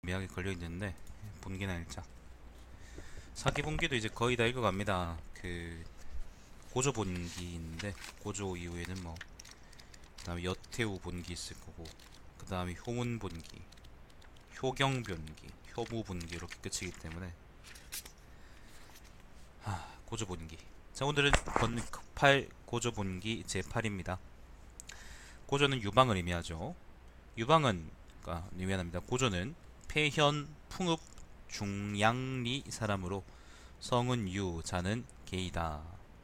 애매하게 걸려있는데 분기나 읽자. 사기 분기도 이제 거의 다 읽어갑니다. 그 고조 분기인데 고조 이후에는 뭐 그다음에 여태우 분기 있을 거고 그다음에 효문 분기, 효경 분기, 효무 분기 이렇게 끝이기 때문에 고조 분기. 자, 오늘은 번8 고조 분기 제8입니다. 고조는 유방을 의미하죠. 유방은 미안합니다. 고조는 폐현 풍읍 중양리 사람으로 성은 유, 자는 게이다.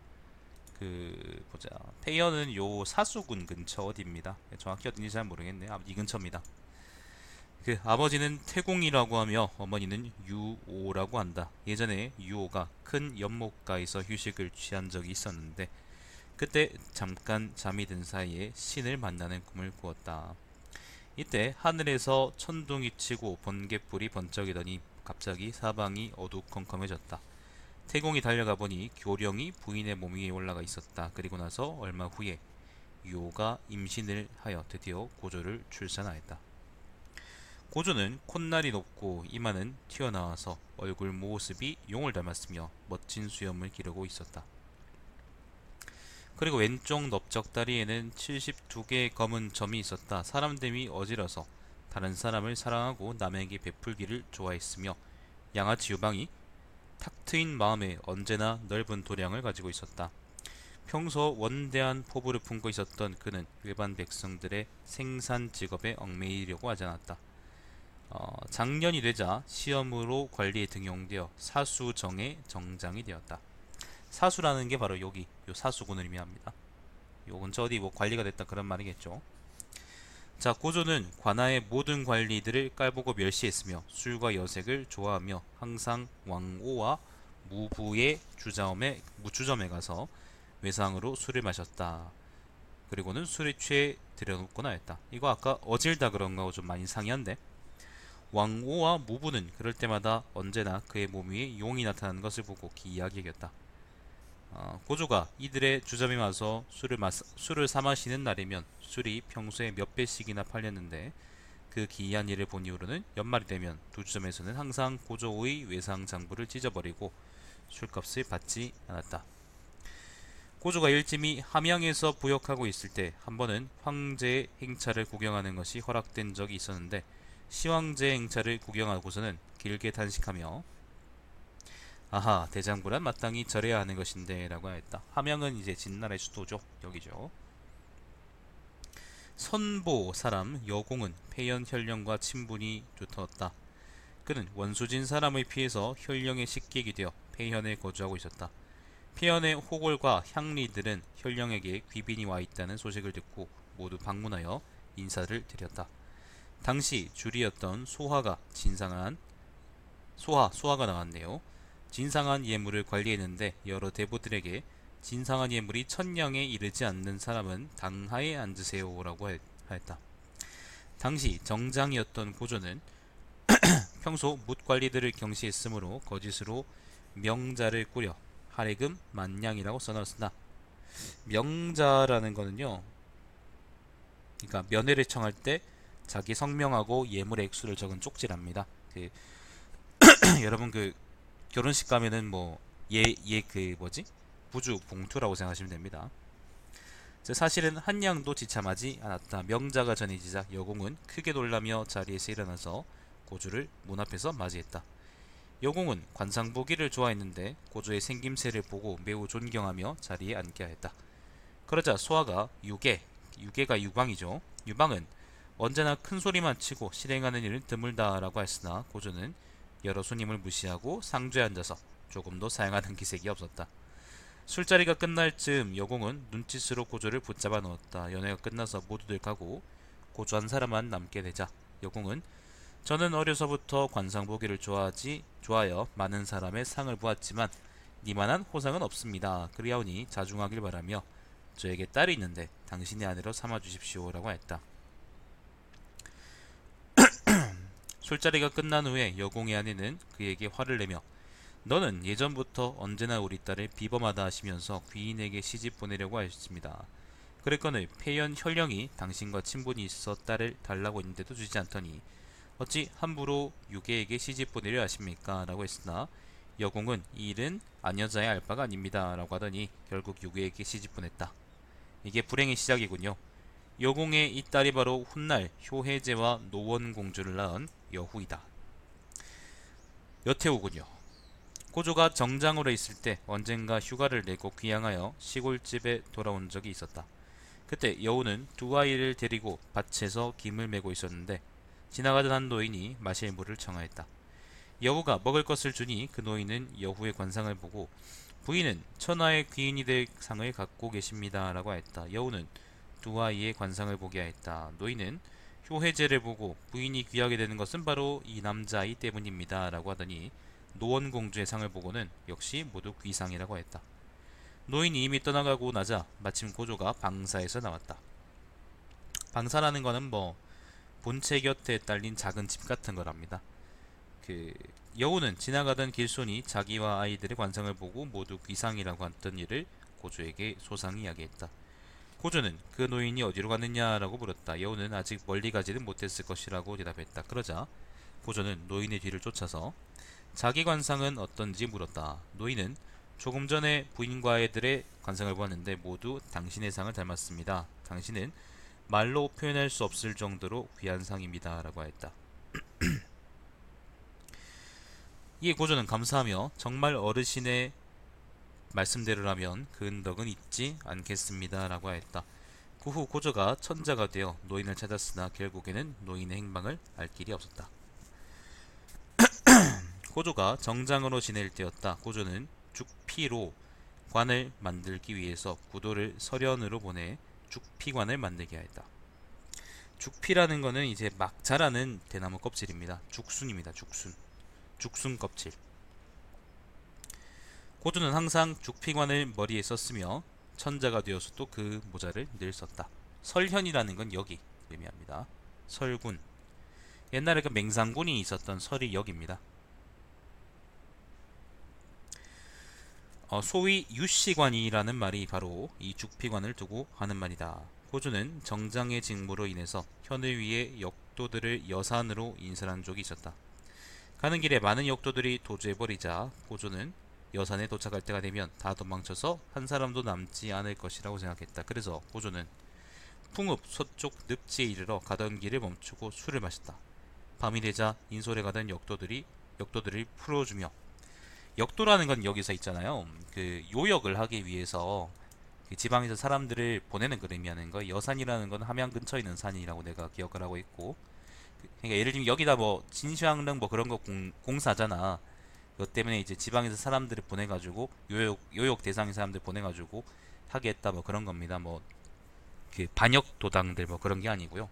그 보자. 폐현은 요 사수군 근처 어디입니다. 정확히 어딘지 잘 모르겠네. 이 근처입니다. 그 아버지는 태공이라고 하며 어머니는 유오라고 한다. 예전에 유오가 큰 연못가에서 휴식을 취한 적이 있었는데 그때 잠깐 잠이 든 사이에 신을 만나는 꿈을 꾸었다. 이때 하늘에서 천둥이 치고 번갯불이 번쩍이더니 갑자기 사방이 어두컴컴해졌다. 태공이 달려가 보니 교령이 부인의 몸 위에 올라가 있었다. 그리고 나서 얼마 후에 유오가 임신을 하여 드디어 고조를 출산하였다. 고조는 콧날이 높고 이마는 튀어나와서 얼굴 모습이 용을 닮았으며 멋진 수염을 기르고 있었다. 그리고 왼쪽 넓적다리에는 72개의 검은 점이 있었다. 사람됨이 어지러서 다른 사람을 사랑하고 남에게 베풀기를 좋아했으며 양아치 유방이 탁 트인 마음에 언제나 넓은 도량을 가지고 있었다. 평소 원대한 포부를 품고 있었던 그는 일반 백성들의 생산 직업에 얽매이려고 하지 않았다. 장년이 되자 시험으로 관리에 등용되어 사수정의 정장이 되었다. 사수라는 게 바로 여기 요 사수군을 의미합니다. 요 근처 어디 뭐 관리가 됐다 그런 말이겠죠. 자, 고조는 관아의 모든 관리들을 깔보고 멸시했으며 술과 여색을 좋아하며 항상 왕오와 무부의 무주점에 가서 외상으로 술을 마셨다. 그리고는 술에 취해 들여놓곤 하였다. 이거 아까 어질다 그런 거하고 좀 많이 상이한데, 왕오와 무부는 그럴 때마다 언제나 그의 몸 위에 용이 나타나는 것을 보고 기이하게 여겼다. 고조가 이들의 주점에 와서 술을 사 마시는 날이면 술이 평소에 몇 배씩이나 팔렸는데 그 기이한 일을 본 이후로는 연말이 되면 두 주점에서는 항상 고조의 외상 장부를 찢어버리고 술값을 받지 않았다. 고조가 일찜이 함양에서 부역하고 있을 때 한 번은 황제의 행차를 구경하는 것이 허락된 적이 있었는데 시황제의 행차를 구경하고서는 길게 단식하며 아하, 대장부란 마땅히 절해야 하는 것인데 라고 하였다. 함양은 이제 진나라의 수도죠. 여기죠. 선보 사람 여공은 폐연 혈령과 친분이 두터웠다. 그는 원수진 사람을 피해서 혈령의 식객이 되어 폐현에 거주하고 있었다. 폐현의 호골과 향리들은 혈령에게 귀빈이 와 있다는 소식을 듣고 모두 방문하여 인사를 드렸다. 당시 주리였던 소화가 나왔네요. 진상한 예물을 관리했는데 여러 대보들에게 진상한 예물이 천냥에 이르지 않는 사람은 당하에 앉으세요라고 하였다. 당시 정장이었던 고조는 평소 묻관리들을 경시했으므로 거짓으로 명자를 꾸려 하례금 만냥이라고 써놨으나 명자라는 거는요, 그러니까 면회를 청할 때 자기 성명하고 예물의 액수를 적은 쪽지랍니다. 여러분 그 결혼식 가면은 뭐 그 뭐지? 부주 봉투라고 생각하시면 됩니다. 사실은 한 양도 지참하지 않았다. 명자가 전해지자 여공은 크게 놀라며 자리에서 일어나서 고조를 문 앞에서 맞이했다. 여공은 관상보기를 좋아했는데 고조의 생김새를 보고 매우 존경하며 자리에 앉게 하였다. 그러자 소아가 유계가 유방이죠. 유방은 언제나 큰 소리만 치고 실행하는 일은 드물다라고 했으나 고조는 여러 손님을 무시하고 상주에 앉아서 조금도 사양하는 기색이 없었다. 술자리가 끝날 즈음 여공은 눈짓으로 고조를 붙잡아 넣었다. 연회가 끝나서 모두들 가고 고조 한 사람만 남게 되자 여공은 저는 어려서부터 관상보기를 좋아하여 많은 사람의 상을 보았지만 니만한 호상은 없습니다. 그리하오니 자중하길 바라며 저에게 딸이 있는데 당신의 아내로 삼아주십시오라고 했다. 술자리가 끝난 후에 여공의 아내는 그에게 화를 내며 너는 예전부터 언제나 우리 딸을 비범하다 하시면서 귀인에게 시집 보내려고 하셨습니다. 그랬거늘 폐연 혈령이 당신과 친분이 있어 딸을 달라고 했는데도 주지 않더니 어찌 함부로 유계에게 시집 보내려 하십니까? 라고 했으나 여공은 이 일은 아녀자의 알 바가 아닙니다. 라고 하더니 결국 유계에게 시집 보냈다. 이게 불행의 시작이군요. 여공의 이 딸이 바로 훗날 효혜제와 노원공주를 낳은 여후이다. 여태우군요. 고조가 정장으로 있을 때 언젠가 휴가를 내고 귀향하여 시골집에 돌아온 적이 있었다. 그때 여우는 두 아이를 데리고 밭에서 김을 메고 있었는데 지나가던 한 노인이 마실 물을 청하였다. 여우가 먹을 것을 주니 그 노인은 여우의 관상을 보고 부인은 천하의 귀인이 될 상을 갖고 계십니다 라고 하였다. 여우는 두 아이의 관상을 보게 하였다. 노인은 효혜제를 보고 부인이 귀하게 되는 것은 바로 이 남자아이 때문입니다 라고 하더니 노원공주의 상을 보고는 역시 모두 귀상이라고 했다. 노인이 이미 떠나가고 나자 마침 고조가 방사에서 나왔다. 방사라는 거는 뭐 본체 곁에 딸린 작은 집 같은 거랍니다. 여우는 지나가던 길손이 자기와 아이들의 관상을 보고 모두 귀상이라고 했던 일을 고조에게 소상히 이야기했다. 고조는 그 노인이 어디로 갔느냐라고 물었다. 여우는 아직 멀리 가지는 못했을 것이라고 대답했다. 그러자 고조는 노인의 뒤를 쫓아서 자기 관상은 어떤지 물었다. 노인은 조금 전에 부인과 아이들의 관상을 보았는데 모두 당신의 상을 닮았습니다. 당신은 말로 표현할 수 없을 정도로 귀한 상입니다 라고 하였다. 이에 고조는 감사하며 정말 어르신의 말씀대로라면 그 은덕은 잊지 않겠습니다 라고 하였다. 그 후 고조가 천자가 되어 노인을 찾았으나 결국에는 노인의 행방을 알 길이 없었다. 고조가 정장으로 지낼 때였다. 고조는 죽피로 관을 만들기 위해서 구도를 서련으로 보내 죽피관을 만들게 하였다. 죽피라는 거는 이제 막 자라는 대나무 껍질입니다. 죽순입니다. 죽순 껍질. 고조는 항상 죽피관을 머리에 썼으며 천자가 되어서도 그 모자를 늘 썼다. 설현이라는 건 여기 의미합니다. 설군. 옛날에 그 맹상군이 있었던 설이 여기입니다. 소위 유시관이라는 말이 바로 이 죽피관을 두고 하는 말이다. 고조는 정장의 직무로 인해서 현을 위해 역도들을 여산으로 인설한 적이 있었다. 가는 길에 많은 역도들이 도주해버리자 고조는 여산에 도착할 때가 되면 다 도망쳐서 한 사람도 남지 않을 것이라고 생각했다. 그래서 고조는 풍읍 서쪽 늪지에 이르러 가던 길을 멈추고 술을 마셨다. 밤이 되자 인솔에 가던 역도들을 풀어주며, 역도라는 건 여기서 있잖아요. 그 요역을 하기 위해서 그 지방에서 사람들을 보내는 걸 의미하는 거. 여산이라는 건 함양 근처에 있는 산이라고 내가 기억을 하고 있고, 그러니까 예를 들면 여기다 뭐 진시황릉 뭐 그런 거 공사잖아. 그것 때문에 이제 지방에서 사람들을 보내가지고 요역 대상의 사람들 보내가지고 하게 했다 뭐 그런 겁니다. 뭐 그 반역 도당들 뭐 그런 게 아니고요.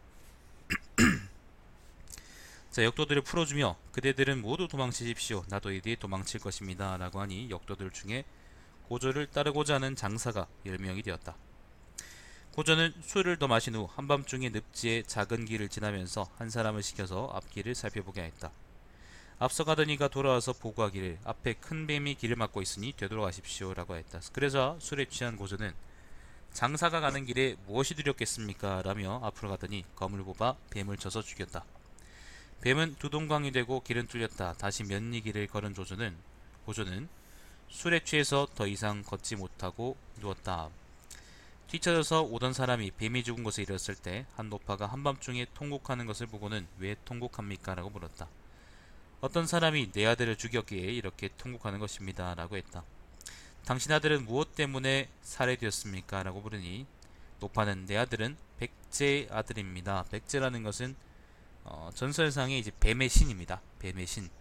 자, 역도들을 풀어주며 그대들은 모두 도망치십시오. 나도 이들이 도망칠 것입니다 라고 하니 역도들 중에 고조를 따르고자 하는 장사가 10명이 되었다. 고조는 술을 더 마신 후 한밤중에 늪지의 작은 길을 지나면서 한 사람을 시켜서 앞길을 살펴보게 하였다. 앞서가던 이가 돌아와서 보고하기를 앞에 큰 뱀이 길을 막고 있으니 되돌아가십시오 라고 했다. 그래서 술에 취한 고조는 장사가 가는 길에 무엇이 두렵겠습니까 라며 앞으로 가더니 검을 뽑아 뱀을 쳐서 죽였다. 뱀은 두동강이 되고 길은 뚫렸다. 다시 면리길을 걸은 고조는 술에 취해서 더 이상 걷지 못하고 누웠다. 뒤쳐져서 오던 사람이 뱀이 죽은 곳에 이르렀을 때 한 노파가 한밤중에 통곡하는 것을 보고는 왜 통곡합니까 라고 물었다. 어떤 사람이 내 아들을 죽였기에 이렇게 통곡하는 것입니다 라고 했다. 당신 아들은 무엇 때문에 살해되었습니까 라고 물으니 노파는 내 아들은 백제의 아들입니다. 백제라는 것은 전설상의 이제 뱀의 신입니다. 뱀의 신.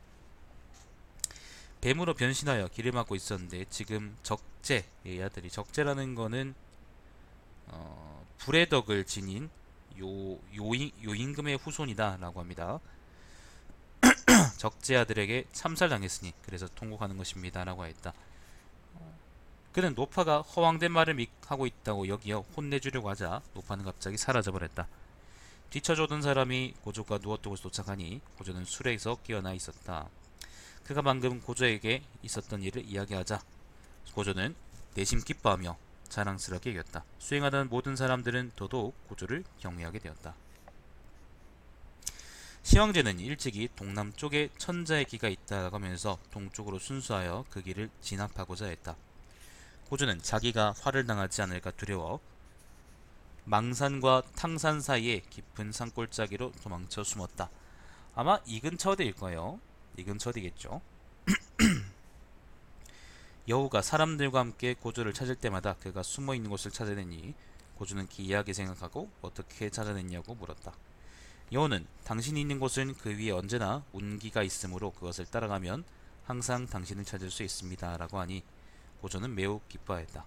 뱀으로 변신하여 길을 막고 있었는데 지금 적제의 아들이, 적제라는 거는 불의 덕을 지닌 요임금의 후손이다 라고 합니다. 적제 아들에게 참살당했으니 그래서 통곡하는 것입니다 라고 했다. 그는 노파가 허황된 말을 하고 있다고 여기어 혼내주려고 하자 노파는 갑자기 사라져버렸다. 뒤쳐져오던 사람이 고조가 누웠던 곳에 도착하니 고조는 술에서 깨어나 있었다. 그가 방금 고조에게 있었던 일을 이야기하자 고조는 내심 기뻐하며 자랑스럽게 여겼다. 수행하던 모든 사람들은 더더욱 고조를 경외하게 되었다. 시황제는 일찍이 동남쪽에 천자의 기가 있다고 하면서 동쪽으로 순수하여 그 길을 진압하고자 했다. 고조는 자기가 화를 당하지 않을까 두려워 망산과 탕산 사이에 깊은 산골짜기로 도망쳐 숨었다. 아마 이 근처 어디일 거예요. 이 근처 어디겠죠. 여우가 사람들과 함께 고조를 찾을 때마다 그가 숨어있는 곳을 찾아내니 고조는 기이하게 생각하고 어떻게 찾아냈냐고 물었다. 여우는 당신이 있는 곳은 그 위에 언제나 운기가 있으므로 그것을 따라가면 항상 당신을 찾을 수 있습니다 라고 하니 고조는 매우 기뻐하였다.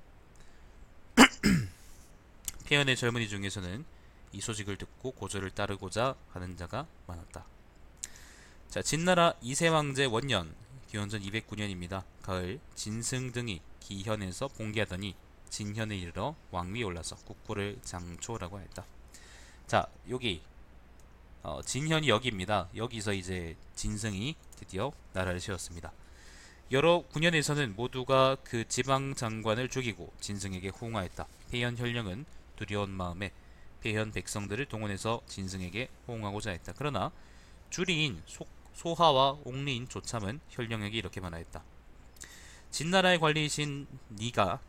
폐연의 젊은이 중에서는 이 소식을 듣고 고조를 따르고자 하는 자가 많았다. 자, 진나라 이세왕제 원년 기원전 209년입니다. 가을 진승 등이 기현에서 봉기하더니 진현에 이르러 왕위에 올라서 국보를 장초라고 했다. 자, 여기 진현이 여기입니다. 여기서 이제 진승이 드디어 나라를 세웠습니다. 여러 군현에서는 모두가 그 지방 장관을 죽이고 진승에게 호응하였다. 폐현 혈령은 두려운 마음에 폐현 백성들을 동원해서 진승에게 호응하고자 했다. 그러나 주리인 소하와 옥리인 조참은 혈령에게 이렇게 말하였다. 진나라의 관리이신 네가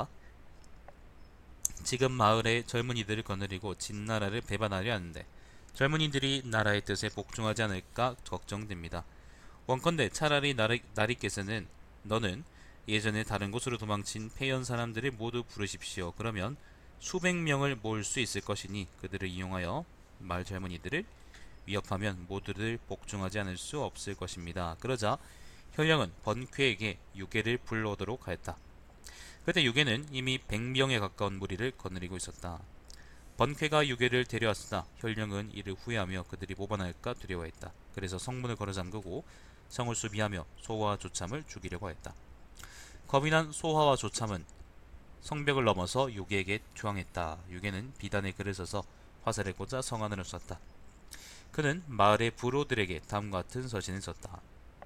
지금 마을의 젊은이들을 거느리고 진나라를 배반하려 하는데 젊은이들이 나라의 뜻에 복종하지 않을까 걱정됩니다. 원컨대 차라리 나리께서는 너는 예전에 다른 곳으로 도망친 폐연 사람들을 모두 부르십시오. 그러면 수백 명을 모을 수 있을 것이니 그들을 이용하여 마을 젊은이들을 위협하면 모두들 복종하지 않을 수 없을 것입니다. 그러자 혈령은 번쾌에게 유괴를 불러오도록 하였다. 그때 유괴는 이미 100명에 가까운 무리를 거느리고 있었다. 번쾌가 유괴를 데려왔으나 혈령은 이를 후회하며 그들이 모반할까 두려워했다. 그래서 성문을 걸어 잠그고 성을 수비하며 소화와 조참을 죽이려고 했다. 겁이 난 소화와 조참은 성벽을 넘어서 유괴에게 조항했다. 유괴는 비단에 글을 써서 화살을 꽂아 성 안으로 쐈다. 그는 마을의 부로들에게 다음과 같은 서신을 썼다.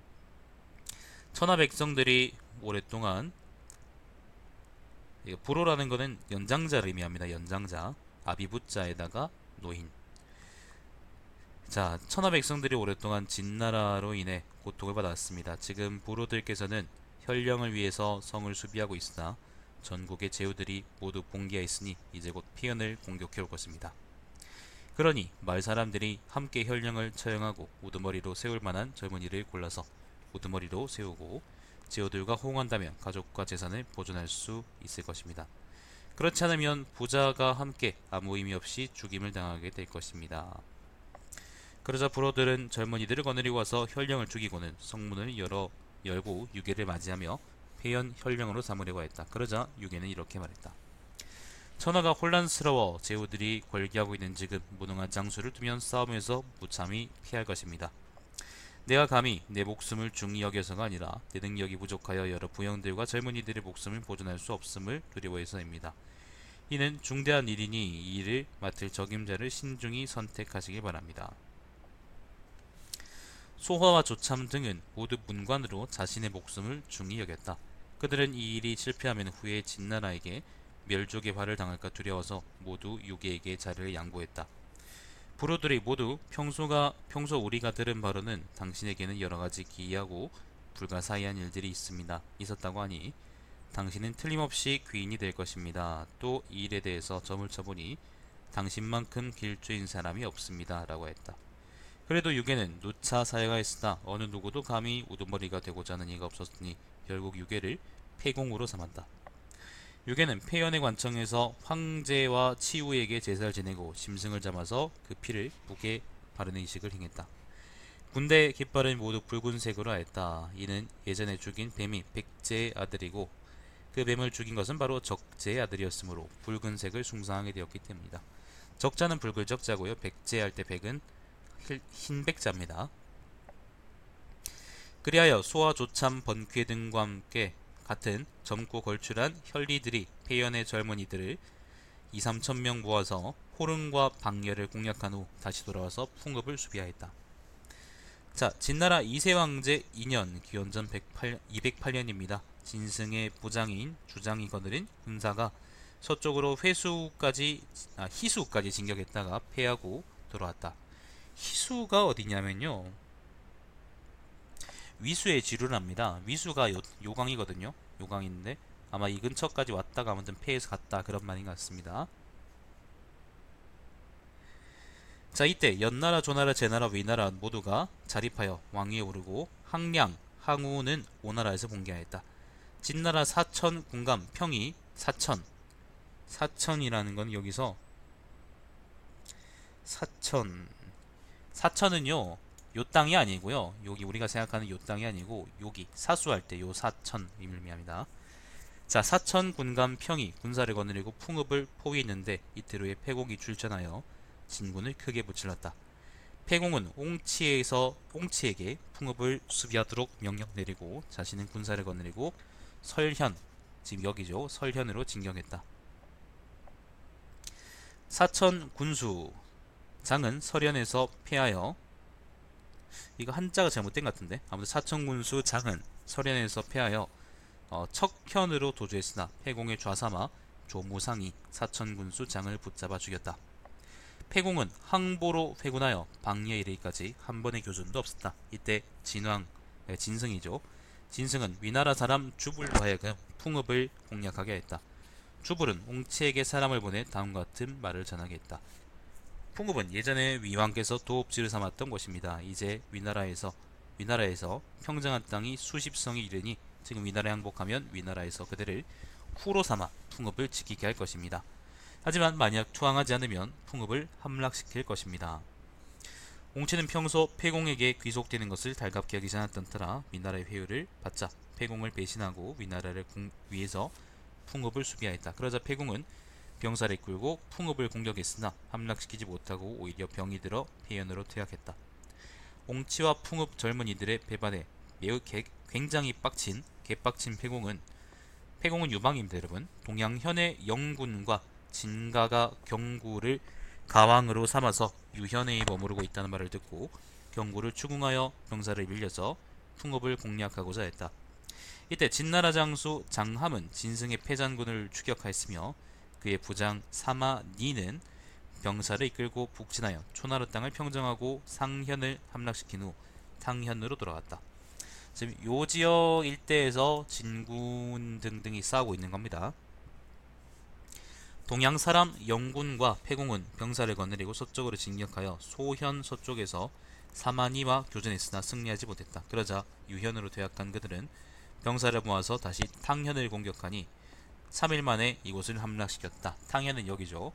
천하 백성들이 오랫동안 부로라는 것은 연장자를 의미합니다. 연장자. 아비부자에다가 노인. 자, 천하 백성들이 오랫동안 진나라로 인해 고통을 받았습니다. 지금 부로들께서는 혈령을 위해서 성을 수비하고 있으나 전국의 제후들이 모두 봉기하였으니 이제 곧 폐연을 공격해 올 것입니다. 그러니 마을 사람들이 함께 혈령을 처형하고 우두머리로 세울 만한 젊은이를 골라서 우두머리로 세우고 제후들과 호응한다면 가족과 재산을 보존할 수 있을 것입니다. 그렇지 않으면 부자가 함께 아무 의미 없이 죽임을 당하게 될 것입니다. 그러자 부로들은 젊은이들을 거느리고 와서 혈령을 죽이고는 성문을 열고 유괴를 맞이하며 폐연 혈령으로 삼으려고 했다. 그러자 유괴는 이렇게 말했다. 천하가 혼란스러워 제후들이 걸기하고 있는 지금 무능한 장수를 두면 싸움에서 무참히 피할 것입니다. 내가 감히 내 목숨을 중히 여겨서가 아니라 내 능력이 부족하여 여러 부형들과 젊은이들의 목숨을 보존할 수 없음을 두려워해서입니다. 이는 중대한 일이니 이 일을 맡을 적임자를 신중히 선택하시길 바랍니다. 소화와 조참 등은 모두 문관으로 자신의 목숨을 중히 여겼다. 그들은 이 일이 실패하면 후에 진나라에게 멸족의 화를 당할까 두려워서 모두 유괴에게 자리를 양보했다. 부로들이 모두 평소 우리가 들은 바로는 당신에게는 여러가지 기이하고 불가사의한 일들이 있었다고 하니 당신은 틀림없이 귀인이 될 것입니다. 또 이 일에 대해서 점을 쳐보니 당신만큼 길주인 사람이 없습니다. 라고 했다. 그래도 유괴는 누차 사회가했으나 어느 누구도 감히 우두머리가 되고자 하는 이가 없었으니 결국 유괴를 폐공으로 삼았다. 유괴는 폐연의 관청에서 황제와 치우에게 제사를 지내고 짐승을 잡아서 그 피를 북에 바르는 이식을 행했다. 군대의 깃발은 모두 붉은색으로 하였다. 이는 예전에 죽인 뱀이 백제의 아들이고 그 뱀을 죽인 것은 바로 적제의 아들이었으므로 붉은색을 숭상하게 되었기 때문이다. 적자는 붉을 적자고요. 백제할 때 백은 흰 백자입니다. 그리하여 소와 조참 번쾌 등과 함께 같은 젊고 걸출한 혈리들이 폐연의 젊은이들을 2~3천명 모아서 호릉과 방열을 공략한 후 다시 돌아와서 풍업을 수비하였다. 자, 진나라 이세왕제 2년 기원전 208년입니다. 진승의 부장인 주장이 거느린 군사가 서쪽으로 희수까지 진격했다가 패하고 돌아왔다. 희수가 어디냐면요, 위수에 지류를 합니다. 위수가 요강이거든요. 요강인데 아마 이 근처까지 왔다가 아무튼 폐에서 갔다 그런 말인 것 같습니다. 자, 이때 연나라, 조나라, 제나라, 위나라 모두가 자립하여 왕위에 오르고 항량, 항우는 오나라에서 봉기하였다. 진나라 사천, 군감, 평이 사천이라는 건 여기서 사천, 사천은요 요 땅이 아니고요, 여기 우리가 생각하는 요 땅이 아니고 여기 사수할 때 요 사천 의미합니다. 자, 사천, 군감, 평이 군사를 거느리고 풍읍을 포위했는데 이태로의 패공이 출전하여 진군을 크게 무찔렀다. 패공은 옹치에게 풍읍을 수비하도록 명령 내리고 자신은 군사를 거느리고 설현, 지금 여기죠, 설현으로 진경했다. 사천 군수 장은 설현에서 패하여, 이거 한자가 잘못된 것 같은데, 아무튼 사천 군수 장은 설현에서 패하여 척현으로 도주했으나 패공의 좌사마 조무상이 사천 군수 장을 붙잡아 죽였다. 패공은 항보로 회군하여 방리에 이르기까지 한 번의 교전도 없었다. 이때 진승이죠. 진승은 위나라 사람 주불로 하여금 풍읍을 공략하게 했다. 주불은 옹치에게 사람을 보내 다음과 같은 말을 전하게 했다. 풍읍은 예전에 위왕께서 도읍지를 삼았던 곳입니다. 이제 위나라에서 평정한 땅이 수십 성이 이르니 지금 위나라에 항복하면 위나라에서 그들을 후로 삼아 풍읍을 지키게 할 것입니다. 하지만 만약 투항하지 않으면 풍읍을 함락시킬 것입니다. 옹치는 평소 패공에게 귀속되는 것을 달갑게 여기지 않았던 터라 위나라의 회유를 받자 패공을 배신하고 위나라를 위해서 풍읍을 수비하였다. 그러자 패공은 병사를 이끌고 풍읍을 공격했으나 함락시키지 못하고 오히려 병이 들어 폐연으로 퇴학했다. 옹치와 풍읍 젊은이들의 배반에 매우 굉장히 개빡친 패공은 유방입니다. 여러분, 동양현의 영군과 진가가 경구를 가왕으로 삼아서 유현에 머무르고 있다는 말을 듣고 경구를 추궁하여 병사를 밀려서 풍읍을 공략하고자 했다. 이때 진나라 장수 장함은 진승의 패잔군을 추격하였으며 그의 부장 사마니는 병사를 이끌고 북진하여 초나라 땅을 평정하고 상현을 함락시킨 후 탕현으로 돌아갔다. 지금 요 지역 일대에서 진군 등등이 싸우고 있는 겁니다. 동양 사람 영군과 패공은 병사를 거느리고 서쪽으로 진격하여 소현 서쪽에서 사마니와 교전했으나 승리하지 못했다. 그러자 유현으로 퇴학한 그들은 병사를 모아서 다시 탕현을 공격하니 3일 만에 이곳을 함락시켰다. 탕현은 여기죠.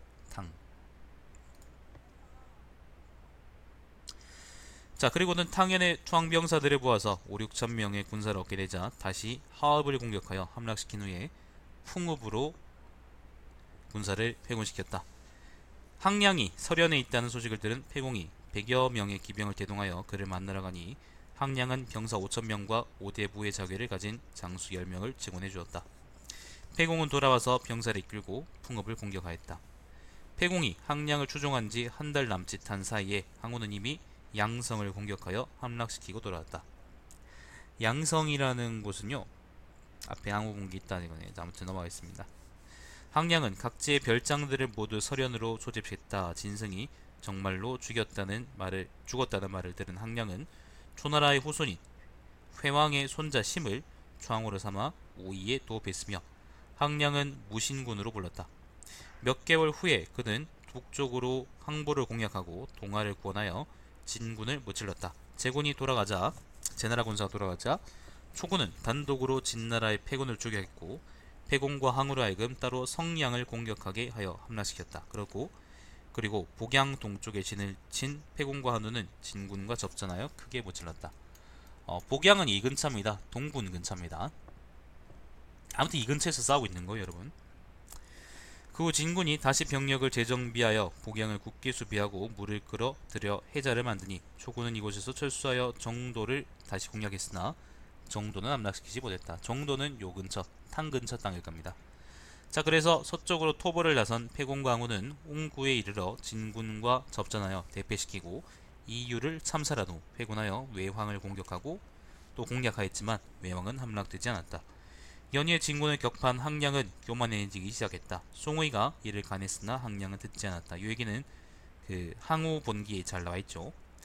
자, 그리고는 탕현의 투항병사들을 모아서 5, 6천 명의 군사를 얻게 되자 다시 하읍을 공격하여 함락시킨 후에 풍읍으로 군사를 회군시켰다. 항량이 설현에 있다는 소식을 들은 패공이 100여 명의 기병을 대동하여 그를 만나러 가니 항량은 병사 5,000명과 5대부의 자궤를 가진 장수 10명을 증원해 주었다. 패공은 돌아와서 병사를 이끌고 풍읍을 공격하였다. 패공이 항량을 추종한 지 한 달 남짓한 사이에 항우는 이미 양성을 공격하여 함락시키고 돌아왔다. 양성이라는 곳은요, 앞에 항우궁이 있다는 거네요. 아무튼 넘어가겠습니다. 항량은 각지의 별장들을 모두 설현으로 소집했다. 진승이 정말로 죽었다는 말을 들은 항량은 초나라의 후손인 회왕의 손자 심을 초항으로 삼아 오이에 도읍했으며 항량은 무신군으로 불렀다. 몇 개월 후에 그는 북쪽으로 항보를 공략하고 동아를 구원하여 진군을 무찔렀다. 제나라 군사가 돌아가자 초군은 단독으로 진나라의 패군을 추격했고 패공과 항우로 하여금 따로 성량을 공격하게 하여 함락시켰다. 그리고 복양 동쪽에 진을 친 패공과 한우는 진군과 접전하여 크게 무찔렀다. 복양은 이 근처입니다. 동군 근처입니다. 아무튼 이 근처에서 싸우고 있는 거예요, 여러분. 그 후 진군이 다시 병력을 재정비하여 복양을 굳게 수비하고 물을 끌어들여 해자를 만드니 초군은 이곳에서 철수하여 정도를 다시 공략했으나 정도는 함락시키지 못했다. 정도는 요 근처 탕 근처 땅일 겁니다. 자, 그래서 서쪽으로 토벌을 나선 패공과 항우는 옹구에 이르러 진군과 접전하여 대패시키고 이유를 참살한 후 회군하여 외황을 공격하고 또 공략하였지만 외왕은 함락되지 않았다. 연이에 진군을 격파한 항량은 교만해지기 시작했다. 송의가 이를 간했으나 항량은 듣지 않았다. 이 얘기는 그 항우 본기에 잘 나와있죠.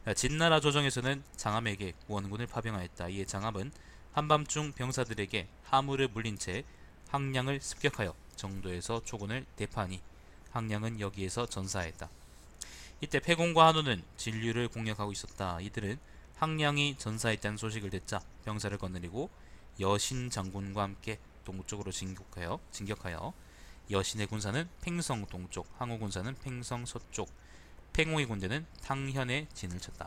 진나라 조정에서는 장암에게 원군을 파병하였다. 이에 장암은 한밤중 병사들에게 하물을 물린 채 항량을 습격하여 정도에서 초군을 대파하니 항량은 여기에서 전사하였다. 이때 패공과 한우는 진류를 공략하고 있었다. 이들은 항량이 전사했다는 소식을 듣자 병사를 거느리고 여신 장군과 함께 동쪽으로 진격하여 여신의 군사는 팽성 동쪽, 항우 군사는 팽성 서쪽, 팽공의 군대는 탕현에 진을 쳤다.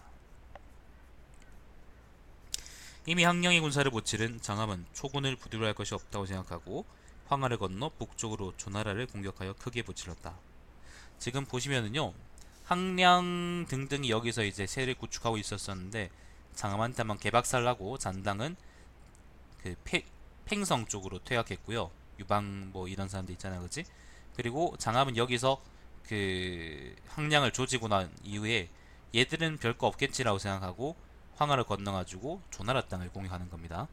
이미 항량의 군사를 못 치른 장암은 초군을 부두할 것이 없다고 생각하고 황하를 건너 북쪽으로 조나라를 공격하여 크게 부질렀다. 지금 보시면은요, 항량 등등이 여기서 이제 세를 구축하고 있었었는데 장암한테만 개박살나고 잔당은 그 팽성 쪽으로 퇴각했고요. 유방 뭐 이런 사람들 있잖아요, 그렇지? 그리고 장암은 여기서 그 항량을 조지고 난 이후에 얘들은 별거 없겠지라고 생각하고 황하를 건너가지고 조나라 땅을 공격하는 겁니다.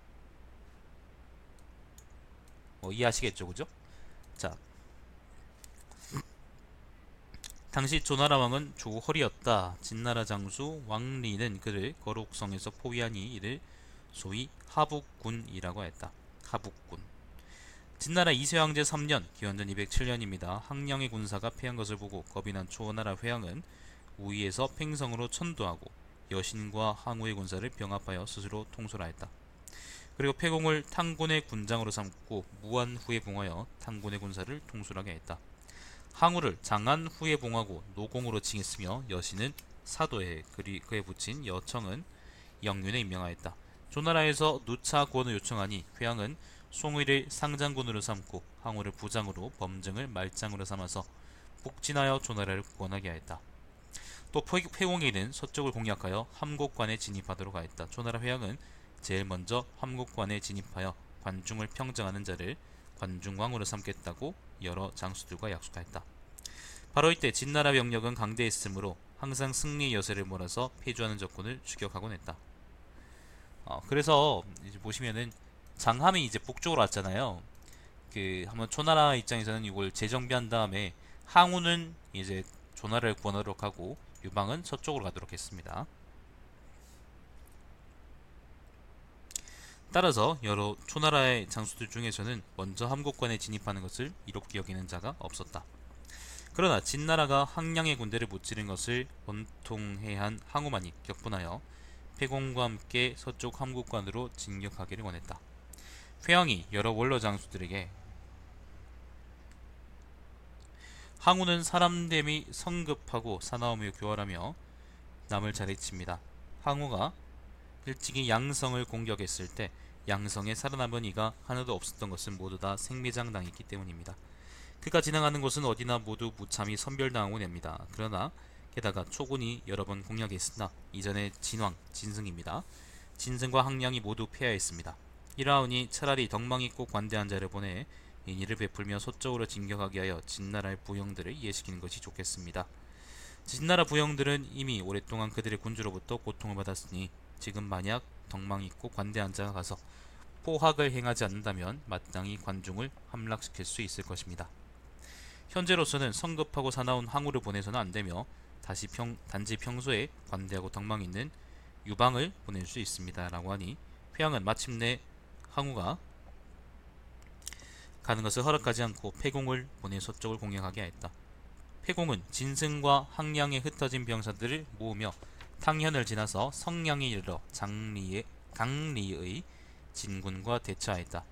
이해하시겠죠, 그죠? 자, 당시 조나라 왕은 조허리였다. 진나라 장수 왕리는 그를 거룩성에서 포위하니 이를 소위 하북군이라고 했다. 하북군. 진나라 이세왕제 3년 기원전 207년입니다. 항량의 군사가 패한 것을 보고 겁이 난 조나라 회왕은 우위에서 팽성으로 천도하고 여신과 항우의 군사를 병합하여 스스로 통솔하였다. 그리고 패공을 탕군의 군장으로 삼고 무한 후에 봉하여 탕군의 군사를 통솔하게 했다. 항우를 장안 후에 봉하고 노공으로 칭했으며 여신은 사도에 그에 붙인 여청은 영윤에 임명하였다. 조나라에서 누차 구원을 요청하니 회왕은 송의를 상장군으로 삼고 항우를 부장으로 범증을 말장으로 삼아서 북진하여 조나라를 구원하게 하였다. 또 회공에는 서쪽을 공략하여 함곡관에 진입하도록 하였다. 조나라 회왕은 제일 먼저 함곡관에 진입하여 관중을 평정하는 자를 관중왕으로 삼겠다고 여러 장수들과 약속하였다. 바로 이때 진나라 병력은 강대했으므로 항상 승리의 여세를 몰아서 패주하는 적군을 추격하곤 했다. 그래서 이제 보시면은 장함이 이제 북쪽으로 왔잖아요. 그 한번 초나라 입장에서는 이걸 재정비한 다음에 항우는 이제 조나라를 구원하도록 하고 유방은 서쪽으로 가도록 했습니다. 따라서 여러 초나라의 장수들 중에서는 먼저 함곡관에 진입하는 것을 이롭게 여기는 자가 없었다. 그러나 진나라가 항량의 군대를 무찌른 것을 원통해야 한 항우만이 격분하여 패공과 함께 서쪽 함곡관으로 진격하기를 원했다. 회왕이 여러 원로 장수들에게 항우는 사람됨이 성급하고 사나움이 교활하며 남을 잘 해칩니다. 항우가 일찍이 양성을 공격했을 때 양성에 살아남은 이가 하나도 없었던 것은 모두 다 생매장당했기 때문입니다. 그가 지나가는 곳은 어디나 모두 무참히 선별당하고 냅니다. 그러나 게다가 초군이 여러 번 공략했으나 이전에 진왕, 진승입니다. 진승과 항량이 모두 패하였습니다. 이라오니 차라리 덕망있고 관대한 자를 보내 인의를 베풀며 서쪽으로 진격하게 하여 진나라의 부형들을 이해시키는 것이 좋겠습니다. 진나라 부형들은 이미 오랫동안 그들의 군주로부터 고통을 받았으니 지금 만약 덕망있고 관대한 자가 가서 포학을 행하지 않는다면 마땅히 관중을 함락시킬 수 있을 것입니다. 현재로서는 성급하고 사나운 항우를 보내서는 안되며 단지 평소에 관대하고 덕망 있는 유방을 보낼 수 있습니다. 라고 하니 회왕은 마침내 항우가 가는 것을 허락하지 않고 패공을 보내 서쪽을 공격하게 하였다. 패공은 진승과 항량에 흩어진 병사들을 모으며 탕현을 지나서 성량에 이르러 강리의 진군과 대치하였다.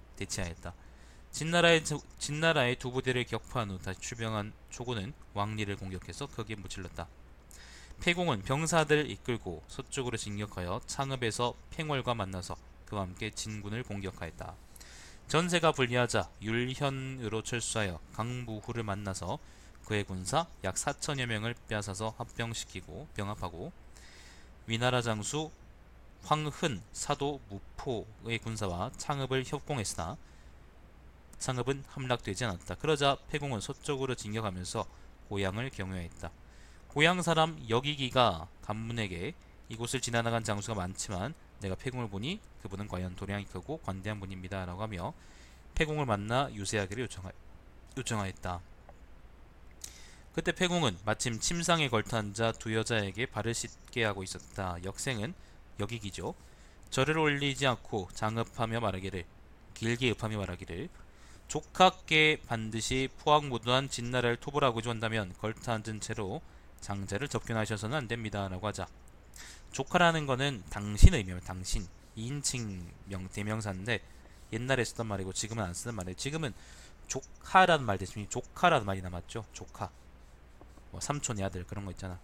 진나라의 두 부대를 격파한 후 다시 출병한 초군은 왕리를 공격해서 크게 무찔렀다. 패공은 병사들을 이끌고 서쪽으로 진격하여 창읍에서 팽월과 만나서 그와 함께 진군을 공격하였다. 전세가 불리하자 율현으로 철수하여 강부후를 만나서 그의 군사 약 4천여 명을 빼앗아서 합병시키고 병합하고 위나라 장수 황흔 사도 무포의 군사와 창읍을 협공했으나 창읍은 함락되지 않았다. 그러자 패공은 서쪽으로 진격하면서 고향을 경유했다. 고향 사람 여기기가 간문에게 이곳을 지나나간 장수가 많지만 내가 패공을 보니 그분은 과연 도량이 크고 관대한 분입니다. 라고 하며 패공을 만나 유세하기를 요청하였다. 그때 패공은 마침 침상에 걸터 앉아 두 여자에게 발을 씻게 하고 있었다. 역생은 여기기죠. 절을 올리지 않고 장읍하며 말하기를 길게 읍하며 말하기를 족하께 반드시 포악무도한 진나라를 토벌하고자 한다면 걸터 앉은 채로 장자를 접견하셔서는 안됩니다 라고 하자, 조카라는 거는 당신의 의미예요. 당신 2인칭 대명사인데 옛날에 쓰던 말이고 지금은 안 쓰는 말이에요. 지금은 조카라는 말 대신 조카라는 말이 남았죠. 조카, 뭐 삼촌의 아들 그런 거 있잖아.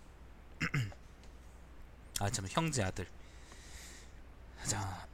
아 참, 형제 아들. 자,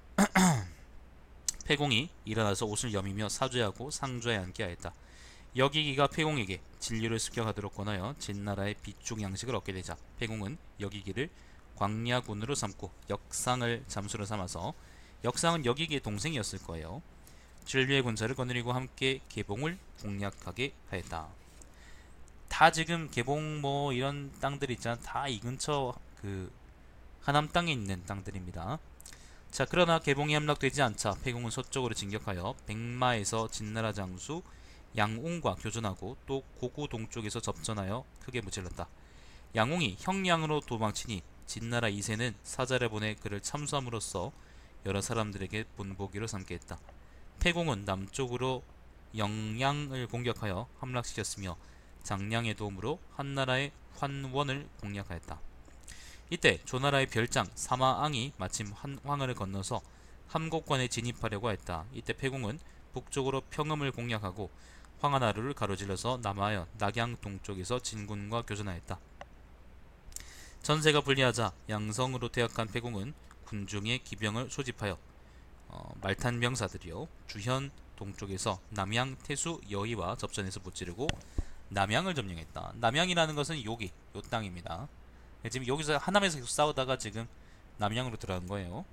폐공이 일어나서 옷을 여미며 사죄하고 상좌에 앉게 하였다. 여기기가 폐공에게 진료를 습격하도록 권하여 진나라의 비축 양식을 얻게 되자 폐공은 여기기를 광야군으로 삼고 역상을 잠수로 삼아서, 역상은 여기기의 동생이었을 거예요. 진류의 군사를 거느리고 함께 개봉을 공략하게 하였다. 다 지금 개봉 뭐 이런 땅들 있잖아. 다 이 근처 그 하남 땅에 있는 땅들입니다. 자, 그러나 개봉이 함락되지 않자 폐공은 서쪽으로 진격하여 백마에서 진나라 장수 양웅과 교전하고 또 고구 동쪽에서 접전하여 크게 무찔렀다. 양웅이 형량으로 도망치니 진나라 2세는 사자를 보내 그를 참수함으로써 여러 사람들에게 본보기로 삼게 했다. 폐공은 남쪽으로 영양을 공격하여 함락시켰으며 장량의 도움으로 한나라의 환원을 공략하였다. 이때 조나라의 별장 사마앙이 마침 황하를 건너서 함곡관에 진입하려고 했다. 이때 폐공은 북쪽으로 평음을 공략하고 황하나루를 가로질러서 남하여 낙양 동쪽에서 진군과 교전하였다. 전세가 불리하자 양성으로 퇴역한 폐공은 군중의 기병을 소집하여 말탄 병사들이요 주현 동쪽에서 남양 태수 여의와 접전해서 무찌르고 남양을 점령했다. 남양이라는 것은 요 땅입니다. 지금 여기서 하남에서 계속 싸우다가 지금 남양으로 들어간 거예요.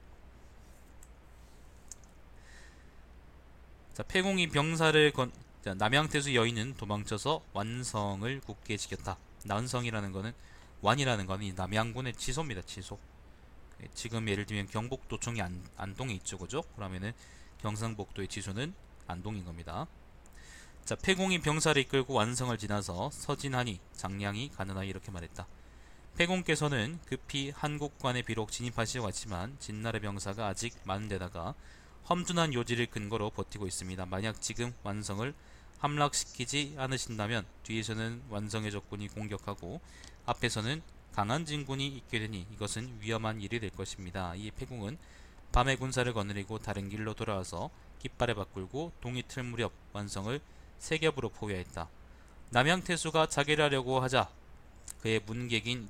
자, 폐공이 병사를 남양태수 여인은 도망쳐서 완성을 굳게 지켰다. 완성이라는 거는, 완이라는 거는 이 남양군의 지소입니다. 지소. 지금 예를 들면 경북도청이 안동에 있죠, 그죠? 그러면은 경상북도의 지소는 안동인 겁니다. 자, 폐공이 병사를 이끌고 완성을 지나서 서진하니 장량이 가느하니 이렇게 말했다. 폐공께서는 급히 한국관에 비록 진입하시려고 했지만 진나라 병사가 아직 많은 데다가 험준한 요지를 근거로 버티고 있습니다. 만약 지금 완성을 함락시키지 않으신다면 뒤에서는 완성의 적군이 공격하고 앞에서는 강한 진군이 있게 되니 이것은 위험한 일이 될 것입니다. 이 폐공은 밤에 군사를 거느리고 다른 길로 돌아와서 깃발에 바꾸고 동이틀 무렵 완성을 세 겹으로 포위하였다. 남양태수가 자결 하려고 하자 그의 문객인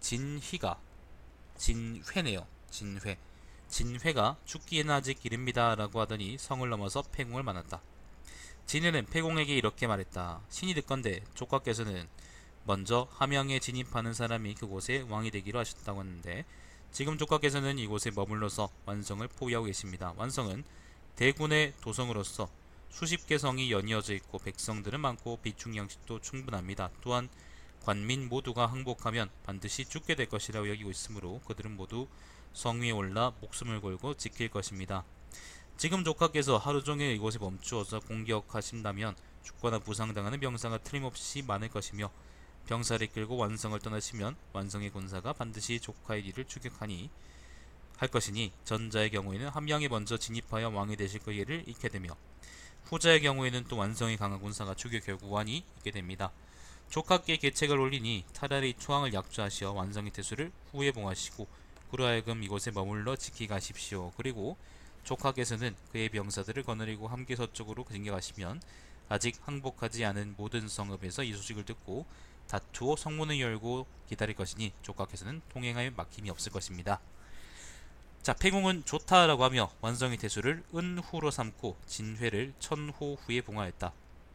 진회네요. 진회가 죽기에는 아직 이릅니다 라고 하더니 성을 넘어서 폐공을 만났다. 진회는 폐공에게 이렇게 말했다. 신이 듣건대 조카께서는 먼저 함양에 진입하는 사람이 그곳에 왕이 되기로 하셨다고 하는데 지금 조카께서는 이곳에 머물러서 완성을 포위하고 계십니다. 완성은 대군의 도성으로서 수십 개 성이 연이어져 있고 백성들은 많고 비축 양식도 충분합니다. 또한 관민 모두가 항복하면 반드시 죽게 될 것이라고 여기고 있으므로 그들은 모두 성 위에 올라 목숨을 걸고 지킬 것입니다. 지금 조카께서 하루 종일 이곳에 멈추어서 공격하신다면 죽거나 부상당하는 병사가 틀림없이 많을 것이며 병사를 이끌고 완성을 떠나시면 완성의 군사가 반드시 조카의 뒤를 추격하니 할 것이니 전자의 경우에는 함양에 먼저 진입하여 왕이 되실 기회를 잃게 되며 후자의 경우에는 또 완성이 강한 군사가 추격 결국 왕이 있게 됩니다. 조카께 계책을 올리니 차라리 초항을 약조하시어 완성의 태수를 후에 봉하시고 그로 하여금 이곳에 머물러 지키가십시오. 그리고 조카께서는 그의 병사들을 거느리고 함께 서쪽으로 진격하시면 아직 항복하지 않은 모든 성읍에서 이 소식을 듣고 다투어 성문을 열고 기다릴 것이니 조카께서는 통행하여 막힘이 없을 것입니다. 자, 폐공은 좋다라고 하며 완성의 태수를 은후로 삼고 진회를 천호 후에 봉하였다.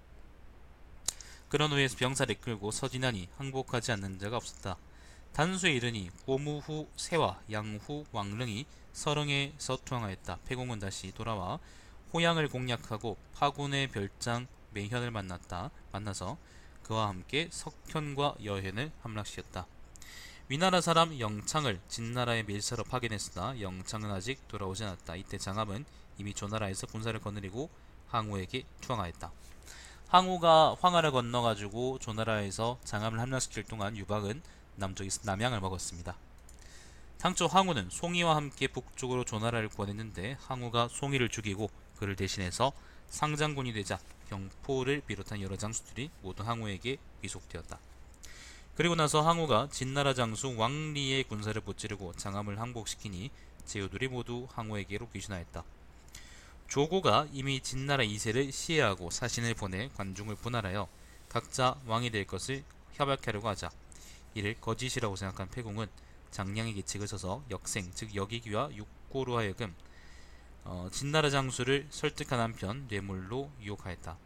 그런 후에 병사를 이끌고 서진하니 항복하지 않는 자가 없었다. 단수에 이르니 고무후 세와 양후 왕릉이 서릉에서 투항하였다. 폐공은 다시 돌아와 호양을 공략하고 파군의 별장 매현을 만나서 그와 함께 석현과 여현을 함락시켰다. 위나라 사람 영창을 진나라의 밀사로 파견했으나 영창은 아직 돌아오지 않았다. 이때 장함은 이미 조나라에서 군사를 거느리고 항우에게 투항하였다. 항우가 황하를 건너가지고 조나라에서 장암을 함락시킬 동안 유방은 남쪽에서 남양을 먹었습니다. 당초 항우는 송이와 함께 북쪽으로 조나라를 구원했는데 항우가 송이를 죽이고 그를 대신해서 상장군이 되자 경포를 비롯한 여러 장수들이 모두 항우에게 귀속되었다. 그리고 나서 항우가 진나라 장수 왕리의 군사를 무찌르고 장암을 항복시키니 제후들이 모두 항우에게로 귀순하였다. 조고가 이미 진나라 2세를 시해하고 사신을 보내 관중을 분할하여 각자 왕이 될 것을 협약하려고 하자 이를 거짓이라고 생각한 패공은 장량의 계책을 써서 역생 즉 역이기와 육고로 하여금 진나라 장수를 설득한 한편 뇌물로 유혹하였다.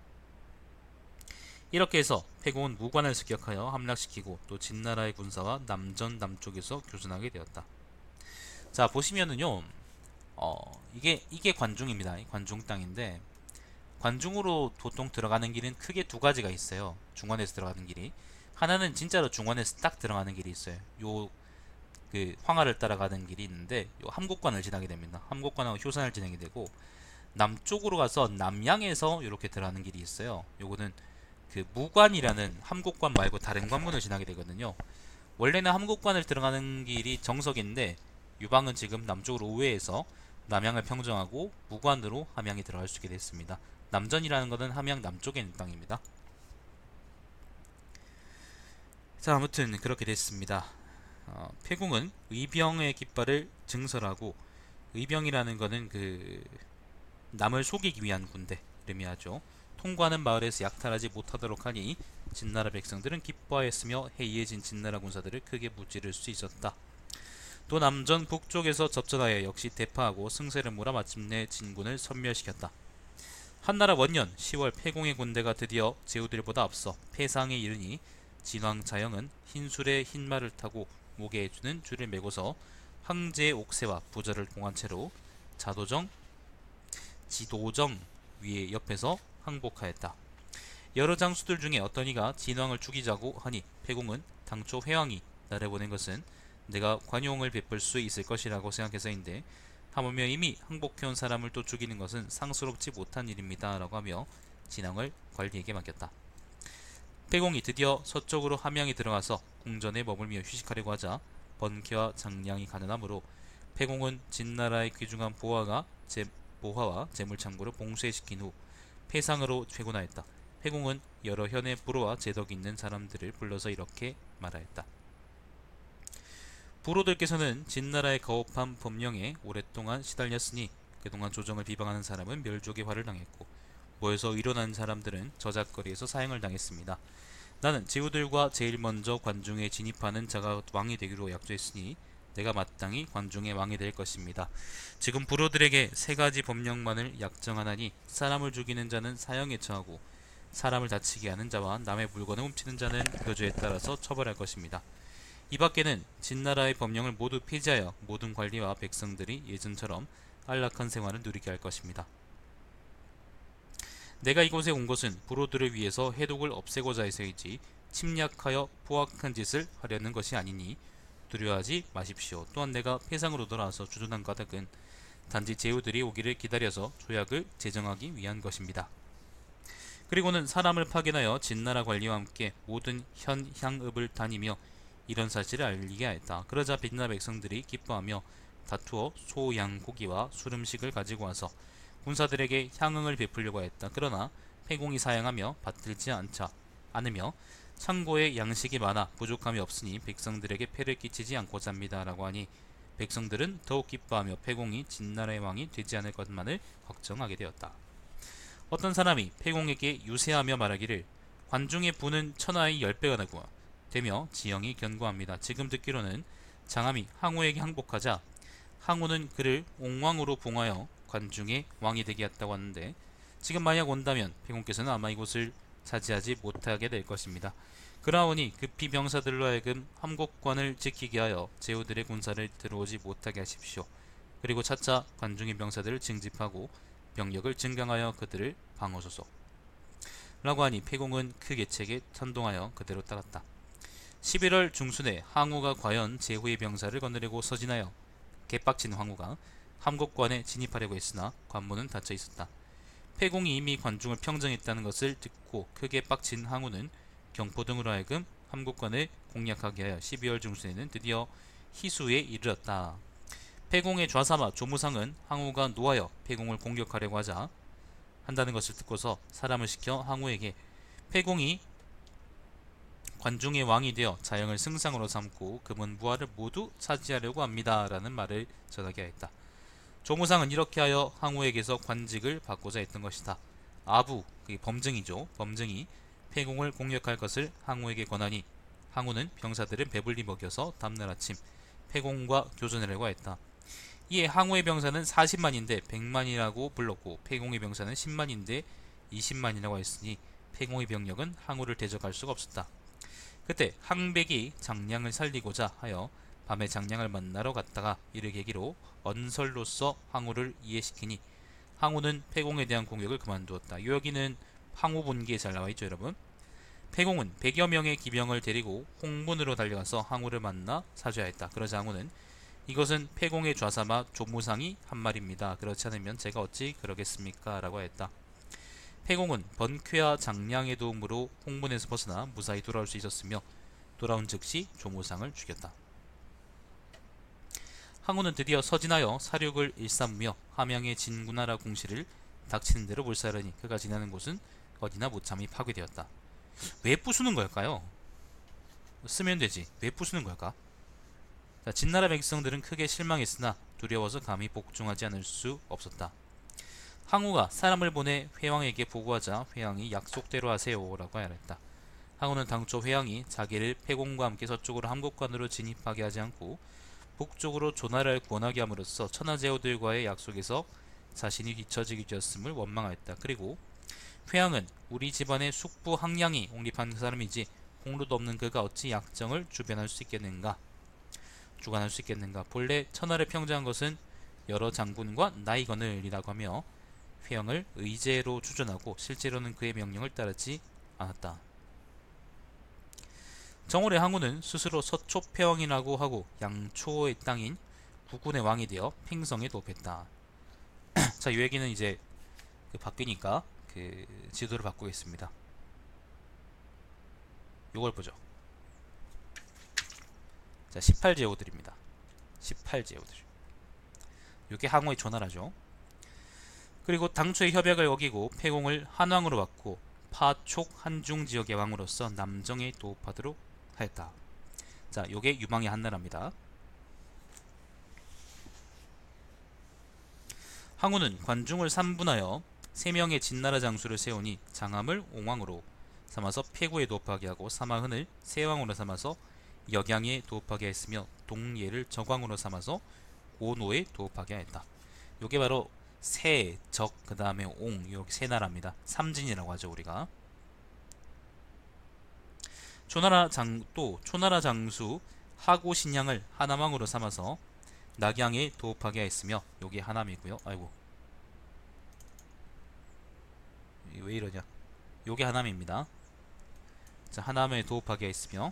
이렇게 해서 패공은 무관을 습격하여 함락시키고 또 진나라의 군사와 남전 남쪽에서 교전하게 되었다. 자 보시면은요 이게 관중입니다. 관중 땅인데 관중으로 보통 들어가는 길은 크게 두 가지가 있어요. 중원에서 들어가는 길이 하나는 진짜로 중원에서 딱 들어가는 길이 있어요. 요 그 황하를 따라가는 길이 있는데 요 함곡관을 지나게 됩니다. 함곡관하고 효산을 지나게 되고 남쪽으로 가서 남양에서 이렇게 들어가는 길이 있어요. 요거는 그 무관이라는 함곡관 말고 다른 관문을 지나게 되거든요. 원래는 함곡관을 들어가는 길이 정석인데 유방은 지금 남쪽으로 우회해서 남양을 평정하고 무관으로 함양에 들어갈 수 있게 됐습니다. 남전이라는 것은 함양 남쪽에 있는 땅입니다. 자 아무튼 그렇게 됐습니다. 패공은 의병의 깃발을 증설하고 의병이라는 것은 그 남을 속이기 위한 군대 의미하죠. 통과하는 마을에서 약탈하지 못하도록 하니 진나라 백성들은 기뻐하였으며 해이해진 진나라 군사들을 크게 무찌를 수 있었다. 또 남전 북쪽에서 접전하여 역시 대파하고 승세를 몰아 마침내 진군을 섬멸시켰다. 한나라 원년 10월 패공의 군대가 드디어 제후들보다 앞서 패상에 이르니 진왕 자영은 흰술의 흰말을 타고 목에 주는 줄을 메고서 황제의 옥새와 부절을 봉한 채로 지도정 위에 옆에서 항복하였다. 여러 장수들 중에 어떤 이가 진왕을 죽이자고 하니 패공은 당초 회왕이 나를 보낸 것은 내가 관용을 베풀 수 있을 것이라고 생각해서인데 하물며 이미 항복해온 사람을 또 죽이는 것은 상스럽지 못한 일입니다 라고 하며 진왕을 관리에게 맡겼다. 패공이 드디어 서쪽으로 함양에 들어가서 궁전에 머물며 휴식하려고 하자 번개와 장량이 가난하므로 패공은 진나라의 귀중한 보화와 재물창고를 봉쇄시킨 후 패상으로 퇴군하였다. 패공은 여러 현의 부로와 재덕이 있는 사람들을 불러서 이렇게 말하였다. 부로들께서는 진나라의 거업한 법령에 오랫동안 시달렸으니 그동안 조정을 비방하는 사람은 멸족의 화를 당했고 모여서 의론하는 사람들은 저작거리에서 사형을 당했습니다. 나는 제후들과 제일 먼저 관중에 진입하는 자가 왕이 되기로 약조했으니 내가 마땅히 관중의 왕이 될 것입니다. 지금 부로들에게 세 가지 법령만을 약정하나니 사람을 죽이는 자는 사형에 처하고 사람을 다치게 하는 자와 남의 물건을 훔치는 자는 교조에 따라서 처벌할 것입니다. 이 밖에는 진나라의 법령을 모두 폐지하여 모든 관리와 백성들이 예전처럼 안락한 생활을 누리게 할 것입니다. 내가 이곳에 온 것은 부로들을 위해서 해독을 없애고자 해서이지 침략하여 포악한 짓을 하려는 것이 아니니 두려워하지 마십시오. 또한 내가 패상으로 돌아와서 주둔한 까닭은 단지 제후들이 오기를 기다려서 조약을 제정하기 위한 것입니다. 그리고는 사람을 파견하여 진나라 관리와 함께 모든 현향읍을 다니며 이런 사실을 알리게 하였다. 그러자 진나라 백성들이 기뻐하며 다투어 소, 양, 고기와 술음식을 가지고 와서 군사들에게 향응을 베풀려고 했다. 그러나 패공이 사양하며 받들지 않으며 창고에 양식이 많아 부족함이 없으니 백성들에게 폐를 끼치지 않고자 합니다 라고 하니 백성들은 더욱 기뻐하며 패공이 진나라의 왕이 되지 않을 것만을 걱정하게 되었다. 어떤 사람이 패공에게 유세하며 말하기를 관중의 부는 천하의 10배가 나고 되며 지형이 견고합니다. 지금 듣기로는 장암이 항우에게 항복하자 항우는 그를 옹왕으로 봉하여 관중의 왕이 되게 했다고 하는데 지금 만약 온다면 패공께서는 아마 이곳을 차지하지 못하게 될 것입니다. 그러하오니 급히 병사들로 하여금 함곡관을 지키게 하여 제후들의 군사를 들어오지 못하게 하십시오. 그리고 차차 관중의 병사들을 징집하고 병력을 증강하여 그들을 방어소서 라고 하니 패공은 그 계책에 선동하여 그대로 따랐다. 11월 중순에 항우가 과연 제후의 병사를 거느리고 서진하여 개빡친 항우가 함곡관에 진입하려고 했으나 관문은 닫혀 있었다. 폐공이 이미 관중을 평정했다는 것을 듣고 크게 빡친 항우는 경포 등으로 하여금 함국관을 공략하게 하여 12월 중순에는 드디어 희수에 이르렀다. 폐공의 좌사마 조무상은 항우가 노하여 폐공을 공격하려고 하자 한다는 것을 듣고서 사람을 시켜 항우에게 폐공이 관중의 왕이 되어 자영을 승상으로 삼고 금은 부하를 모두 차지하려고 합니다. 라는 말을 전하게 하였다. 조무상은 이렇게 하여 항우에게서 관직을 받고자 했던 것이다. 아부, 그게 범증이죠. 범증이 폐공을 공격할 것을 항우에게 권하니 항우는 병사들을 배불리 먹여서 다음날 아침 폐공과 교전하려고 했다. 이에 항우의 병사는 40만인데 100만이라고 불렀고 폐공의 병사는 10만인데 20만이라고 했으니 폐공의 병력은 항우를 대적할 수가 없었다. 그때 항백이 장량을 살리고자 하여 밤에 장량을 만나러 갔다가 이를 계기로 언설로서 항우를 이해시키니 항우는 폐공에 대한 공격을 그만두었다. 여기는 항우 본기에 잘 나와있죠 여러분. 폐공은 100여 명의 기병을 데리고 홍문으로 달려가서 항우를 만나 사죄하였다. 그러자 항우는 이것은 폐공의 좌사마 조무상이 한 말입니다. 그렇지 않으면 제가 어찌 그러겠습니까? 라고 하였다. 폐공은 번쾌와 장량의 도움으로 홍문에서 벗어나 무사히 돌아올 수 있었으며 돌아온 즉시 조무상을 죽였다. 항우는 드디어 서진하여 사륙을 일삼으며 함양의 진군하라 궁시를 닥치는 대로 몰살하니 그가 지나는 곳은 어디나 무참히 파괴되었다. 왜 부수는 걸까요? 쓰면 되지. 왜 부수는 걸까? 자, 진나라 백성들은 크게 실망했으나 두려워서 감히 복종하지 않을 수 없었다. 항우가 사람을 보내 회왕에게 보고하자 회왕이 약속대로 하세요 라고 하였다. 항우는 당초 회왕이 자기를 폐공과 함께 서쪽으로 함국관으로 진입하게 하지 않고 북쪽으로 조나라를 구원하게 함으로써 천하제후들과의 약속에서 자신이 뒤처지게 되었음을 원망하였다. 그리고 회왕은 우리 집안의 숙부 항량이 옹립한 사람이지 공로도 없는 그가 어찌 약정을 주관할 수 있겠는가. 본래 천하를 평정한 것은 여러 장군과 나이거늘이라고 하며 회왕을 의제로 추존하고 실제로는 그의 명령을 따르지 않았다. 정월의 항우는 스스로 서초폐왕이라고 하고 양초의 땅인 부군의 왕이 되어 팽성에 도읍했다. 자, 이 얘기는 이제 바뀌니까 지도를 바꾸겠습니다. 요걸 보죠. 자, 18제후들입니다. 18제후들. 요게 항우의 조나라죠. 그리고 당초의 협약을 어기고 폐공을 한왕으로 바꾸고 파촉 한중 지역의 왕으로서 남정에 도읍하도록 하였다. 자, 요게 유망의 한나라입니다. 항우는 관중을 3분하여 3명의 진나라 장수를 세우니 장암을 옹왕으로 삼아서 폐구에 도읍하게 하고 사마흔을 세왕으로 삼아서 역양에 도읍하게 했으며 동예를 적왕으로 삼아서 고노에 도읍하게 했다. 요게 바로 세, 적, 그 다음에 옹, 이렇게 세 나라입니다. 삼진이라고 하죠 우리가. 초나라 장수 하고신양을 하남왕으로 삼아서 낙양에 도읍하게 했으며 요게 하남이고요. 아이고, 왜 이러냐. 요게 하남입니다. 자, 하남에 도읍하게 했으며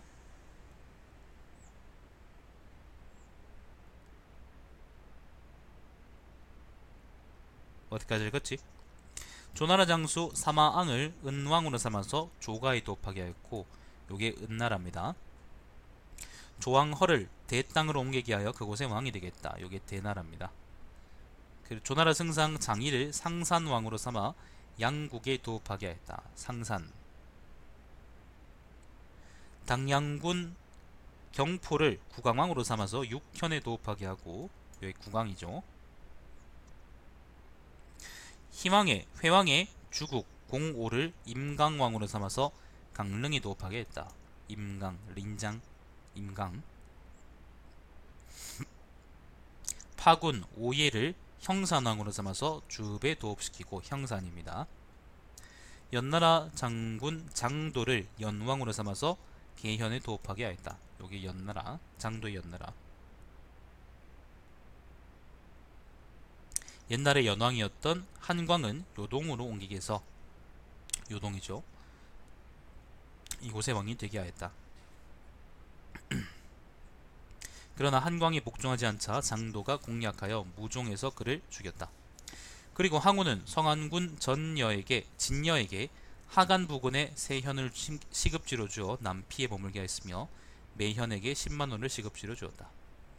어디까지 읽었지? 조나라 장수 사마앙을 은왕으로 삼아서 조가에 도읍하게 하였고 요게 은나라입니다. 조왕허를 대땅으로 옮기게 하여 그곳의 왕이 되겠다. 요게 대나라입니다. 그리고 조나라 승상 장이를 상산왕으로 삼아 양국에 도읍하게 하였다. 상산. 당양군 경포를 국왕왕으로 삼아서 육현에 도읍하게 하고 여기 국왕이죠. 회왕의 주국 공오를 임강왕으로 삼아서 강릉에 도읍하게 했다. 임강, 린장, 임강. 파군 오예를 형산왕으로 삼아서 주읍에 도읍시키고 형산입니다. 연나라 장군 장도를 연왕으로 삼아서 계현에 도읍하게 하였다. 여기 연나라, 장도의 연나라. 옛날에 연왕이었던 한광은 요동으로 옮기게 해서 요동이죠. 이곳의 왕이 되게 하였다. 그러나 한광이 복종하지 않자 장도가 공략하여 무종해서 그를 죽였다. 그리고 항우는 성안군 진여에게 하간 부근의 세현을 시급지로 주어 남피에 머물게 하였으며 매현에게 10만원을 시급지로 주었다.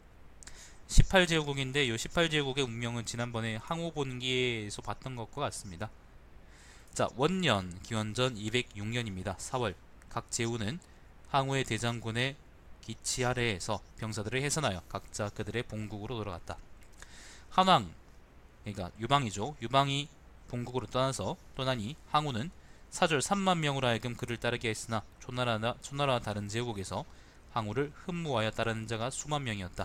18제국인데 이 18제국의 운명은 지난번에 항우본기에서 봤던 것과 같습니다. 자, 원년 기원전 206년입니다. 4월 각 제후는 항우의 대장군의 기치 아래에서 병사들을 해산하여 각자 그들의 본국으로 돌아갔다. 한왕, 그러니까 유방이죠. 유방이 본국으로 떠나니 항우는 사절 3만 명으로 하여금 그를 따르게 했으나 초나라와 다른 제국에서 항우를 흠모하여 따르는 자가 수만 명이었다.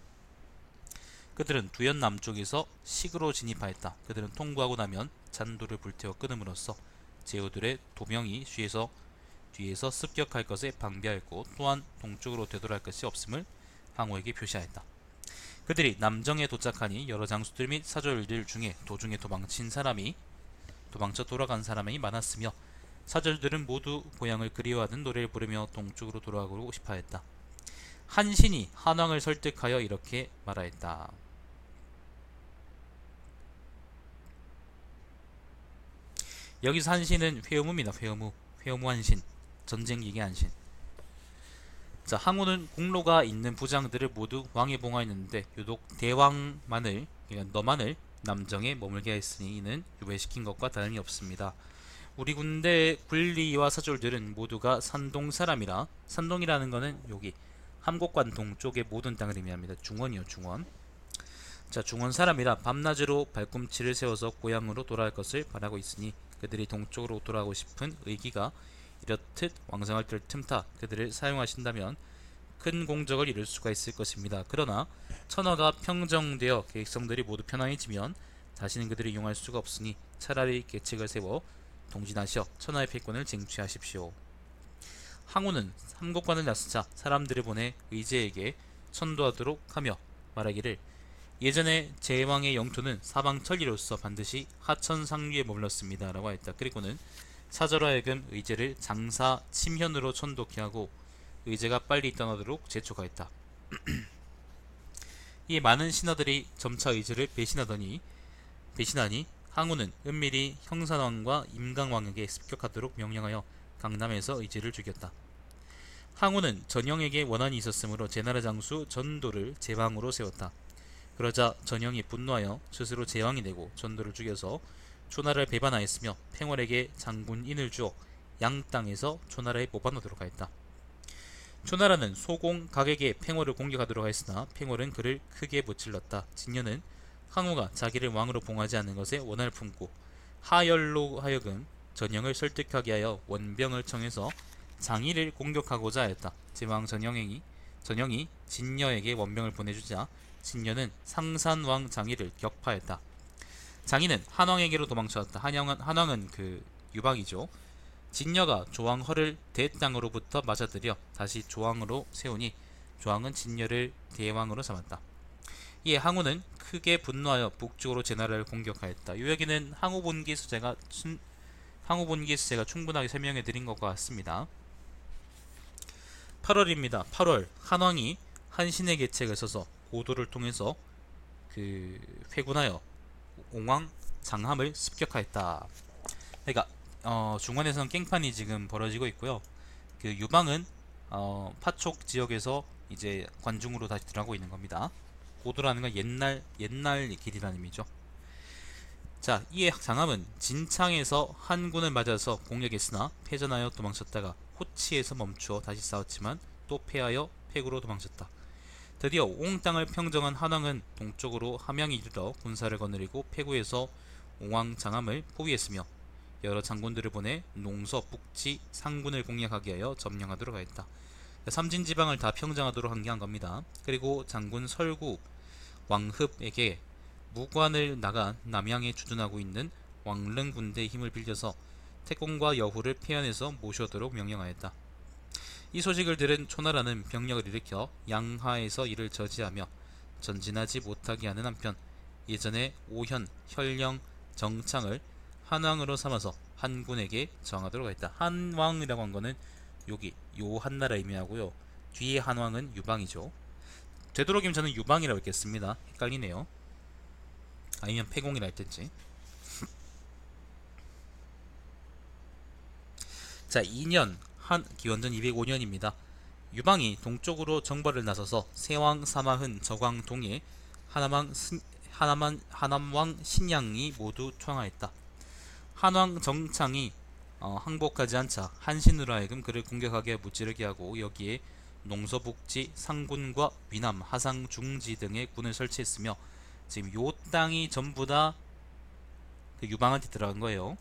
그들은 두현 남쪽에서 식으로 진입하였다. 그들은 통과하고 나면 잔도를 불태워 끊음으로써 제후들의 도명이 뒤에서 습격할 것에 방비하였고 또한 동쪽으로 되돌아갈 것이 없음을 항우에게 표시하였다. 그들이 남정에 도착하니 여러 장수들 및 사절들 중에 도중에 도망쳐 돌아간 사람이 많았으며 사절들은 모두 고향을 그리워하는 노래를 부르며 동쪽으로 돌아가고 싶어했다. 한신이 한왕을 설득하여 이렇게 말하였다. 여기서 한신은 회오무입니다. 회오무 한신, 전쟁기계 한신. 자, 항우는 공로가 있는 부장들을 모두 왕에 봉하였는데 유독 대왕만을, 그러니까 너만을 남정에 머물게 했으니 이는 유배시킨 것과 다름이 없습니다. 우리 군대 군리와 사졸들은 모두가 산동 사람이라, 산동이라는 것은 여기 함곡관 동쪽의 모든 땅을 의미합니다. 중원이요, 중원. 자, 중원 사람이라 밤낮으로 발꿈치를 세워서 고향으로 돌아갈 것을 바라고 있으니 그들이 동쪽으로 돌아가고 싶은 의기가 이렇듯 왕성할 때 틈타 그들을 사용하신다면 큰 공적을 이룰 수가 있을 것입니다. 그러나 천하가 평정되어 계획성들이 모두 편안해지면 다시는 그들을 이용할 수가 없으니 차라리 계책을 세워 동진하시어 천하의 패권을 쟁취하십시오. 항우는 함곡관을 나서자 사람들을 보내 의제에게 천도하도록 하며 말하기를 예전에 제왕의 영토는 사방천리로서 반드시 하천상류에 머물렀습니다 라고 했다. 그리고는 사절로 하여금 의제를 장사 침현으로 천독케 하고 의제가 빨리 떠나도록 재촉하였다. 이에 많은 신하들이 점차 의제를 배신하니 항우는 은밀히 형산왕과 임강왕에게 습격하도록 명령하여 강남에서 의제를 죽였다. 항우는 전영에게 원한이 있었으므로 제나라 장수 전도를 제왕으로 세웠다. 그러자 전영이 분노하여 스스로 제왕이 되고 전도를 죽여서 초나라를 배반하였으며 팽월에게 장군인을 주어 양땅에서 초나라에 뽑아놓도록 하였다. 초나라는 소공 각에게 팽월을 공격하도록 하였으나 팽월은 그를 크게 무찔렀다. 진녀는 항우가 자기를 왕으로 봉하지 않는 것에 원한을 품고 하열로 하여금 전영을 설득하게 하여 원병을 청해서 장의를 공격하고자 하였다. 제왕 전영이 진녀에게 원병을 보내주자 진녀는 상산왕 장의를 격파했다. 장의는 한왕에게로 도망쳤다. 한왕은 그 유방이죠. 진녀가 조왕 허를 대땅으로부터 맞아들여 다시 조왕으로 세우니 조왕은 진녀를 대왕으로 삼았다. 이에 항우는 크게 분노하여 북쪽으로 제나라를 공격하였다. 여기는 항우본기 수제가 충분하게 설명해 드린 것과 같습니다. 8월입니다. 8월 한왕이 한신의 계책을 써서 고도를 통해서 회군하여 옹왕 장함을 습격하였다. 그러니까 중원에서는 깽판이 지금 벌어지고 있고요. 그 유방은 파촉 지역에서 이제 관중으로 다시 들어가고 있는 겁니다. 고도라는 건 옛날 길이라는 의미죠. 자, 이에 장함은 진창에서 한군을 맞아서 공격했으나 패전하여 도망쳤다가 호치에서 멈추어 다시 싸웠지만 또 패하여 팩으로 도망쳤다. 드디어 옹 땅을 평정한 한왕은 동쪽으로 함양에 이르러 군사를 거느리고 패구에서 옹왕 장함을 포위했으며 여러 장군들을 보내 농서, 북지, 상군을 공략하게 하여 점령하도록 하였다. 삼진지방을 다 평정하도록 한 겁니다. 그리고 장군 설구 왕흡에게 무관을 나간 남양에 주둔하고 있는 왕릉 군대의 힘을 빌려서 태공과 여후를 폐연해서 모셔오도록 명령하였다. 이 소식을 들은 초나라는 병력을 일으켜 양하에서 이를 저지하며 전진하지 못하게 하는 한편 예전에 오현, 혈령, 정창을 한왕으로 삼아서 한군에게 정하도록 했다. 한왕이라고 한 거는 여기 요 한나라 의미하고요. 뒤에 한왕은 유방이죠. 되도록이면 저는 유방이라고 읽겠습니다. 헷갈리네요. 아니면 폐공이라 할텐지. 자, 2년 기원전 205년입니다. 유방이 동쪽으로 정벌을 나서서 세왕 사마흔 저광동에 하남왕 신양이 모두 투항하였다. 한왕 정창이 항복하지 않자 한신으로 하여금 그를 공격하게 무찌르게 하고 여기에 농서북지, 상군과 위남, 하상, 중지 등의 군을 설치했으며 지금 요 땅이 전부 다 그 유방한테 들어간 거예요.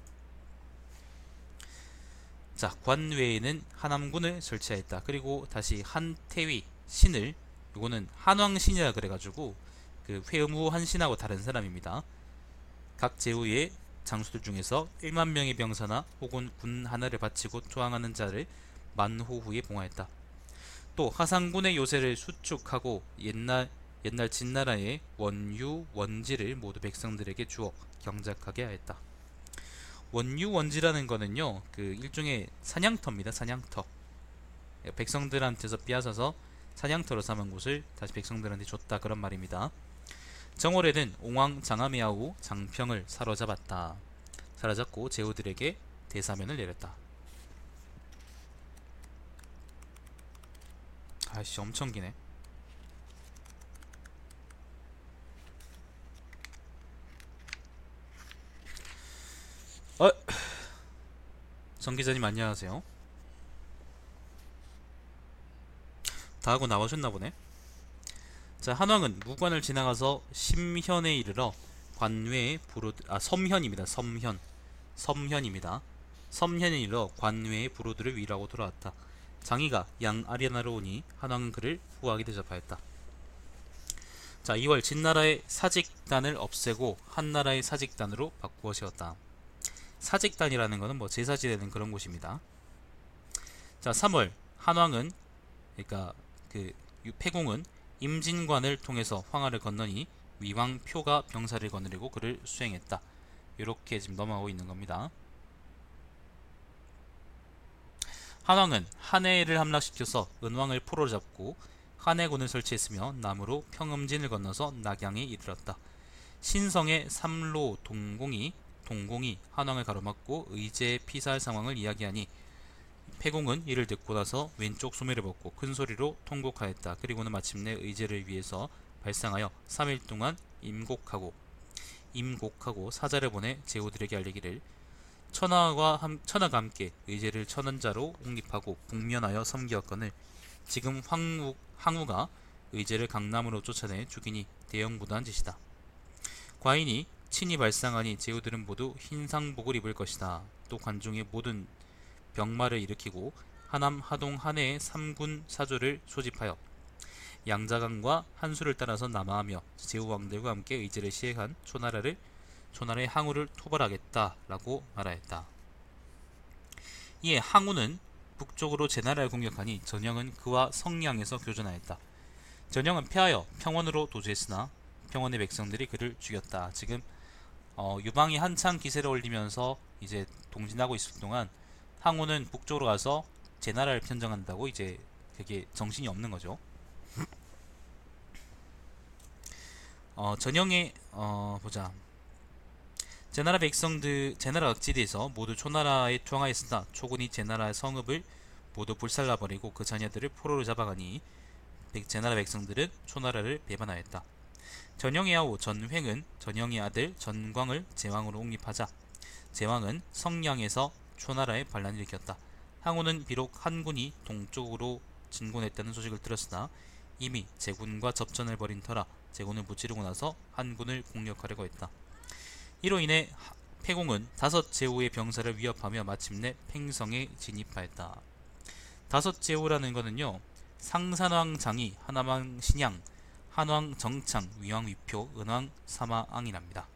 자, 관외에는 하남군을 설치하였다. 그리고 다시 한태위 신을, 요거는 한왕신이라 그래가지고 그 회음후 한신하고 다른 사람입니다. 각 제후의 장수들 중에서 1만 명의 병사나 혹은 군 하나를 바치고 투항하는 자를 만호후에 봉하였다. 또 하상군의 요새를 수축하고 옛날 진나라의 원유 원지를 모두 백성들에게 주어 경작하게 하였다. 원유 원지라는 거는요, 그 일종의 사냥터입니다. 사냥터. 백성들한테서 빼앗아서 사냥터로 삼은 곳을 다시 백성들한테 줬다, 그런 말입니다. 정월에는 옹왕 장하메아우 장평을 사로잡았다. 사로잡고 제후들에게 대사면을 내렸다. 아이씨, 엄청 기네. 정 기자님 안녕하세요. 다 하고 나오셨나 보네. 자, 한왕은 무관을 지나가서 심현에 이르러 관외에 섬현입니다. 섬현입니다. 섬현에 이르러 관외의 부로들을 위로하고 돌아왔다. 장이가 양 아리아나로 오니 한왕은 그를 후하게 대접하였다. 자, 2월 진나라의 사직단을 없애고 한나라의 사직단으로 바꾸어 세웠다. 사직단이라는 것은 뭐 제사 지내는 그런 곳입니다. 자, 3월 한왕은, 그러니까 그 패공은 임진관을 통해서 황하를 건너니 위왕 표가 병사를 거느리고 그를 수행했다. 이렇게 지금 넘어가고 있는 겁니다. 한왕은 한해를 함락시켜서 은왕을 포로로 잡고 한해군을 설치했으며 남으로 평음진을 건너서 낙양에 이르렀다. 신성의 삼로 동공이 한왕을 가로막고 의제의 피살 상황을 이야기하니 패공은 이를 듣고 나서 왼쪽 소매를 벗고 큰 소리로 통곡하였다. 그리고는 마침내 의제를 위해서 발상하여 3일 동안 임곡하고 사자를 보내 제후들에게 알리기를 천하가 함께 의제를 천원자로 옹립하고 복면하여 섬기었거늘 지금 항우가 의제를 강남으로 쫓아내 죽이니 대형부도한 짓이다. 과인이 친히 발상하니 제후들은 모두 흰상복을 입을 것이다. 또 관중의 모든 병마를 일으키고 하남, 하동, 한해의 3군 사조를 소집하여 양자강과 한수를 따라서 남하하며 제후왕들과 함께 의제를 시행한 초나라의 항우를 토벌하겠다라고 말하였다. 이에 항우는 북쪽으로 제나라를 공격하니 전영은 그와 성량에서 교전하였다. 전영은 패하여 평원으로 도주했으나 평원의 백성들이 그를 죽였다. 지금 유방이 한창 기세를 올리면서 이제 동진하고 있을 동안 항우는 북쪽으로 가서 제나라를 편정한다고 이제 그게 정신이 없는 거죠. 전형의 보자. 제나라 각지대에서 모두 초나라에 투항하였으나 초군이 제나라의 성읍을 모두 불살라버리고 그 자녀들을 포로로 잡아가니 제나라 백성들은 초나라를 배반하였다. 전형의 아우 전횡은 전형의 아들 전광을 제왕으로 옹립하자 제왕은 성량에서 초나라에 반란을 일으켰다. 항우는 비록 한군이 동쪽으로 진군했다는 소식을 들었으나 이미 제군과 접전을 벌인 터라 제군을 무찌르고 나서 한군을 공격하려고 했다. 이로 인해 패공은 5제후의 병사를 위협하며 마침내 팽성에 진입하였다. 5제후라는 것은요, 상산왕 장이, 하남왕 신양, 한왕 정창, 위왕 위표, 은왕 사마왕이랍니다.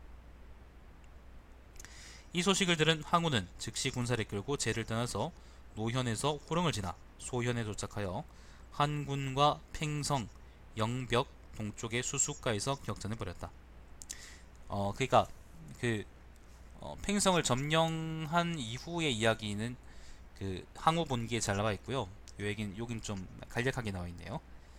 이 소식을 들은 항우는 즉시 군사를 끌고 제를 떠나서 노현에서 호릉을 지나 소현에 도착하여 한군과 팽성, 영벽 동쪽의 수수가에서 격전을 벌였다. 그러니까 팽성을 점령한 이후의 이야기는 그 항우 본기에 잘 나와 있고요. 여긴 좀 간략하게 나와 있네요.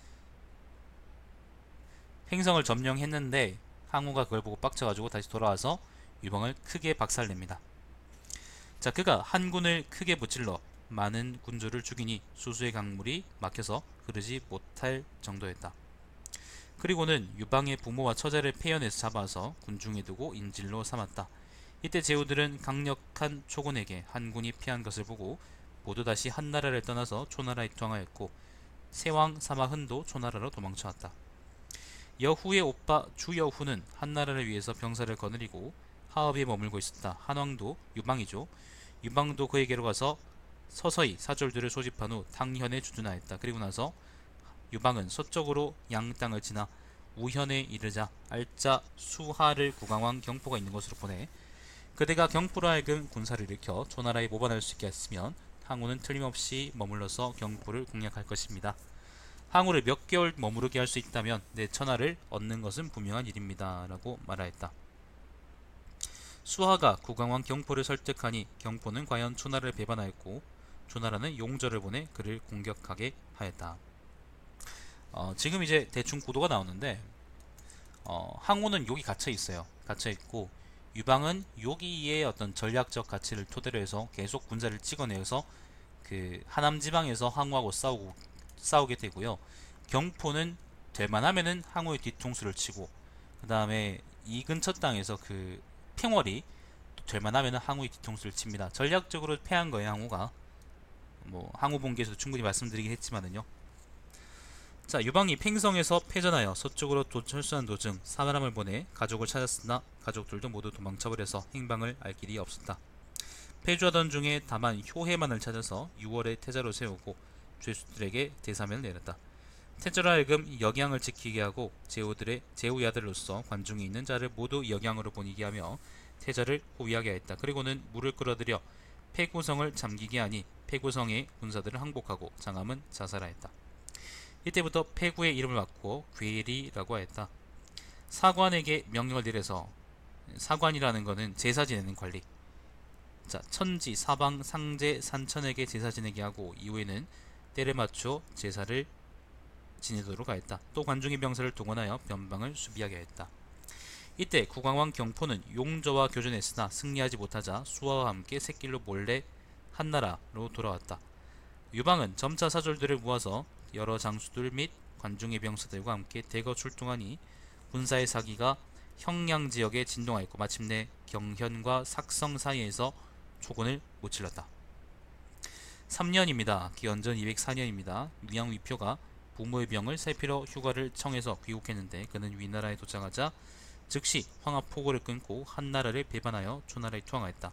팽성을 점령했는데 항우가 그걸 보고 빡쳐가지고 다시 돌아와서 유방을 크게 박살냅니다. 자, 그가 한군을 크게 무찔러 많은 군주를 죽이니 수수의 강물이 막혀서 흐르지 못할 정도였다. 그리고는 유방의 부모와 처자를 폐연해서 잡아서 군중에 두고 인질로 삼았다. 이때 제후들은 강력한 초군에게 한군이 피한 것을 보고 모두 다시 한나라를 떠나서 초나라에 투항하였고 세왕 사마흔도 초나라로 도망쳐왔다. 여후의 오빠 주여후는 한나라를 위해서 병사를 거느리고 하업에 머물고 있었다. 한왕도 유방이죠. 유방도 그에게로 가서 서서히 사졸들을 소집한 후 탕현에 주둔하였다. 그리고 나서 유방은 서쪽으로 양 땅을 지나 우현에 이르자 알자 수하를 국왕왕 경포가 있는 곳으로 보내 그대가 경포로 하여금 군사를 일으켜 초나라에 모반할 수 있게 했으면 항우는 틀림없이 머물러서 경포를 공략할 것입니다. 항우를 몇 개월 머무르게 할 수 있다면 내 천하를 얻는 것은 분명한 일입니다. 라고 말하였다. 수하가 국왕왕 경포를 설득하니 경포는 과연 초나라를 배반하였고 초나라는 용절을 보내 그를 공격하게 하였다. 지금 이제 대충 구도가 나오는데 항우는 여기 갇혀 있어요. 갇혀 있고 유방은 여기에 어떤 전략적 가치를 토대로 해서 계속 군사를 찍어내서 그 하남 지방에서 항우하고 싸우게 되고요. 경포는 될만하면은 항우의 뒤통수를 치고 그 다음에 이 근처 땅에서 그 팽월이 될만하면은 항우의 뒤통수를 칩니다. 전략적으로 패한 거예요. 항우가 뭐 항우 본기에서도 충분히 말씀드리긴 했지만은요. 자, 유방이 팽성에서 패전하여 서쪽으로 철수한 도중 사람을 보내 가족을 찾았으나 가족들도 모두 도망쳐버려서 행방을 알 길이 없었다. 패주하던 중에 다만 효해만을 찾아서 6월에 태자로 세우고 죄수들에게 대사면을 내렸다. 태자로 하여금 역양을 지키게 하고 제후의 아들로서 관중에 있는 자를 모두 역양으로 보내게 하며 태자를 호위하게 했다. 그리고는 물을 끌어들여 패구성을 잠기게 하니 패구성의 군사들을 항복하고 장암은 자살하였다. 이때부터 패구의 이름을 바꾸어 괴리라고 하였다. 사관에게 명령을 내려서 사관이라는 것은 제사 지내는 관리. 자, 천지, 사방, 상제, 산천에게 제사 지내게 하고 이후에는 때를 맞춰 제사를 지내도록 하였다. 또 관중의 병사를 동원하여 변방을 수비하게 하였다. 이때 국왕왕 경포는 용저와 교전했으나 승리하지 못하자 수하와 함께 샛길로 몰래 한나라로 돌아왔다. 유방은 점차 사졸들을 모아서 여러 장수들 및 관중의 병사들과 함께 대거 출동하니 군사의 사기가 형양 지역에 진동하였고 마침내 경현과 삭성 사이에서 초군을 무찔렀다. 3년입니다. 기원전 204년입니다. 무양 위표가 부모의 병을 살피러 휴가를 청해서 귀국했는데 그는 위나라에 도착하자 즉시 황하포고를 끊고 한나라를 배반하여 초나라에 투항하였다.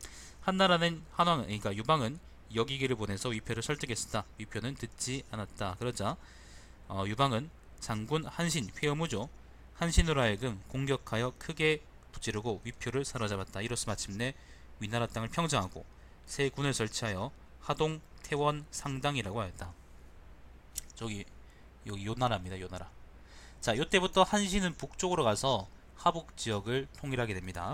그러니까 유방은 여기기를 보내서 위표를 설득했으나 위표는 듣지 않았다. 그러자 유방은 장군 한신 회어무죠. 한신으로 하여금 공격하여 크게 부찌르고 위표를 사로잡았다. 이로써 마침내 위나라 땅을 평정하고 새 군을 설치하여 하동 태원 상당이라고 하였다. 여기 요나라입니다. 요나라. 자, 요때부터 한신은 북쪽으로 가서 하북 지역을 통일하게 됩니다.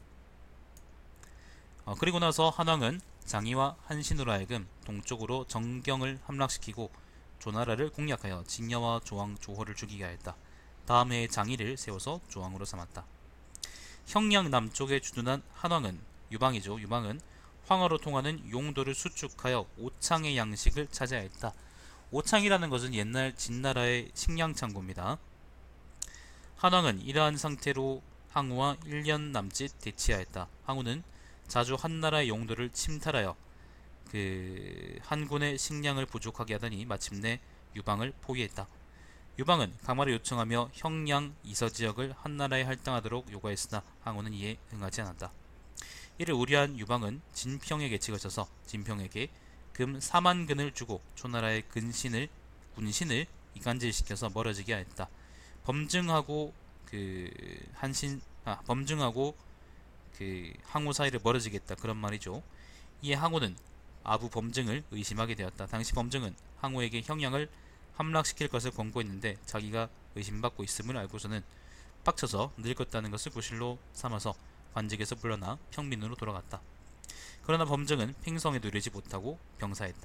그리고 나서 한왕은 장이와 한신으로 하여금 동쪽으로 정경을 함락시키고 조나라를 공략하여 진여와 조왕 조호를 죽이게 하였다. 다음 해에 장이를 세워서 조왕으로 삼았다. 형양 남쪽에 주둔한 한왕은 유방은 황하로 통하는 용도를 수축하여 오창의 양식을 차지하였다. 오창이라는 것은 옛날 진나라의 식량 창고입니다. 한왕은 이러한 상태로 항우와 1년 남짓 대치하였다. 항우는 자주 한나라의 용도를 침탈하여 한군의 식량을 부족하게 하더니 마침내 유방을 포위했다. 유방은 강화를 요청하며 형양 이서 지역을 한나라에 할당하도록 요구했으나 항우는 이에 응하지 않았다. 이를 우려한 유방은 진평에게 치거쳐서 진평에게 금 4만근을 주고 초나라의 군신을 이간질시켜서 멀어지게 하였다. 범증하고 항우 사이를 멀어지겠다 그런 말이죠. 이에 항우는 아부 범증을 의심하게 되었다. 당시 범증은 항우에게 형양을 함락시킬 것을 권고했는데 자기가 의심받고 있음을 알고서는 빡쳐서 늙었다는 것을 구실로 삼아서 관직에서 물러나 평민으로 돌아갔다. 그러나 범증은 팽성에도 이르지 못하고 병사했다.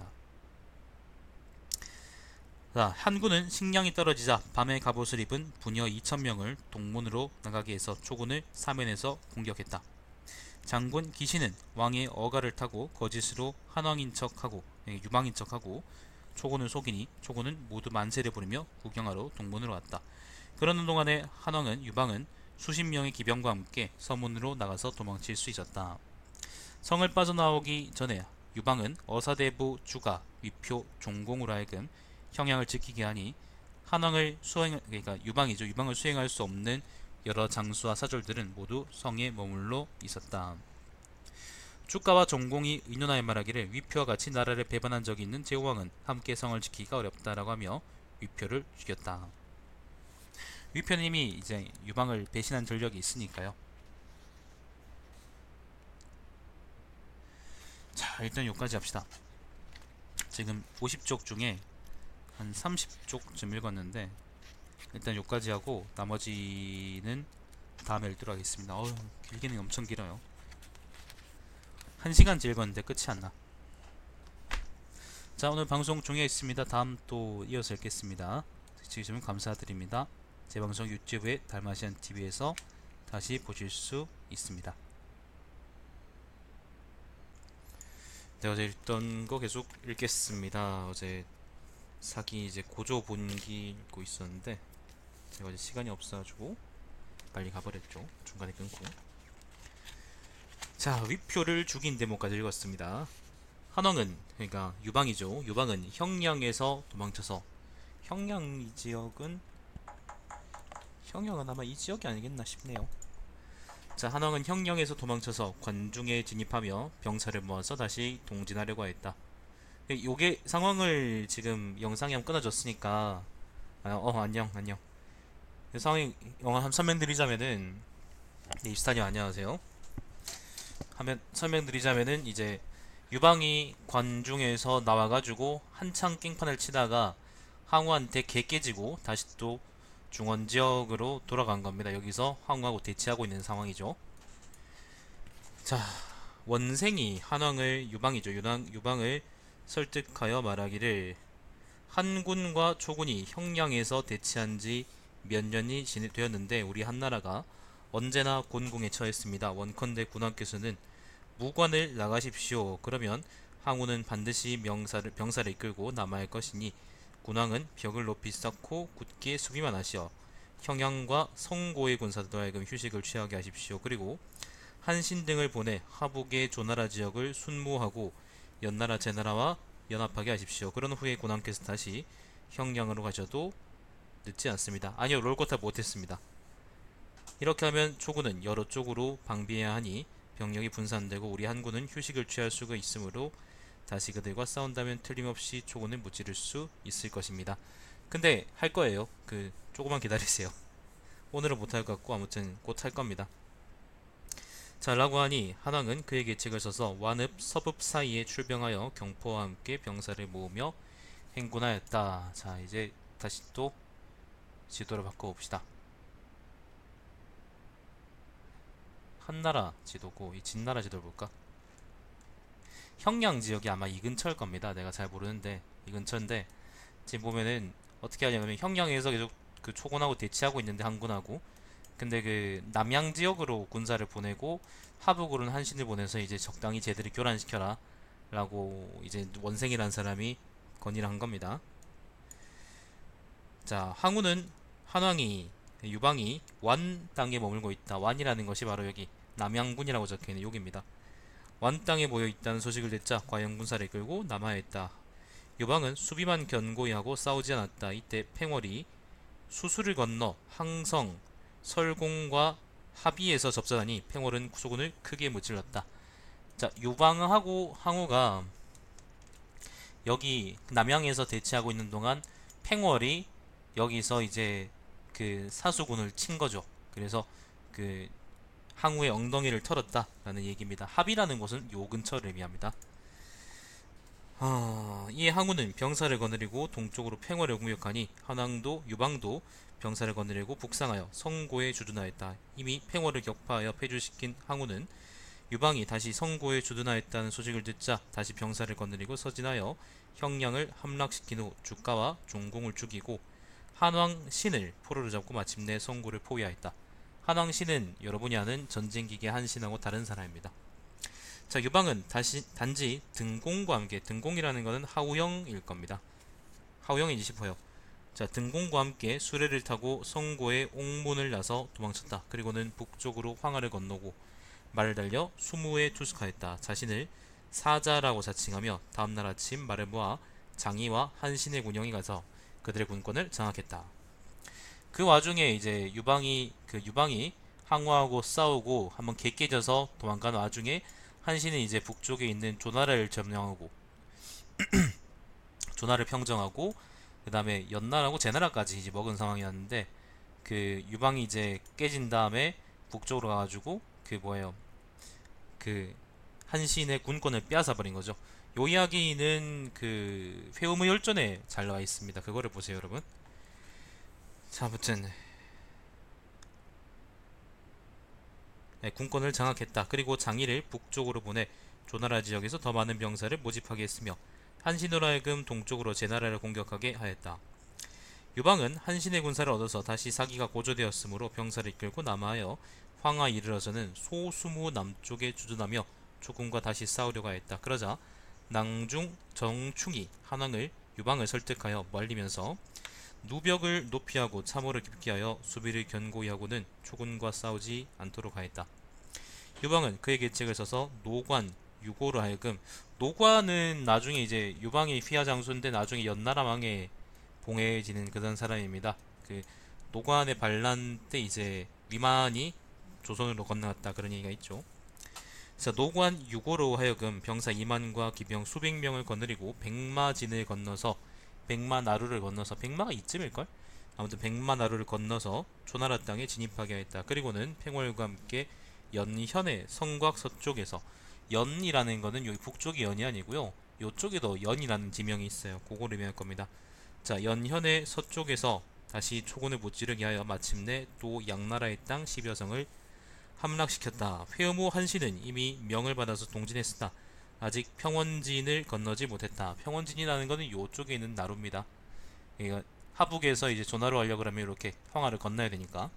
자, 한군은 식량이 떨어지자 밤에 갑옷을 입은 부녀 2000명을 동문으로 나가게 해서 초군을 사면에서 공격했다. 장군 기신은 왕의 어가를 타고 거짓으로 한왕인 척하고 유방인 척하고 초고는 속이니 초고는 모두 만세를 부르며 구경하러 동문으로 왔다. 그러는 동안에 한왕은 유방은 수십 명의 기병과 함께 서문으로 나가서 도망칠 수 있었다. 성을 빠져나오기 전에 유방은 어사대부 주가 위표 종공으로 하여금 형량을 지키게 하니 한왕을 그러니까 유방을 수행할 수 없는 여러 장수와 사졸들은 모두 성에 머물러 있었다. 주가와 종공이 의논하여 말하기를 위표와 같이 나라를 배반한 적이 있는 제후왕은 함께 성을 지키기가 어렵다라고 하며 위표를 죽였다. 위표는 이미 이제 유방을 배신한 전력이 있으니까요. 자, 일단 여기까지 합시다. 지금 50쪽 중에 한 30쪽쯤 읽었는데 일단 여기까지 하고 나머지는 다음에 읽도록 하겠습니다. 길기는 엄청 길어요. 1시간째 읽었는데 끝이 안나. 자, 오늘 방송 종료했습니다. 다음 또 이어서 읽겠습니다. 시청해주시면 감사드립니다. 제 방송 유튜브에 달마시안TV에서 다시 보실 수 있습니다. 네, 어제 읽던 거 계속 읽겠습니다. 어제 사기 이제 고조 본기 읽고 있었는데 제가 어제 시간이 없어가지고 빨리 가버렸죠. 중간에 끊고. 자, 위표를 죽인 대목까지 읽었습니다. 한왕은 그러니까 유방이죠. 유방은 형량에서 도망쳐서 형량 지역은 아마 이 지역이 아니겠나 싶네요. 자, 한왕은 형량에서 도망쳐서 관중에 진입하며 병사를 모아서 다시 동진하려고 했다. 요게 상황을 지금 영상이 한번 끊어졌으니까 안녕 상황이 한 설명드리자면은 입스타님 안녕하세요. 하면 설명드리자면은 이제 유방이 관중에서 나와가지고 한창 깽판을 치다가 항우한테 개 깨지고 다시 또 중원 지역으로 돌아간 겁니다. 여기서 항우하고 대치하고 있는 상황이죠. 자, 원생이 한왕을 유방을 설득하여 말하기를 한군과 초군이 형량에서 대치한 지 몇 년이 되었는데 우리 한나라가 언제나 곤궁에 처했습니다. 원컨대 군왕께서는 무관을 나가십시오. 그러면 항우는 반드시 병사를 이끌고 남아야 할 것이니 군왕은 벽을 높이 쌓고 굳게 수비만 하시어 형양과 성고의 군사들도 하여금 휴식을 취하게 하십시오. 그리고 한신 등을 보내 하북의 조나라 지역을 순무하고 연나라 제나라와 연합하게 하십시오. 그런 후에 군왕께서 다시 형량으로 가셔도 늦지 않습니다. 아니요, 롤코타 못했습니다. 이렇게 하면 초군은 여러 쪽으로 방비해야 하니 병력이 분산되고 우리 한군은 휴식을 취할 수가 있으므로 다시 그들과 싸운다면 틀림없이 초군을 무찌를 수 있을 것입니다. 근데 할 거예요. 조금만 기다리세요. 오늘은 못할 것 같고 아무튼 곧 할 겁니다. 자, 라고 하니 한왕은 그에게 책을 써서 완읍, 서읍 사이에 출병하여 경포와 함께 병사를 모으며 행군하였다. 자, 이제 다시 또 지도를 바꿔봅시다. 한나라 지도고 이 진나라 지도를 볼까? 형량 지역이 아마 이 근처일 겁니다. 내가 잘 모르는데 이 근처인데 지금 보면은 어떻게 하냐면 형량에서 계속 그 초군하고 대치하고 있는데 한군하고 근데 그 남양 지역으로 군사를 보내고 하북으로는 한신을 보내서 이제 적당히 쟤들을 교란시켜라 라고 이제 원생이란 사람이 건의를 한 겁니다. 자, 한왕이 유방이 완 땅에 머물고 있다. 완이라는 것이 바로 여기 남양군이라고 적혀있는 여기입니다. 완 땅에 모여 있다는 소식을 듣자 과연 군사를 이끌고 남하야 했다. 유방은 수비만 견고히 하고 싸우지 않았다. 이때 팽월이 수수를 건너 항성, 설공과 합의에서 접전하니 팽월은 수군을 크게 무찔렀다. 자, 유방하고 항우가 여기 남양에서 대치하고 있는 동안 팽월이 여기서 이제 그 사수군을 친 거죠. 그래서 그 항우의 엉덩이를 털었다라는 얘기입니다. 합이라는 곳은 요 근처를 의미합니다. 이 항우는 병사를 거느리고 동쪽으로 팽월을 공격하니 한왕도 유방도 병사를 거느리고 북상하여 성고에 주둔하였다. 이미 팽월을 격파하여 폐주시킨 항우는 유방이 다시 성고에 주둔하였다는 소식을 듣자 다시 병사를 거느리고 서진하여 형량을 함락시킨 후 주가와 종공을 죽이고 한왕 신을 포로로 잡고 마침내 성고를 포위하였다. 한왕신은 여러분이 아는 전쟁기계 한신하고 다른 사람입니다. 자, 유방은 단지 등공과 함께, 등공이라는 것은 하우영일 겁니다. 하우영이지 싶어요. 자, 등공과 함께 수레를 타고 성고의 옥문을 나서 도망쳤다. 그리고는 북쪽으로 황하를 건너고 말을 달려 수무에 투숙하였다. 자신을 사자라고 자칭하며 다음날 아침 말을 모아 장이와 한신의 군영이 가서 그들의 군권을 장악했다. 그 와중에 이제 유방이 항우하고 싸우고 한번 개깨져서 도망간 와중에 한신은 이제 북쪽에 있는 조나라를 점령하고 조나를 평정하고 그 다음에 연나라하고 제나라까지 이제 먹은 상황이었는데, 그 유방이 이제 깨진 다음에 북쪽으로 가가지고 그 한신의 군권을 빼앗아 버린 거죠. 요 이야기는 그 회음의 열전에 잘 나와 있습니다. 그거를 보세요, 여러분. 자, 아무튼 네, 군권을 장악했다. 그리고 장의를 북쪽으로 보내 조나라 지역에서 더 많은 병사를 모집하게 했으며 한신으로 하여금 동쪽으로 제나라를 공격하게 하였다. 유방은 한신의 군사를 얻어서 다시 사기가 고조되었으므로 병사를 이끌고 남하여 황하 이르러서는 소수무 남쪽에 주둔하며 조군과 다시 싸우려고 하였다. 그러자 낭중 정충이 한왕을 유방을 설득하여 말리면서 누벽을 높이하고 참호를 깊게 하여 수비를 견고히 하고는 초군과 싸우지 않도록 하였다. 유방은 그의 계책을 써서 노관 유고로 하여금, 노관은 나중에 이제 유방의 휘하 장수인데 나중에 연나라 왕에 봉해지는 그런 사람입니다. 그 노관의 반란 때 이제 위만이 조선으로 건너갔다, 그런 얘기가 있죠. 그래서 노관 유고로 하여금 병사 2만과 기병 수백 명을 거느리고 백마진을 건너서 백마나루를 건너서, 백마가 이쯤일걸? 아무튼 백마나루를 건너서 초나라 땅에 진입하게 하였다. 그리고는 팽월과 함께 연현의 성곽 서쪽에서, 연이라는 거는 여기 북쪽이 연이 아니고요, 요쪽에도 연이라는 지명이 있어요. 그거를 의미할 겁니다. 자, 연현의 서쪽에서 다시 초군을 무찌르게 하여 마침내 또 양나라의 땅 10여 성을 함락시켰다. 회음호 한신은 이미 명을 받아서 동진했으나 아직 평원진을 건너지 못했다. 평원진이라는 것은 요쪽에 있는 나루입니다. 그러니까 하북에서 이제 조나로 하려고 하면 이렇게 황하를 건너야 되니까.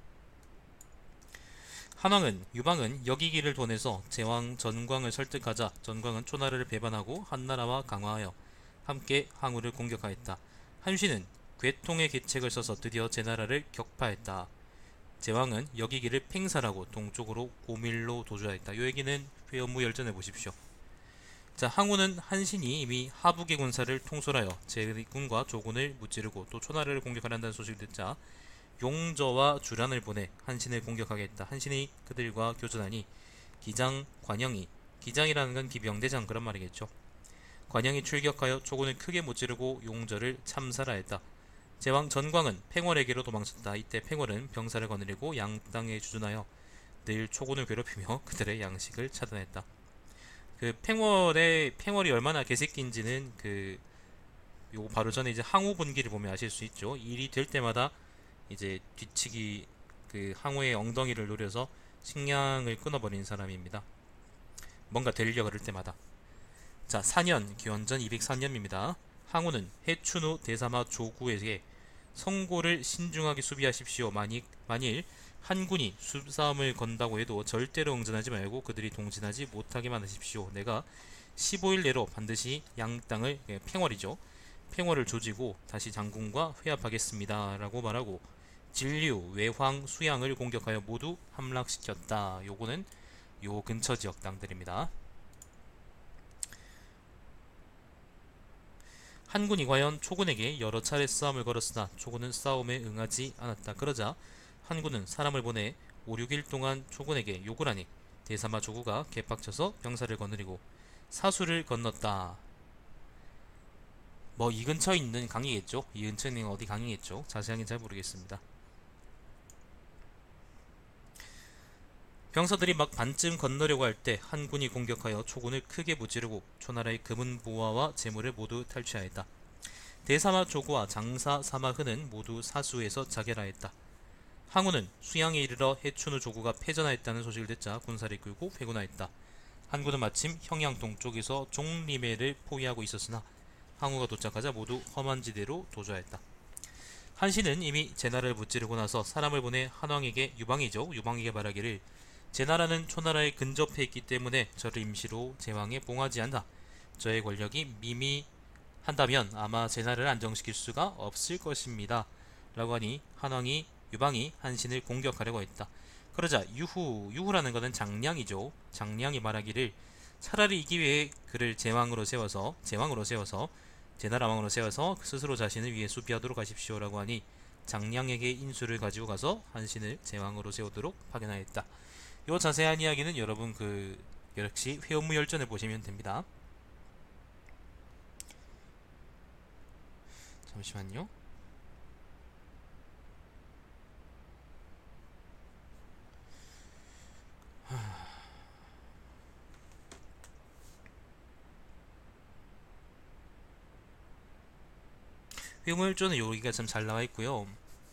한왕은 유방은 여기기를 보내서 제왕 전광을 설득하자 전광은 초나라를 배반하고 한나라와 강화하여 함께 항우를 공격하였다. 한신은 괴통의 계책을 써서 드디어 제나라를 격파했다. 제왕은 여기기를 팽사라고 동쪽으로 고밀로 도주하였다. 이 얘기는 회엄무 열전에 보십시오. 자, 항우는 한신이 이미 하북의 군사를 통솔하여 제군과 조군을 무찌르고 또 초나라를 공격하려는 소식을 듣자 용저와 주란을 보내 한신을 공격하겠다. 한신이 그들과 교전하니 기장 관영이, 기장이라는 건 기병대장 그런 말이겠죠. 관영이 출격하여 초군을 크게 무찌르고 용저를 참살하였다. 제왕 전광은 팽월에게로 도망쳤다. 이때 팽월은 병사를 거느리고 양땅에 주둔하여 늘 초군을 괴롭히며 그들의 양식을 차단했다. 그 팽월이 얼마나 개새끼인지는 요거 바로 전에 이제 항우 분기를 보면 아실 수 있죠. 일이 될 때마다 이제 뒤치기, 그 항우의 엉덩이를 노려서 식량을 끊어버리는 사람입니다. 뭔가 되려고 그럴 때마다. 자, 4년, 기원전 204년입니다. 항우는 해춘후 대사마 조구에게 성고를 신중하게 수비하십시오. 만일 한군이 수싸움을 건다고 해도 절대로 응전하지 말고 그들이 동진하지 못하게만 하십시오. 내가 15일 내로 반드시 양 땅을, 팽월이죠, 팽월을 조지고 다시 장군과 회합하겠습니다 라고 말하고 진류, 외황, 수양을 공격하여 모두 함락시켰다. 요거는 요 근처 지역 땅들입니다. 한군이 과연 초군에게 여러 차례 싸움을 걸었으나 초군은 싸움에 응하지 않았다. 그러자 한군은 사람을 보내 5, 6일 동안 초군에게 욕을 하니 대사마 조구가 개빡쳐서 병사를 거느리고 사수를 건넜다. 뭐 이 근처에 있는 강이겠죠. 이 근처에 있는 어디 강이겠죠. 자세하게는 잘 모르겠습니다. 병사들이 막 반쯤 건너려고 할 때 한군이 공격하여 초군을 크게 무찌르고 초나라의 금은 보화와 재물을 모두 탈취하였다. 대사마 조구와 장사 사마흐는 모두 사수에서 자결하였다. 항우는 수양에 이르러 해춘후 조구가 패전하였다는 소식을 듣자 군사를 이끌고 회군하였다. 한군은 마침 형양 동쪽에서 종리매를 포위하고 있었으나 항우가 도착하자 모두 험한 지대로 도주하였다. 한신은 이미 제나라를 무찌르고 나서 사람을 보내 한왕에게 유방에게 말하기를 제나라는 초나라에 근접해 있기 때문에 저를 임시로 제왕에 봉하지 않나. 저의 권력이 미미한다면 아마 제나라를 안정시킬 수가 없을 것입니다. 라고 하니 유방이 한신을 공격하려고 했다. 그러자 유후라는 것은 장량이죠. 장량이 말하기를 차라리 이기 위해 그를 제왕으로 세워서 제나라 왕으로 세워서 스스로 자신을 위해 수비하도록 하십시오라고 하니 장량에게 인수를 가지고 가서 한신을 제왕으로 세우도록 파견하였다. 요 자세한 이야기는 여러분 역시 회원무열전을 보시면 됩니다. 잠시만요. 회무열전은 여기가 참 잘 나와 있고요.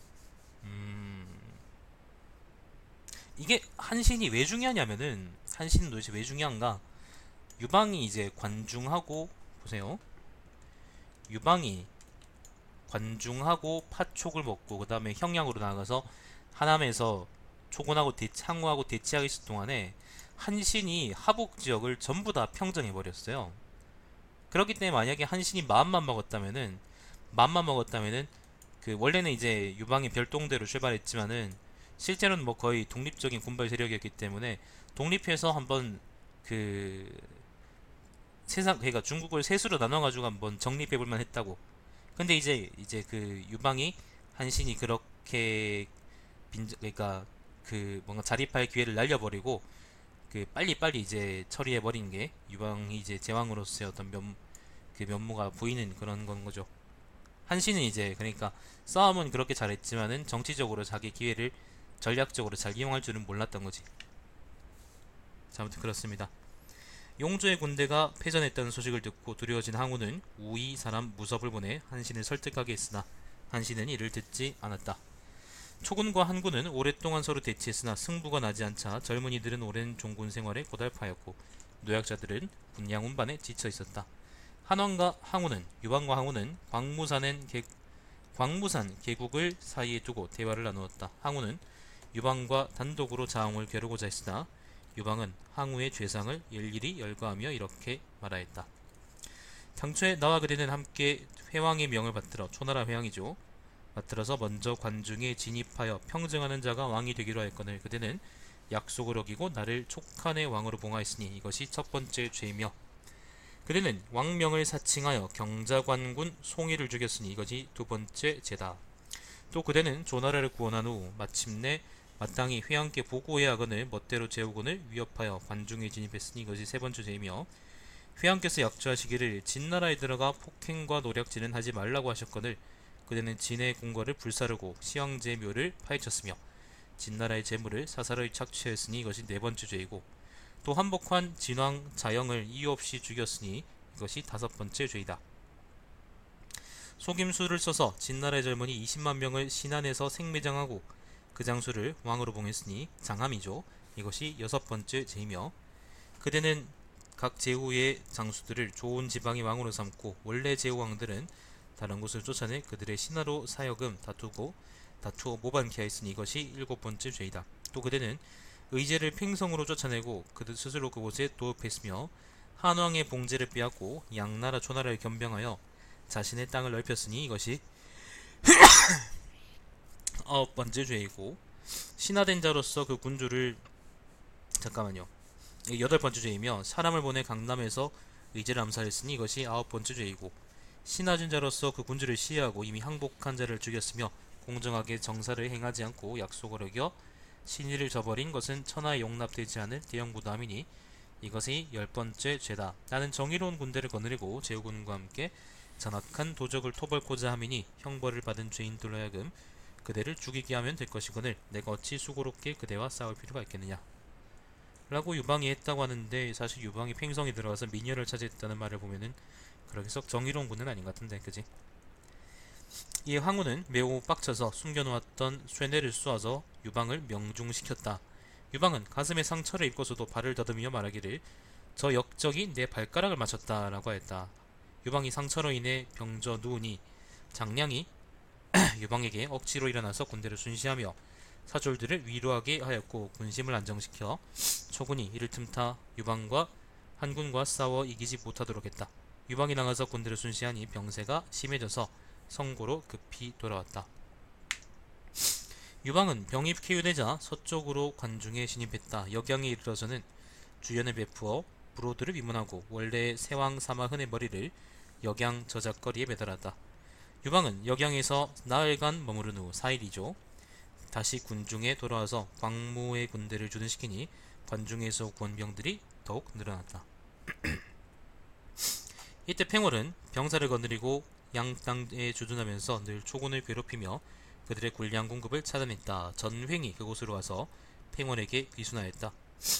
이게 한신이 왜 중요하냐면은 한신은 도대체 왜 중요한가? 유방이 이제 관중하고 보세요. 유방이 관중하고 파촉을 먹고 그 다음에 형량으로 나가서 하남에서 초곤하고 항우하고 대치하고 있을 동안에 한신이 하북 지역을 전부 다 평정해 버렸어요. 그렇기 때문에 만약에 한신이 마음만 먹었다면은 그 원래는 이제 유방이 별동대로 출발했지만은 실제로는 뭐 거의 독립적인 군발 세력이었기 때문에 독립해서 한번 그 그러니까 중국을 세수로 나눠가지고 한번 정립해볼만 했다고. 근데 이제 그 유방이 한신이 그렇게 그러니까 그 뭔가 자립할 기회를 날려버리고 그 빨리빨리 이제 처리해버린 게 유방이 이제 제왕으로서의 어떤 그 면모가 보이는 그런 건 거죠. 한신은 이제 그러니까 싸움은 그렇게 잘했지만은 정치적으로 자기 기회를 전략적으로 잘 이용할 줄은 몰랐던 거지. 자, 아무튼 그렇습니다. 용조의 군대가 패전했다는 소식을 듣고 두려워진 항우는 우이 사람 무섭을 보내 한신을 설득하게 했으나 한신은 이를 듣지 않았다. 초군과 한군은 오랫동안 서로 대치했으나 승부가 나지 않자 젊은이들은 오랜 종군 생활에 고달파였고 노약자들은 분량 운반에 지쳐 있었다. 유방과 항우는 광무산 계곡을 사이에 두고 대화를 나누었다. 항우는 유방과 단독으로 자홍을 겨루고자 했으나 유방은 항우의 죄상을 일일이 열거하며 이렇게 말하였다. 당초에 나와 그대는 함께 회왕의 명을 받들어 초나라 회왕이죠. 받들어서 먼저 관중에 진입하여 평정하는 자가 왕이 되기로 하였거늘 그대는 약속을 어기고 나를 촉한의 왕으로 봉하였으니 이것이 첫 번째 죄이며 그대는 왕명을 사칭하여 경자관군 송이를 죽였으니 이것이 두 번째 죄다. 또 그대는 조나라를 구원한 후 마침내 마땅히 회왕께 보고해야 하거늘 멋대로 제후군을 위협하여 관중에 진입했으니 이것이 세 번째 죄이며 회왕께서 약조하시기를 진나라에 들어가 폭행과 노략질은 하지 말라고 하셨거늘 그대는 진의 궁궐을 불사르고 시황제의 묘를 파헤쳤으며 진나라의 재물을 사사로이 착취하였으니 이것이 네 번째 죄이고 또 한복한 진왕 자영을 이유 없이 죽였으니 이것이 다섯 번째 죄이다. 속임수를 써서 진나라의 젊은이 20만 명을 신안에서 생매장하고 그 장수를 왕으로 봉했으니 장함이죠. 이것이 여섯 번째 죄이며 그대는 각 제후의 장수들을 좋은 지방의 왕으로 삼고 원래 제후왕들은 다른 곳을 쫓아내 그들의 신하로 사여금 다투어 모반케 하였으니 이것이 일곱 번째 죄이다. 또 그대는 의제를 팽성으로 쫓아내고 그들 스스로 그곳에 도읍했으며 한왕의 봉제를 빼앗고 양나라 초나라를 겸병하여 자신의 땅을 넓혔으니 이것이 아홉 번째 죄이고 신하된 자로서 그 군주를 여덟 번째 죄이며 사람을 보내 강남에서 의제를 암살했으니 이것이 아홉 번째 죄이고 신하준 자로서 그 군주를 시해하고 이미 항복한 자를 죽였으며 공정하게 정사를 행하지 않고 약속을 어겨 신의를 저버린 것은 천하에 용납되지 않을 대형부담이니 이것이 열 번째 죄다. 나는 정의로운 군대를 거느리고 제후군과 함께 잔악한 도적을 토벌코자 함이니 형벌을 받은 죄인들로 하여금 그대를 죽이게 하면 될 것이거늘 내가 어찌 수고롭게 그대와 싸울 필요가 있겠느냐 라고 유방이 했다고 하는데 사실 유방이 팽성에 들어가서 미녀를 차지했다는 말을 보면은 그렇게 썩 정의로운 분은 아닌 것 같은데 그지? 이에 황후는 매우 빡쳐서 숨겨놓았던 쇠뇌를 쏘아서 유방을 명중시켰다. 유방은 가슴에 상처를 입고서도 발을 더듬이며 말하기를 저 역적이 내 발가락을 맞췄다 라고 하였다. 유방이 상처로 인해 병져 누우니 장량이 유방에게 억지로 일어나서 군대를 순시하며 사졸들을 위로하게 하였고 군심을 안정시켜 초군이 이를 틈타 유방과 한군과 싸워 이기지 못하도록 했다. 유방이 나가서 군대를 순시하니 병세가 심해져서 성고로 급히 돌아왔다. 유방은 병이 쾌유되자 서쪽으로 관중에 진입했다. 역양에 이르러서는 주연을 베푸어 부로드를 위문하고 원래의 세왕 사마흔의 머리를 역양 저작거리에 매달았다. 유방은 역양에서 나흘간 머무른 후 4일이죠. 다시 군중에 돌아와서 광무의 군대를 주둔시키니 관중에서 권병들이 더욱 늘어났다. 이때 팽월은 병사를 거느리고 양땅에 주둔하면서 늘 초군을 괴롭히며 그들의 군량 공급을 차단했다. 전횡이 그곳으로 와서 팽월에게 귀순하였다.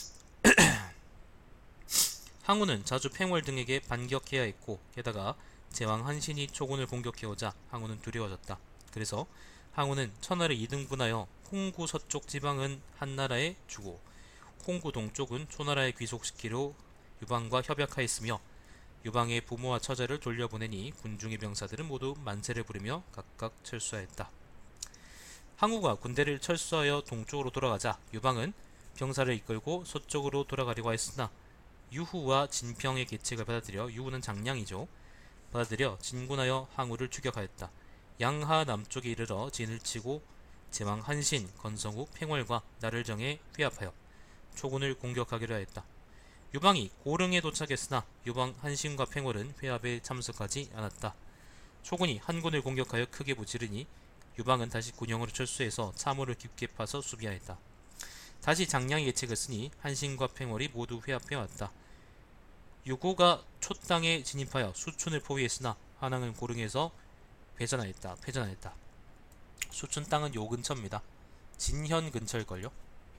항우는 자주 팽월 등에게 반격해야 했고 게다가 제왕 한신이 초군을 공격해오자 항우는 두려워졌다. 그래서 항우는 천하를 이등분하여 홍구 서쪽 지방은 한나라에 주고 홍구 동쪽은 초나라에 귀속시키려 유방과 협약하였으며 유방의 부모와 처자를 돌려보내니 군중의 병사들은 모두 만세를 부르며 각각 철수하였다. 항우가 군대를 철수하여 동쪽으로 돌아가자 유방은 병사를 이끌고 서쪽으로 돌아가려고 했으나 유후와 진평의 계책을 받아들여 유후는 장량이죠. 받아들여 진군하여 항우를 추격하였다. 양하 남쪽에 이르러 진을 치고 제왕 한신, 건성우, 팽월과 나를 정해 회합하여 초군을 공격하기로 하였다. 유방이 고릉에 도착했으나 유방 한신과 팽월은 회합에 참석하지 않았다. 초군이 한군을 공격하여 크게 무찌르니 유방은 다시 군영으로 철수해서 참호를 깊게 파서 수비하였다. 다시 장량의 계책을 쓰니 한신과 팽월이 모두 회합해왔다. 유고가 촛땅에 진입하여 수춘을 포위했으나 한왕은 고릉에서 패전하였다. 수춘 땅은 요 근처입니다. 진현 근처일걸요.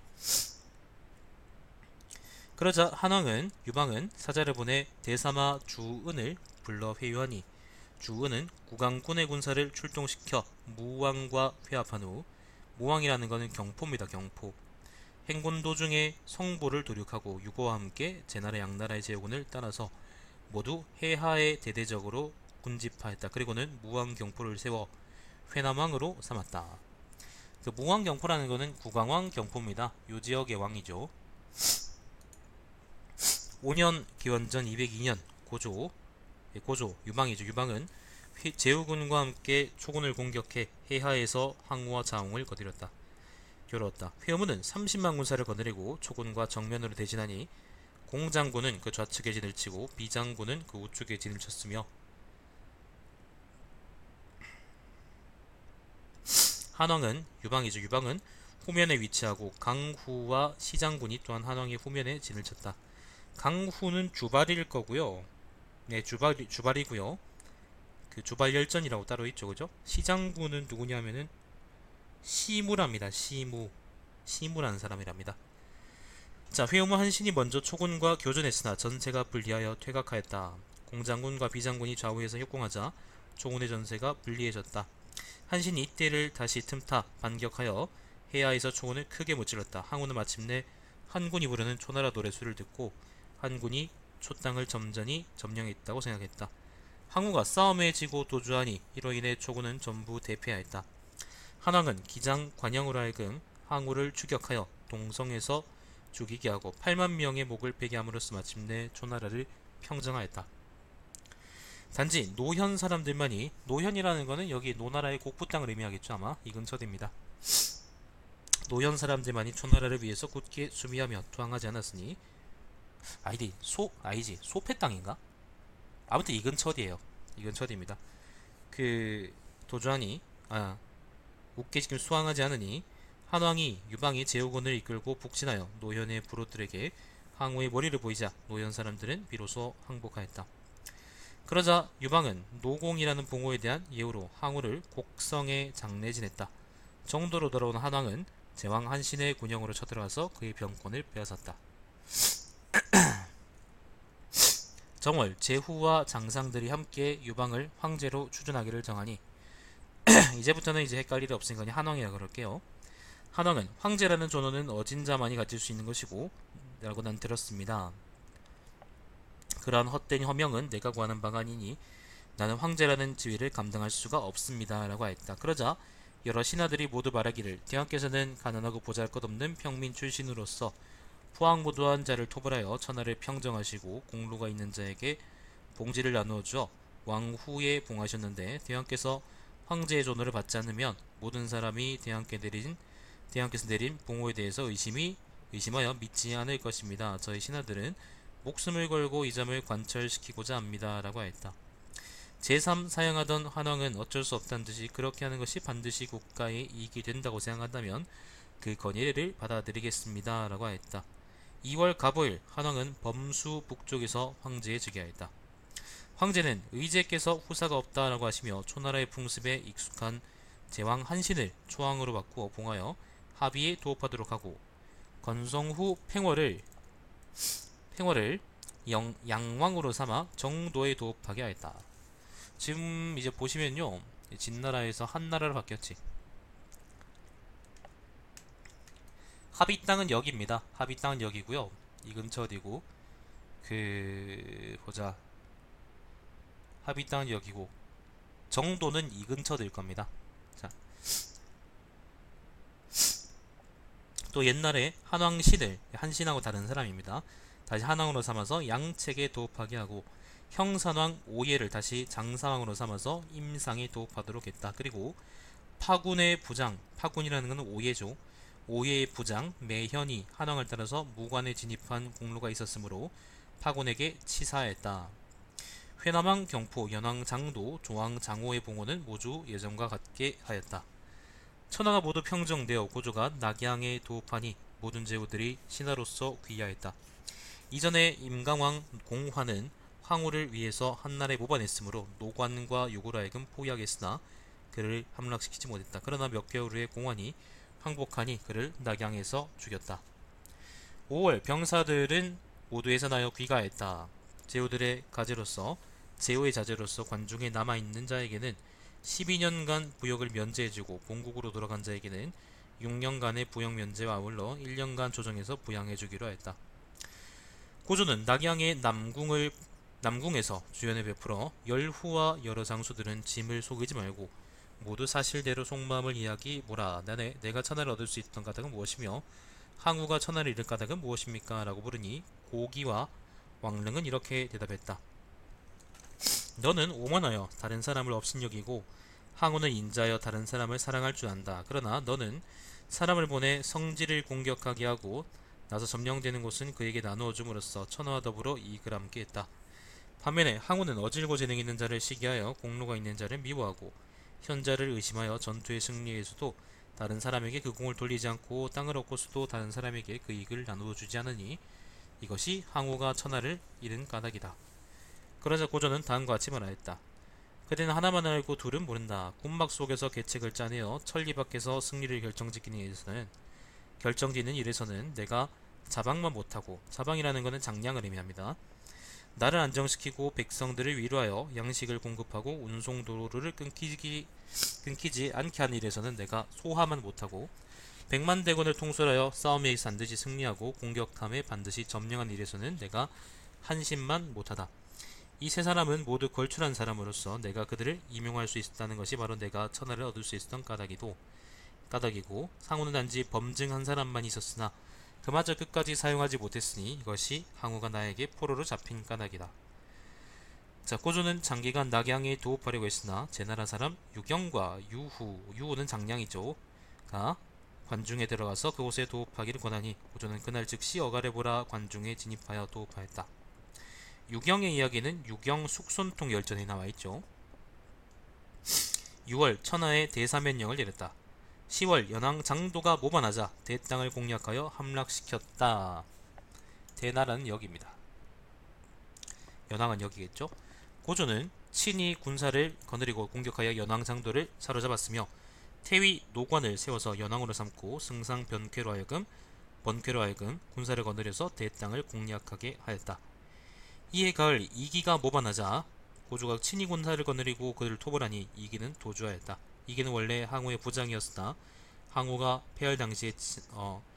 그러자 한왕은 유방은 사자를 보내 대사마 주은을 불러 회유하니 주은은 구강군의 군사를 출동시켜 무왕과 회합한 후 무왕이라는 것은 경포입니다. 경포. 행군 도중에 성보를 도륙하고 유고와 함께 제나라 양나라의 제국군을 따라서 모두 해하에 대대적으로 군집하였다. 그리고는 무왕경포를 세워 회남왕으로 삼았다. 그 무왕경포라는 것은 구강왕 경포입니다. 요 지역의 왕이죠. 5년 기원전 202년 고조 유방이죠. 유방은 제후군과 함께 초군을 공격해 해하에서 항우와 자웅을 거느렸다. 회음은 30만 군사를 거느리고 초군과 정면으로 대진하니 공장군은 그 좌측에 진을 치고 비장군은 그 우측에 진을 쳤으며 한왕은 유방은 후면에 위치하고 강후와 시장군이 또한 한왕의 후면에 진을 쳤다. 강후는 주발일 거고요. 네, 주발이고요. 그 주발열전이라고 따로 있죠, 그죠? 시장군은 누구냐면은 시무랍니다. 시무라는 사람이랍니다. 자, 회음우 한신이 먼저 초군과 교전했으나 전세가 불리하여 퇴각하였다. 공장군과 비장군이 좌우에서 협공하자 초군의 전세가 불리해졌다. 한신이 이때를 다시 틈타 반격하여 해야에서 초군을 크게 무찔렀다. 항우는 마침내 한군이 부르는 초나라 노래수를 듣고 한군이 초땅을 점잖이 점령했다고 생각했다. 항우가 싸움에 지고 도주하니 이로 인해 초군은 전부 대패하였다. 한왕은 기장 관영으로 하여금 항우를 추격하여 동성에서 죽이게 하고 8만 명의 목을 베게 함으로써 마침내 초나라를 평정하였다. 단지 노현 사람들만이, 노현이라는 것은 여기 노나라의 곡부 땅을 의미하겠죠. 아마 이 근처입니다. 노현 사람들만이 초나라를 위해서 굳게 수비하며 투항하지 않았으니 소패 땅인가? 아무튼 이 근처이에요. 이 근처입니다. 그 도주하니 굳게 지금 수항하지 않으니 한왕이 유방이 제후군을 이끌고 북진하여 노현의 부로들에게 항우의 머리를 보이자 노현 사람들은 비로소 항복하였다. 그러자 유방은 노공이라는 봉호에 대한 예우로 항우를 곡성에 장례지냈다. 정도로 돌아온 한왕은 제왕 한신의 군영으로 쳐들어가서 그의 병권을 빼앗았다. 정월 제후와 장상들이 함께 유방을 황제로 추존하기를 정하니 이제부터는 헷갈릴 일 없으니까 한왕이라 그럴게요. 한왕은 황제라는 존엄은 어진자만이 가질 수 있는 것이고 라고 난 들었습니다. 그러한 헛된 허명은 내가 구하는 바가 아니니 나는 황제라는 지위를 감당할 수가 없습니다 라고 하였다. 그러자 여러 신하들이 모두 말하기를 대왕께서는 가난하고 보잘것없는 평민 출신으로서 포항무도한 자를 토벌하여 천하를 평정하시고 공로가 있는 자에게 봉지를 나누어 주어 왕후에 봉하셨는데 대왕께서 황제의 존호를 받지 않으면 모든 사람이 대왕께서 내린 봉호에 대해서 의심하여 믿지 않을 것입니다. 저희 신하들은 목숨을 걸고 이 점을 관철시키고자 합니다 라고 하였다. 제3 사양하던 한왕은 어쩔 수 없다는 듯이 그렇게 하는 것이 반드시 국가에 이익이 된다고 생각한다면 그 건의를 받아들이겠습니다 라고 하였다. 2월 갑오일 한왕은 범수 북쪽에서 황제에 즉위하였다. 황제는 의제께서 후사가 없다라고 하시며 초나라의 풍습에 익숙한 제왕 한신을 초왕으로 바꾸어 봉하여 합의에 도읍하도록 하고 건성 후 팽월을 양왕으로 삼아 정도에 도읍하게 하였다. 지금 이제 보시면요, 진나라에서 한나라로 바뀌었지. 합의 땅은 여기입니다. 합의 땅은 여기고요. 이 근처 어디고 보자. 합의 땅은 여기고 정도는 이 근처 될 겁니다. 자, 또 옛날에 한왕신을 한신하고 다른 사람입니다. 다시 한왕으로 삼아서 양책에 도읍하게 하고 형산왕 오예를 다시 장사왕으로 삼아서 임상에 도읍하도록 했다. 그리고 파군의 부장, 파군이라는 것은 오예죠. 오예의 부장 매현이 한왕을 따라서 무관에 진입한 공로가 있었으므로 파군에게 치사했다. 회남왕 경포, 연왕 장도, 조왕 장호의 봉호는 모두 예전과 같게 하였다. 천하가 모두 평정되어 고조가 낙양에 도읍하니 모든 제후들이 신하로서 귀하였다. 이전에 임강왕 공화는 황후를 위해서 한나라에 모반했으므로 노관과 유고로 하여금 포위하겠으나 그를 함락시키지 못했다. 그러나 몇 개월 후에 공환이 항복하니 그를 낙양에서 죽였다. 5월 병사들은 모두 해산하여 귀가했다. 제후들의 가제로서 제후의 자제로서 관중에 남아있는 자에게는 12년간 부역을 면제해주고 본국으로 돌아간 자에게는 6년간의 부역 면제와 아울러 1년간 조정해서 부양해주기로 했다. 고조는 낙양의 남궁에서 주연을 베풀어 열후와 여러 장수들은 짐을 속이지 말고 모두 사실대로 속마음을 이야기하라. 내가 천하를 얻을 수 있던 까닭은 무엇이며 항우가 천하를 잃을 까닭은 무엇입니까? 라고 물으니 고기와 왕릉은 이렇게 대답했다. 너는 오만하여 다른 사람을 업신여기고 항우는 인자하여 다른 사람을 사랑할 줄 안다. 그러나 너는 사람을 보내 성지를 공격하게 하고 나서 점령되는 곳은 그에게 나누어 줌으로써 천하와 더불어 이익을 함께 했다. 반면에 항우는 어질고 재능 있는 자를 시기하여 공로가 있는 자를 미워하고 현자를 의심하여 전투의 승리에서도 다른 사람에게 그 공을 돌리지 않고 땅을 얻고서도 다른 사람에게 그 이익을 나누어 주지 않으니 이것이 항우가 천하를 잃은 까닭이다. 그러자 고조는 다음과 같이 말하였다. 그대는 하나만 알고 둘은 모른다. 군막 속에서 계책을 짜내어 천리 밖에서 승리를 결정짓는 일에서는 내가 자방만 못하고, 자방이라는 것은 장량을 의미합니다. 나를 안정시키고 백성들을 위로하여 양식을 공급하고 운송도로를 끊기지 않게 하는 일에서는 내가 소화만 못하고, 백만 대군을 통솔하여 싸움에 반드시 승리하고 공격함에 반드시 점령한 일에서는 내가 한심만 못하다. 이 세 사람은 모두 걸출한 사람으로서 내가 그들을 임용할 수 있었다는 것이 바로 내가 천하를 얻을 수 있었던 까닭이고, 상우는 단지 범증 한 사람만 있었으나 그마저 끝까지 사용하지 못했으니 이것이 항우가 나에게 포로로 잡힌 까닭이다. 자, 고조는 장기간 낙양에 도읍하려고 했으나 제나라 사람 유경과 유후는 장량이죠. 가 관중에 들어가서 그곳에 도읍하기를 권하니 고조는 그날 즉시 어가레보라 관중에 진입하여 도읍하였다. 유경의 이야기는 유경 숙손통 열전에 나와있죠. 6월 천하에 대사면령을 내렸다. 10월 연왕 장도가 모반하자 대땅을 공략하여 함락시켰다. 대나라는 여기입니다. 연왕은 여기겠죠. 고조는 친히 군사를 거느리고 공격하여 연왕 장도를 사로잡았으며 태위 노관을 세워서 연왕으로 삼고 승상 번쾌로 하여금 군사를 거느려서 대땅을 공략하게 하였다. 이해 가을 이기가 모반하자 고조가 친히 군사를 거느리고 그들을 토벌하니 이기는 도주하였다. 이기는 원래 항우의 부장이었으나 항우가 패할 당시에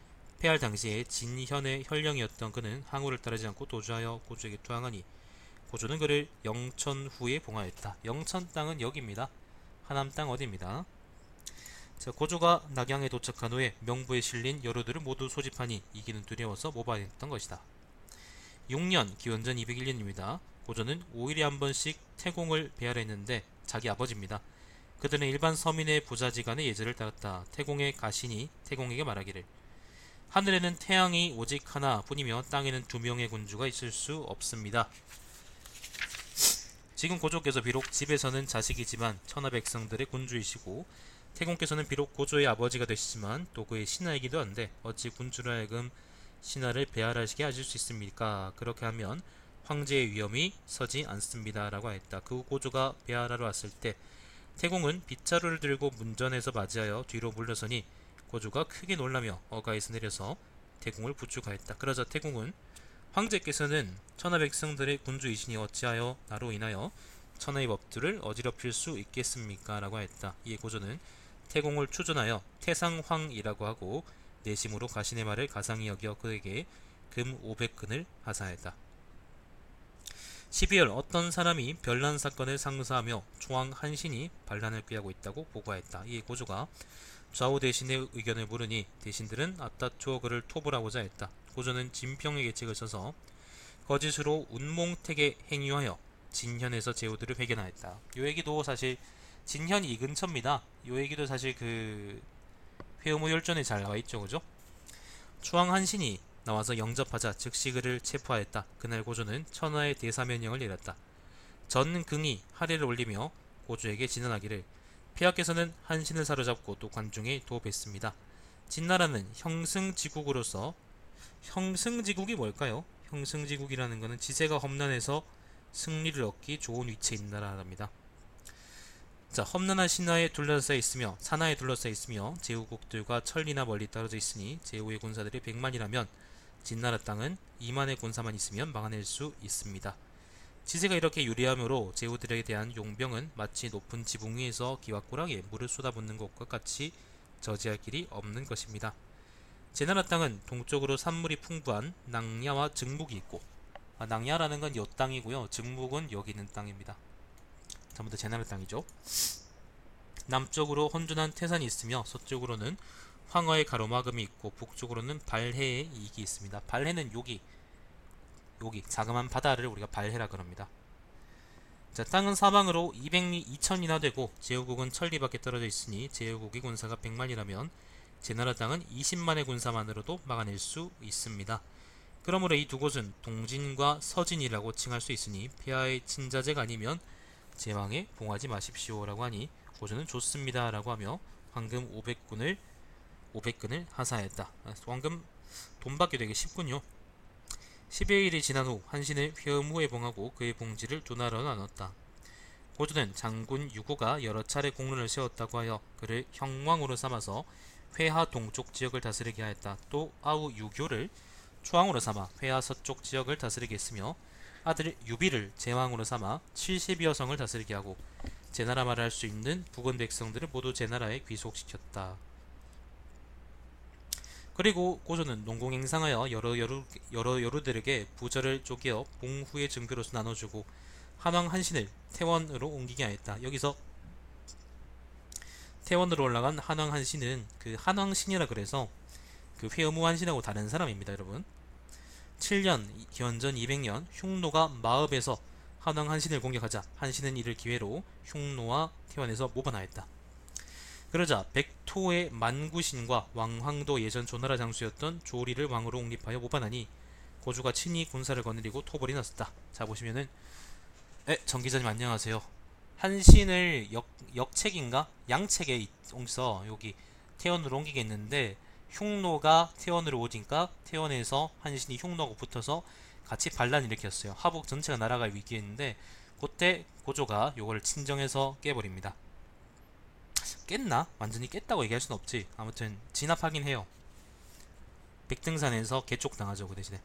진현의 혈령이었던 그는 항우를 따르지 않고 도주하여 고조에게 투항하니 고조는 그를 영천후에 봉하였다. 영천 땅은 여기입니다. 하남 땅 어디입니다. 자, 고조가 낙양에 도착한 후에 명부에 실린 여로들을 모두 소집하니 이기는 두려워서 모방했던 것이다. 6년 기원전 201년입니다. 고조는 5일에 한 번씩 태공을 배할했는데 자기 아버지입니다. 그들은 일반 서민의 부자지간의 예절을 따랐다. 태공의 가신이 태공에게 말하기를 하늘에는 태양이 오직 하나뿐이며 땅에는 2명의 군주가 있을 수 없습니다. 지금 고조께서 비록 집에서는 자식이지만 천하 백성들의 군주이시고 태공께서는 비록 고조의 아버지가 되시지만 또 그의 신하이기도 한데 어찌 군주로 하여금 신하를 배할하시게 하실 수 있습니까? 그렇게 하면 황제의 위험이 서지 않습니다. 라고 하였다. 그 후 고조가 배할하러 왔을 때 태공은 빗자루를 들고 문전에서 맞이하여 뒤로 물러서니 고조가 크게 놀라며 어가에서 내려서 태공을 부축하였다. 그러자 태공은 황제께서는 천하 백성들의 군주이시니 어찌하여 나로 인하여 천하의 법들을 어지럽힐 수 있겠습니까? 라고 하였다. 이에 고조는 태공을 추존하여 태상황이라고 하고 내심으로 가신의 말을 가상히 여겨 그에게 금 500근을 하사하였다. 12월 어떤 사람이 별난 사건을 상사하며 초왕 한신이 반란을 꾀하고 있다고 보고하였다. 이에 고조가 좌우 대신의 의견을 물으니 대신들은 앞다투어 그를 토벌하고자 했다. 고조는 진평의 계책을 써서 거짓으로 운몽택에 행유하여 진현에서 제후들을 회견하였다. 요 얘기도 사실 진현 이 근처입니다. 요 얘기도 사실 그 회음호열전에 잘 나와있죠. 그죠? 초왕 한신이 나와서 영접하자 즉시 그를 체포하였다. 그날 고조는 천하의 대사면령을 내렸다. 전긍이 하례를 올리며 고조에게 진언하기를 폐하께서는 한신을 사로잡고 또 관중에 도읍했습니다. 진나라는 형승지국으로서 형승지국이 뭘까요? 형승지국이라는 것은 지세가 험난해서 승리를 얻기 좋은 위치에 있는 나라랍니다. 자, 험난한 신하에 둘러싸여 있으며 산하에 둘러싸여 있으며 제후국들과 천리나 멀리 떨어져 있으니 제후의 군사들이 100만이라면 진나라 땅은 2만의 군사만 있으면 막아낼 수 있습니다. 지세가 이렇게 유리하므로 제후들에 대한 용병은 마치 높은 지붕 위에서 기와꾸락에 물을 쏟아붓는 것과 같이 저지할 길이 없는 것입니다. 제나라 땅은 동쪽으로 산물이 풍부한 낭야와 증묵이 있고 낭야라는 건 요 땅이고요. 증묵은 여기 있는 땅입니다. 전부 다 제나라 땅이죠. 남쪽으로 혼준한 태산이 있으며 서쪽으로는 황허의 가로막음이 있고 북쪽으로는 발해의 이익이 있습니다. 발해는 여기 자그마한 바다를 우리가 발해라 그럽니다. 자, 땅은 사방으로 200리 2000이나 되고 제후국은 천리밖에 떨어져 있으니 제후국의 군사가 100만이라면 제나라 땅은 20만의 군사만으로도 막아낼 수 있습니다. 그러므로 이 두 곳은 동진과 서진이라고 칭할 수 있으니 폐하의 친자제가 아니면 제왕에 봉하지 마십시오 라고 하니 고조는 좋습니다 라고 하며 황금 500근을 하사하였다. 황금 돈 받기 되게 쉽군요. 10여일이 지난 후 한신을 회음후에 봉하고 그의 봉지를 두 나라로 나눴다. 고조는 장군 유고가 여러 차례 공론을 세웠다고 하여 그를 형왕으로 삼아서 회하 동쪽 지역을 다스리게 하였다. 또 아우 유교를 초왕으로 삼아 회하 서쪽 지역을 다스리게 했으며 아들 유비를 제왕으로 삼아 70여 성을 다스리게 하고 제나라 말을 할 수 있는 북은 백성들을 모두 제나라에 귀속시켰다. 그리고 고조는 농공행상하여 여러 여루들에게 부절을 쪼개어 봉후의 증표로서 나눠주고 한왕 한신을 태원으로 옮기게 하였다. 여기서 태원으로 올라간 한왕 한신은 그 한왕신이라 그래서 그 회음후 한신하고 다른 사람입니다. 여러분 7년 기원전 200년 흉노가 마읍에서 한왕 한신을 공격하자 한신은 이를 기회로 흉노와 태원에서 모반하였다. 그러자 백토의 만구신과 왕황도 예전 조나라 장수였던 조리를 왕으로 옹립하여 모반하니 고조가 친히 군사를 거느리고 토벌이 났었다. 자, 보시면은 정기자님 안녕하세요. 한신을 역책인가 양책에 옮겨서 여기 태원으로 옮기겠는데 흉노가 태원으로 오니까 태원에서 한신이 흉노하고 붙어서 같이 반란 일으켰어요. 하북 전체가 날아갈 위기였는데 그때 고조가 요거를 친정해서 깨버립니다. 깼나? 완전히 깼다고 얘기할 순 없지. 아무튼 진압하긴 해요. 백등산에서 개쪽당하죠. 그 대신에.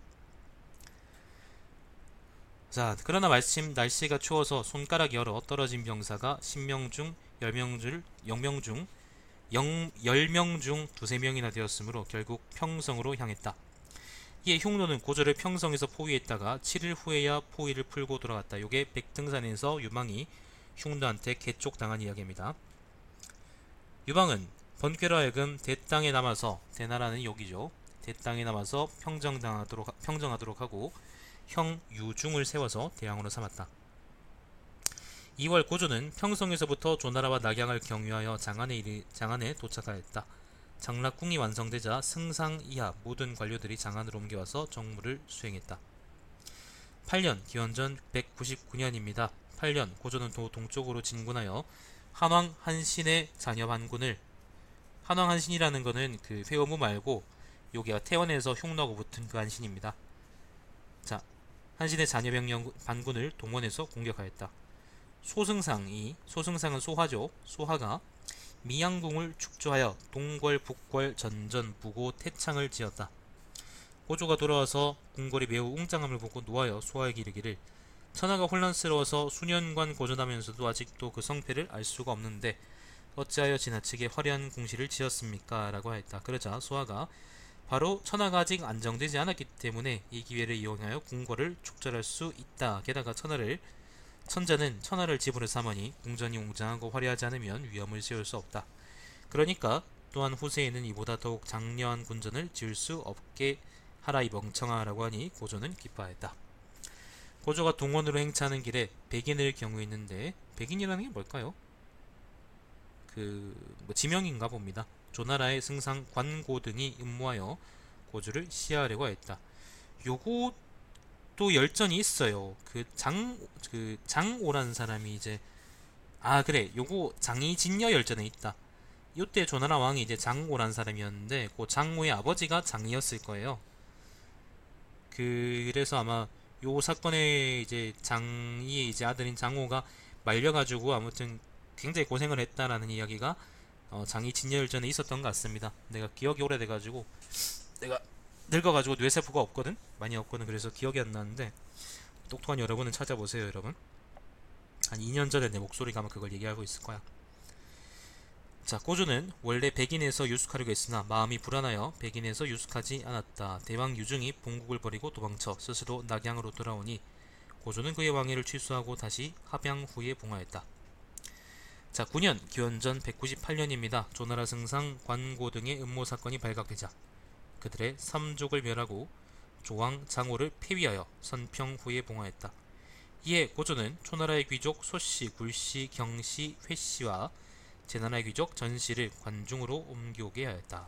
자, 그러나 마침 날씨가 추워서 손가락 열어 떨어진 병사가 10명 중 10명 중 두세 명이나 되었으므로 결국 평성으로 향했다. 이에 흉노는 고조를 평성에서 포위했다가 7일 후에야 포위를 풀고 돌아갔다. 요게 백등산에서 유방이 흉노한테 개쪽당한 이야기입니다. 유방은 번쾌로 하여금 대땅에 남아서, 대나라는 여기죠, 대땅에 남아서 평정하도록 하고 형 유중을 세워서 대왕으로 삼았다. 2월 고조는 평성에서부터 조나라와 낙양을 경유하여 장안에 도착하였다. 장락궁이 완성되자 승상 이하 모든 관료들이 장안으로 옮겨와서 정무를 수행했다. 8년 기원전 199년입니다. 8년 고조는 동쪽으로 진군하여 한왕 한신의 자녀 반군을, 한왕 한신이라는 거는 그 회오무 말고 여기가 태원에서 흉노하고 붙은 그 한신입니다. 자, 한신의 자녀 병력 반군을 동원해서 공격하였다. 소승상은 소하죠. 소하가 미양궁을 축조하여 동궐, 북궐, 전전, 무고, 태창을 지었다. 고조가 돌아와서 궁궐이 매우 웅장함을 보고 노하여 소하에게 이르기를, 천하가 혼란스러워서 수년간 고전하면서도 아직도 그 성패를 알 수가 없는데 어찌하여 지나치게 화려한 궁시를 지었습니까? 라고 하였다. 그러자 소하가 바로 천하가 아직 안정되지 않았기 때문에 이 기회를 이용하여 궁궐을 축절할 수 있다. 게다가 천자는 천하를 집으로 삼으니 궁전이 웅장하고 화려하지 않으면 위험을 씌울 수 없다. 그러니까 또한 후세에는 이보다 더욱 장려한 궁전을 지을 수 없게 하라 이 멍청아 라고 하니 고조는 기뻐하였다. 고조가 동원으로 행차하는 길에 백인을 경유했는데, 백인이라는 게 뭘까요? 지명인가 봅니다. 조나라의 승상 관고 등이 음모하여 고조를 시해하려고 하였다. 요것도 열전이 있어요. 장오라는 사람이 이제, 그래, 요거 장이진여 열전에 있다. 요때 조나라 왕이 이제 장오란 사람이었는데 그 장오의 아버지가 장이었을 거예요. 그래서 아마 요 사건에 이제 장이의 이제 아들인 장오가 말려가지고 아무튼 굉장히 고생을 했다라는 이야기가 장이 진여열전에 있었던 것 같습니다. 내가 기억이 오래돼가지고, 내가 늙어가지고 뇌세포가 없거든? 많이 없거든. 그래서 기억이 안 나는데 똑똑한 여러분은 찾아보세요. 여러분, 한 2년 전에 내 목소리가 아마 그걸 얘기하고 있을 거야. 자, 고조는 원래 백인에서 유숙하려고 했으나 마음이 불안하여 백인에서 유숙하지 않았다. 대왕 유중이 본국을 버리고 도망쳐 스스로 낙양으로 돌아오니 고조는 그의 왕위를 취소하고 다시 합양 후에 봉하였다. 자, 9년 기원전 198년입니다. 조나라 승상 관고 등의 음모 사건이 발각되자 그들의 삼족을 멸하고 조왕 장호를 폐위하여 선평 후에 봉하였다. 이에 고조는 초나라의 귀족 소씨, 굴씨, 경씨, 회씨와 제나라의 귀족 전씨를 관중으로 옮겨오게 하였다.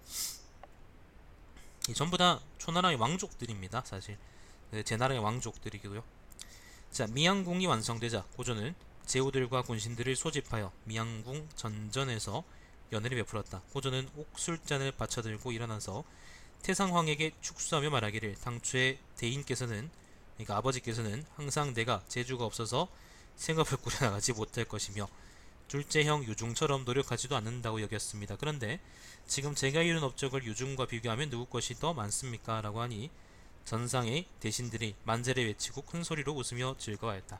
이 전부 다 초나라의 왕족들입니다. 사실 제나라의 왕족들이기도요. 자, 미양궁이 완성되자 고조는 제후들과 군신들을 소집하여 미양궁 전전에서 연회를 베풀었다. 고조는 옥술잔을 받쳐들고 일어나서 태상황에게 축수하며 말하기를, 당초에 대인께서는, 그러니까 아버지께서는 항상 내가 재주가 없어서 생업을 꾸려나가지 못할 것이며 둘째 형 유중처럼 노력하지도 않는다고 여겼습니다. 그런데 지금 제가 이룬 업적을 유중과 비교하면 누구 것이 더 많습니까? 라고 하니 전상의 대신들이 만세를 외치고 큰 소리로 웃으며 즐거워했다.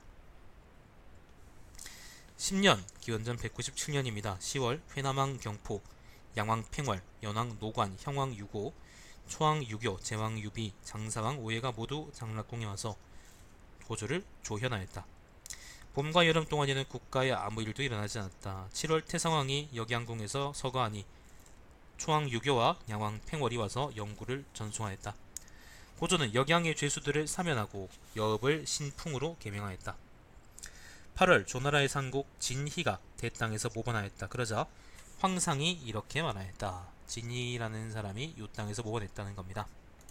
10년 기원전 197년입니다. 10월 회남왕 경포, 양왕 팽월, 연왕 노관, 형왕 유고, 초왕 유교, 제왕 유비, 장사왕 오해가 모두 장락궁에 와서 고조를 조현하였다. 봄과 여름 동안에는 국가에 아무 일도 일어나지 않았다. 7월 태상왕이 역양궁에서 서거하니 초왕 유교와 양왕 팽월이 와서 영구를 전송하였다. 고조는 역양의 죄수들을 사면하고 여읍을 신풍으로 개명하였다. 8월 조나라의 상국 진희가 대땅에서 모반하였다. 그러자 황상이 이렇게 말하였다. 진희라는 사람이 이 땅에서 모반했다는 겁니다.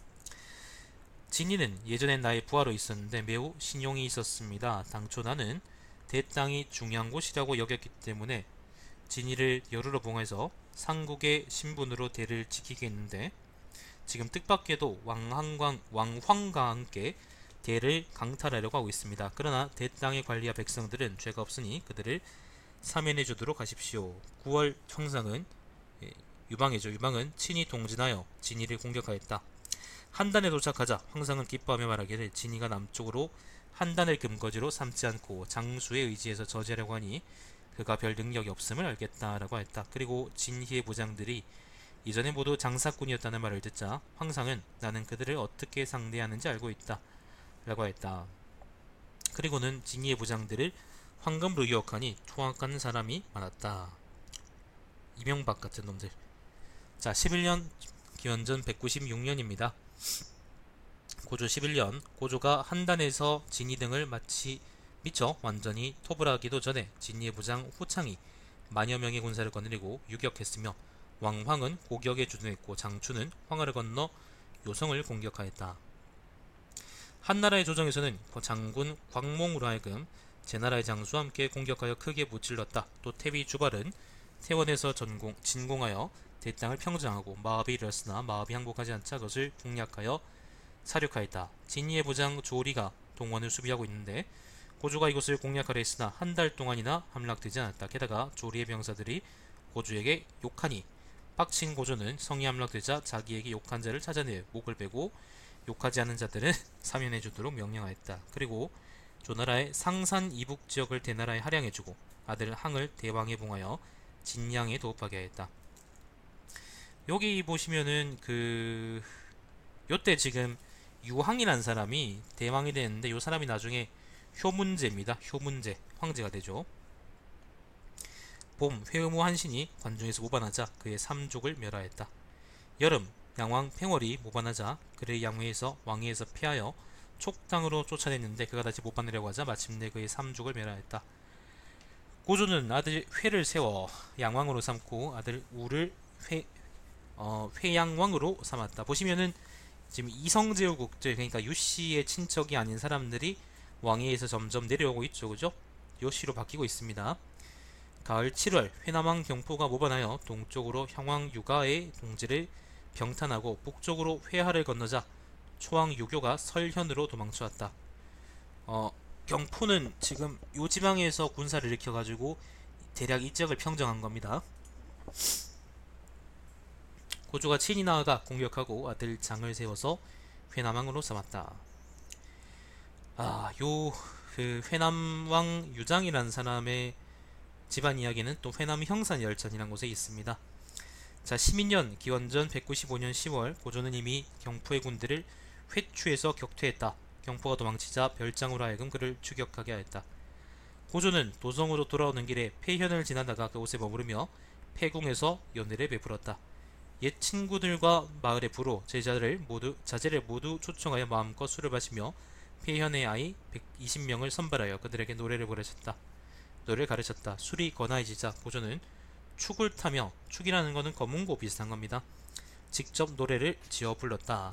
진희는 예전엔 나의 부하로 있었는데 매우 신용이 있었습니다. 당초 나는 대땅이 중요한 곳이라고 여겼기 때문에 진희를 열으로 봉해서 상국의 신분으로 대를 지키게 했는데 지금 뜻밖에도 왕황과 함께 대를 강탈하려고 하고 있습니다. 그러나 대땅의 관리와 백성들은 죄가 없으니 그들을 사면해 주도록 하십시오. 9월 황상은 유방은 친히 동진하여 진희를 공격하였다. 한단에 도착하자 황상은 기뻐하며 말하기를, 진희가 남쪽으로 한단을 근거지로 삼지 않고 장수에 의지해서 저지하려고 하니 그가 별 능력이 없음을 알겠다라고 했다. 그리고 진희의 부장들이 이전에 모두 장사꾼이었다는 말을 듣자 황상은 나는 그들을 어떻게 상대하는지 알고 있다 라고 했다. 그리고는 진이의 부장들을 황금으로 유혹하니 투항하는 사람이 많았다. 이명박 같은 놈들. 자, 11년 기원전 196년입니다. 고조 11년, 고조가 한단에서 진이 등을 마치 미처 완전히 토벌하기도 전에 진이의 부장 호창이 만여 명의 군사를 거느리고 유격했으며 왕황은 고격에 주둔했고 장추는 황하를 건너 요성을 공격하였다. 한나라의 조정에서는 장군 광몽으로 하여금 제나라의 장수와 함께 공격하여 크게 무찔렀다. 또 태비 주발은 태원에서 진공하여 대땅을 평정하고 마압이 일었으나 마압이 항복하지 않자 그것을 공략하여 사륙하였다. 진이의 부장 조리가 동원을 수비하고 있는데 고조가 이곳을 공략하려 했으나 한 달 동안이나 함락되지 않았다. 게다가 조리의 병사들이 고조에게 욕하니 빡친 고조는 성이 함락되자 자기에게 욕한 자를 찾아내 목을 베고 욕하지 않은 자들은 사면해 주도록 명령하였다. 그리고 조나라의 상산 이북 지역을 대나라에 할양해주고 아들 항을 대왕에 봉하여 진양에 도읍하게 하였다. 여기 보시면은 요때 지금 유항이라는 사람이 대왕이 되는데 요 사람이 나중에 효문제입니다. 효문제 황제가 되죠. 봄 회의무 한신이 관중에서 모반하자 그의 삼족을 멸하였다. 여름 양왕 팽월이 모반하자 그를 양회에서 왕위에서 피하여 촉당으로 쫓아냈는데 그가 다시 모반하려고 하자 마침내 그의 삼족을 멸하였다. 고조는 아들 회를 세워 양왕으로 삼고 아들 우를 회양왕으로 삼았다. 보시면은 지금 이성제후국들, 그러니까 유씨의 친척이 아닌 사람들이 왕위에서 점점 내려오고 있죠. 그죠? 요씨로 바뀌고 있습니다. 가을 7월 회남왕 경포가 모반하여 동쪽으로 형왕 유가의 동지를 병탄하고 북쪽으로 회하를 건너자 초왕 유교가 설현으로 도망쳐왔다. 경포는 지금 요 지방에서 군사를 일으켜가지고 대략 이 지역을 평정한 겁니다. 고조가 친히 나아가 공격하고 아들 장을 세워서 회남왕으로 삼았다. 회남왕 유장이라는 사람의 집안 이야기는 또 회남 형산열전이라는 곳에 있습니다. 자, 시민년 기원전 195년 10월 고조는 이미 경포의 군대를 회추에서 격퇴했다. 경포가 도망치자 별장으로 하여금 그를 추격하게 하였다. 고조는 도성으로 돌아오는 길에 폐현을 지나다가 그곳에 머무르며 폐궁에서 연회를 베풀었다. 옛 친구들과 마을의 부로 자제를 모두 초청하여 마음껏 술을 마시며 폐현의 아이 120명을 선발하여 그들에게 노래를 가르쳤다. 술이 거나해지자 고조는 축을 타며, 축이라는 것은 검은고 비슷한 겁니다. 직접 노래를 지어 불렀다.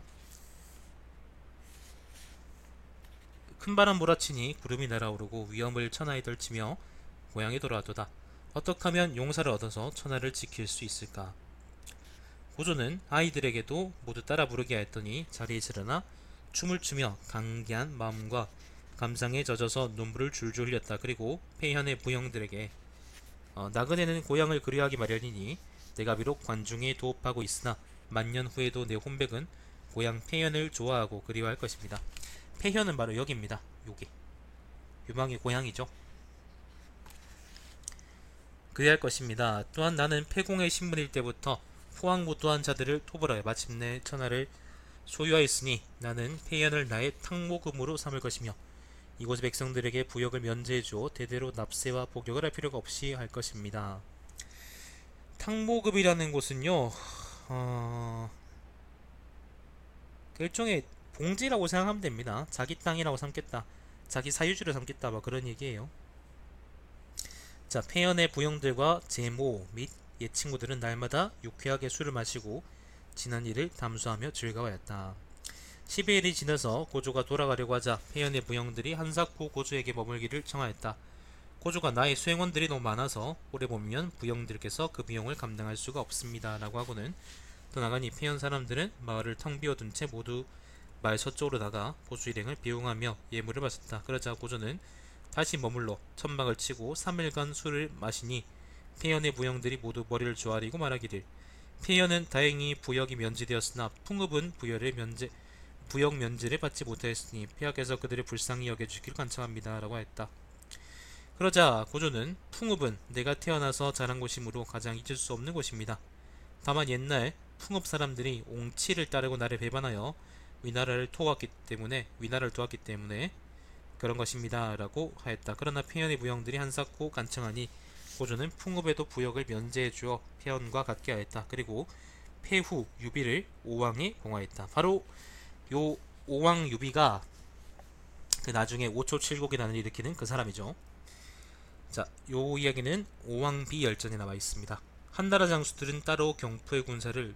큰바람 몰아치니 구름이 날아오르고 위험을 천하에 덜치며 고향에 돌아왔도다. 어떻게 하면 용사를 얻어서 천하를 지킬 수 있을까? 고조는 아이들에게도 모두 따라 부르게 하였더니 자리에서 일어나 춤을 추며 강기한 마음과 감상에 젖어서 눈물을 줄줄 흘렸다. 그리고 폐현의 부형들에게 나그네는 고향을 그리워하기 마련이니 내가 비록 관중에 도읍하고 있으나 만년 후에도 내 혼백은 고향 폐현을 좋아하고 그리워할 것입니다. 폐현은 바로 여기입니다. 요게 유망의 고향이죠. 그리할 것입니다. 또한 나는 폐공의 신분일 때부터 포항무도한 자들을 토벌하여 마침내 천하를 소유하였으니 나는 폐현을 나의 탕모금으로 삼을 것이며 이곳의 백성들에게 부역을 면제해주어 대대로 납세와 복역을 할 필요가 없이 할 것입니다. 탕모금이라는 곳은요, 일종의 봉지라고 생각하면 됩니다. 자기 땅이라고 삼겠다, 자기 사유지를 삼겠다, 뭐 그런 얘기예요. 자, 폐현의 부형들과 제모 및 옛 친구들은 날마다 유쾌하게 술을 마시고 지난 일을 담수하며 즐거워했다. 10일이 지나서 고조가 돌아가려고 하자 폐현의 부형들이 한삭 후 고조에게 머물기를 청하였다. 고조가 나의 수행원들이 너무 많아서 오래 보면 부형들께서 그 비용을 감당할 수가 없습니다 라고 하고는 떠나가니 폐현 사람들은 마을을 텅 비워둔 채 모두 마을 서쪽으로 나가 보수 일행을 비용하며 예물을 바쳤다. 그러자 고조는 다시 머물러 천막을 치고 3일간 술을 마시니 폐현의 부형들이 모두 머리를 조아리고 말하기를 폐현은 다행히 부역이 면제되었으나 풍읍은 부역 면제를 받지 못하였으니 폐하께서 그들을 불쌍히 여겨주기를 간청합니다 라고 했다. 그러자 고조는 풍읍은 내가 태어나서 자란 곳이므로 가장 잊을 수 없는 곳입니다. 다만 옛날 풍업 사람들이 옹치를 따르고 나를 배반하여 위나라를 도왔기 때문에 그런 것입니다 라고 하였다. 그러나 폐연의 무형들이 한사코 간청하니 고조는 풍업에도 부역을 면제해 주어 폐연과 같게 하였다. 그리고 폐후 유비를 오왕에 공하였다. 바로 요 오왕 유비가 그 나중에 5초 7곡이라는 일으키는 그 사람이죠. 자, 요 이야기는 오왕비 열전에 나와 있습니다. 한나라 장수들은 따로 경푸의 군사를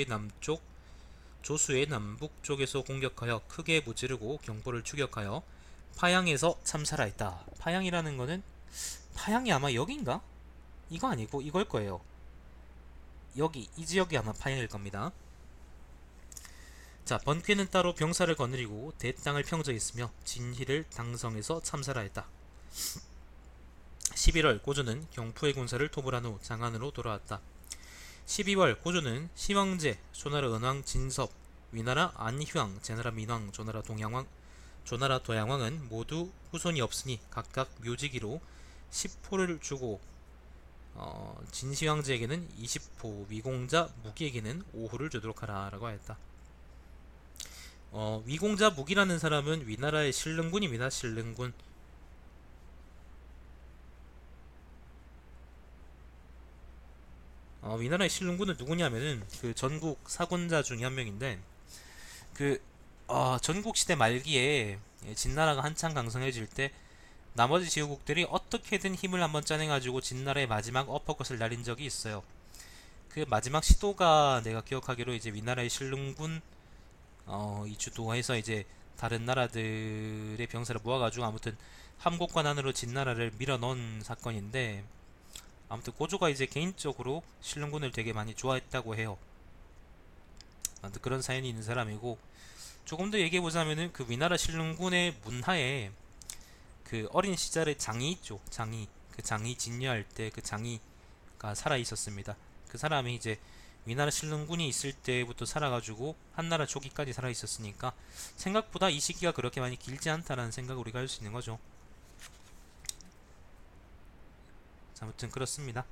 조수의 남북 쪽에서 공격하여 크게 무찌르고 경포를 추격하여 파양에서 참살하였다. 파양이라는 거는 파양이 아마 여긴가? 이거 아니고 이걸 거예요. 여기 이 지역이 아마 파양일 겁니다. 자, 번쾌는 따로 병사를 거느리고 대땅을 평정했으며 진희를 당성에서 참살하였다. 11월 고조는 경푸의 군사를 토벌한 후 장안으로 돌아왔다. 12월 고조는 시황제, 조나라 은왕 진섭, 위나라 안희왕, 제나라 민왕, 조나라 도양왕은 모두 후손이 없으니 각각 묘지기로 10포를 주고 진시황제에게는 20포, 위공자 무기에게는 5호를 주도록 하라 라고 하였다. 위공자 무기라는 사람은 위나라의 신릉군입니다. 신릉군. 위나라의 신릉군은 누구냐면은 그 전국 사군자 중에 한 명인데 그 전국시대 말기에 진나라가 한창 강성해질 때 나머지 지역국들이 어떻게든 힘을 한번 짜내가지고 진나라의 마지막 어퍼컷을 날린 적이 있어요. 그 마지막 시도가 내가 기억하기로 이제 위나라의 신릉군 이 주도해서 이제 다른 나라들의 병사를 모아가지고 아무튼 함곡관 안으로 진나라를 밀어넣은 사건인데, 아무튼 고조가 이제 개인적으로 신릉군을 되게 많이 좋아했다고 해요. 아무튼 그런 사연이 있는 사람이고, 조금 더 얘기해보자면은 그 위나라 신릉군의 문하에 그 어린 시절의 장이 있죠. 그 장이 진녀할 때 그 장이가 살아 있었습니다. 그 사람이 이제 위나라 신릉군이 있을 때부터 살아가지고 한나라 초기까지 살아 있었으니까 생각보다 이 시기가 그렇게 많이 길지 않다라는 생각을 우리가 할 수 있는 거죠. 자, 아무튼 그렇습니다.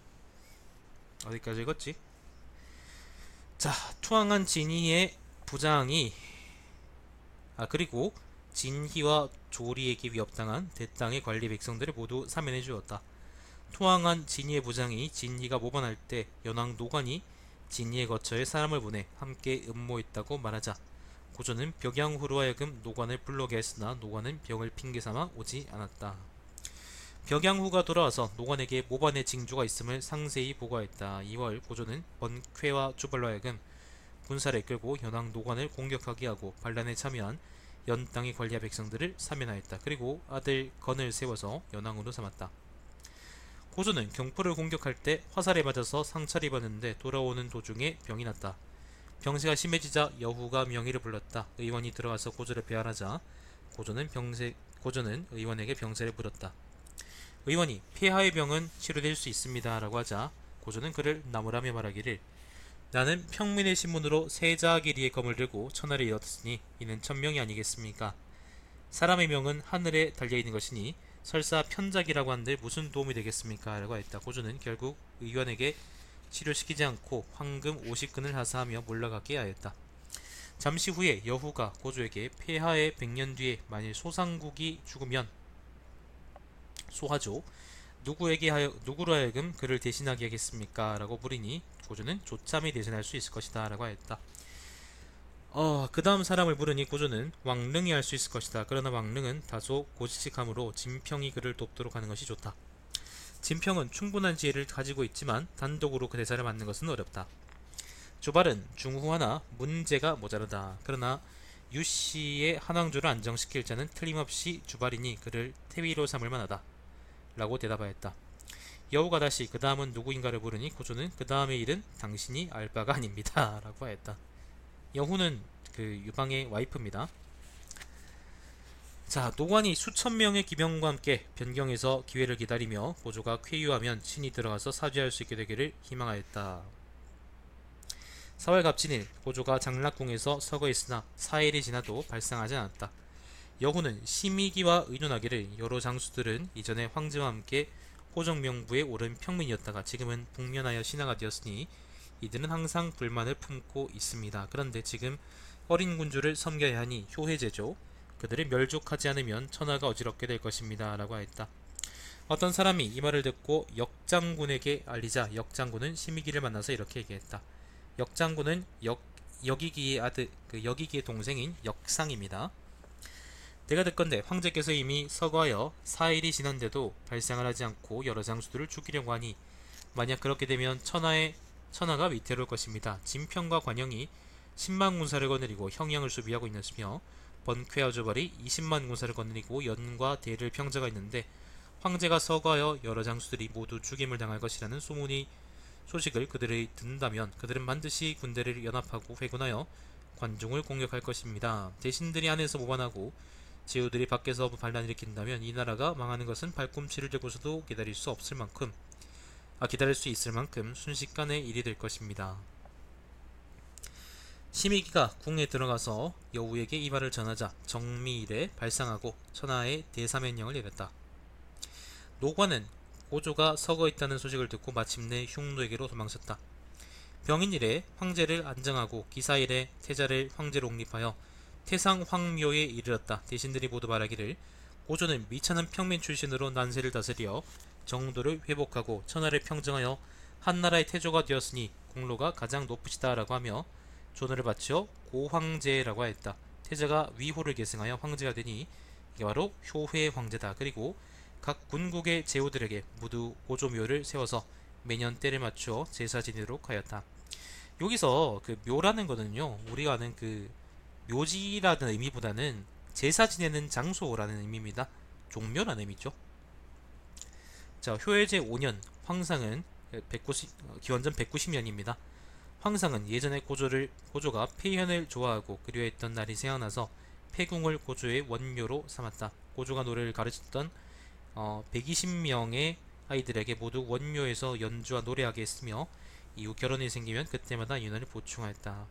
어디까지 읽었지? 자, 투항한 진희의 부장이 그리고 진희와 조리에게 위협당한 대땅의 관리 백성들을 모두 사면해 주었다. 투항한 진희의 부장이 진희가 모반할 때 연왕 노관이 진희의 거처에 사람을 보내 함께 음모했다고 말하자 고조는 벽양후로 하여금 노관을 불러게 했으나 노관은 병을 핑계삼아 오지 않았다. 벽양후가 돌아와서 노관에게 모반의 징조가 있음을 상세히 보고하였다. 2월 고조는 번쾌와 주발로 하여금 군사를 이끌고 연왕 노관을 공격하게 하고 반란에 참여한 연 땅의 관리하 백성들을 사면하였다. 그리고 아들 건을 세워서 연왕으로 삼았다. 고조는 경포를 공격할 때 화살에 맞아서 상처를 입었는데 돌아오는 도중에 병이 났다. 병세가 심해지자 여후가 명의를 불렀다. 의원이 들어가서 고조를 배알하자 고조는 의원에게 병세를 물었다. 의원이 폐하의 병은 치료될 수 있습니다 라고 하자 고조는 그를 나무라며 말하기를, 나는 평민의 신문으로 세자기리의 검을 들고 천하를 잃었으니 이는 천명이 아니겠습니까? 사람의 명은 하늘에 달려있는 것이니 설사 편작이라고 한들 무슨 도움이 되겠습니까? 라고 했다. 고조는 결국 의원에게 치료시키지 않고 황금 50근을 하사하며 몰라가게 하였다. 잠시 후에 여후가 고조에게 폐하의 100년 뒤에 만일 소상국이 죽으면 소하죠. 누구로 하여금 그를 대신하게 하겠습니까? 라고 물으니 고조는 조참이 대신할 수 있을 것이다 라고 하였다. 그 다음 사람을 부르니 고조는 왕릉이 할 수 있을 것이다. 그러나 왕릉은 다소 고지식하므로 진평이 그를 돕도록 하는 것이 좋다. 진평은 충분한 지혜를 가지고 있지만 단독으로 그 대사를 맡는 것은 어렵다. 주발은 중후 하나 문제가 모자르다. 그러나 유씨의 한왕조를 안정시킬 자는 틀림없이 주발이니 그를 태위로 삼을 만하다 라고 대답하였다. 여우가 다시 그 다음은 누구인가를 물으니 고조는 그 다음의 일은 당신이 알 바가 아닙니다 라고 하였다. 여후는 그 유방의 와이프입니다. 자, 노관이 수천 명의 기병과 함께 변경에서 기회를 기다리며 고조가 쾌유하면 신이 들어가서 사죄할 수 있게 되기를 희망하였다. 4월 갑진일 고조가 장락궁에서 서거했으나 4일이 지나도 발상하지 않았다. 여후는 심의기와 의논하기를 여러 장수들은 이전에 황제와 함께 호정명부에 오른 평민이었다가 지금은 북면하여 신하가 되었으니 이들은 항상 불만을 품고 있습니다. 그런데 지금 어린 군주를 섬겨야 하니 효해제죠. 그들을 멸족하지 않으면 천하가 어지럽게 될 것입니다. 라고 하였다. 어떤 사람이 이 말을 듣고 역장군에게 알리자 역장군은 심의기를 만나서 이렇게 얘기했다. 역장군은 여기기의 아들, 여기기의 동생인 역상입니다. 내가 듣건대 황제께서 이미 서거하여 4일이 지난데도 발상을 하지 않고 여러 장수들을 죽이려고 하니 만약 그렇게 되면 천하가 위태로울 것입니다. 진평과 관영이 10만 군사를 거느리고 형량을 수비하고 있으며 번쾌와 조발이 20만 군사를 거느리고 연과 대를 평정하고 있는데 황제가 서거하여 여러 장수들이 모두 죽임을 당할 것이라는 소식을 그들이 듣는다면 그들은 반드시 군대를 연합하고 회군하여 관중을 공격할 것입니다. 대신들이 안에서 모반하고 제후들이 밖에서 반란을 일으킨다면 이 나라가 망하는 것은 발꿈치를 들고서도 기다릴 수 있을 만큼 순식간의 일이 될 것입니다. 심의기가 궁에 들어가서 여우에게 이 말을 전하자 정미일에 발상하고 천하에 대사면령을 내렸다. 노관은 고조가 서거있다는 소식을 듣고 마침내 흉노에게로 도망쳤다. 병인일에 황제를 안정하고 기사일에 태자를 황제로 옹립하여 태상 황묘에 이르렀다. 대신들이 모두 말하기를 고조는 미천한 평민 출신으로 난세를 다스려 정도를 회복하고 천하를 평정하여 한나라의 태조가 되었으니 공로가 가장 높으시다라고 하며 존호를 바쳐 고황제라고 하였다. 태자가 위호를 계승하여 황제가 되니 이게 바로 효회 황제다. 그리고 각 군국의 제후들에게 모두 고조묘를 세워서 매년 때를 맞추어 제사 지내도록 하였다. 여기서 그 묘라는 거는요, 우리가 아는 그 묘지라는 의미보다는 제사 지내는 장소라는 의미입니다. 종묘라는 의미죠. 자, 효혜제 5년 황상은 기원전 190년입니다. 황상은 예전에 고조가 폐현을 좋아하고 그리워했던 날이 생각나서 폐궁을 고조의 원묘로 삼았다. 고조가 노래를 가르쳤던 120명의 아이들에게 모두 원묘에서 연주와 노래하게 했으며 이후 결혼이 생기면 그때마다 인원을 보충하였다.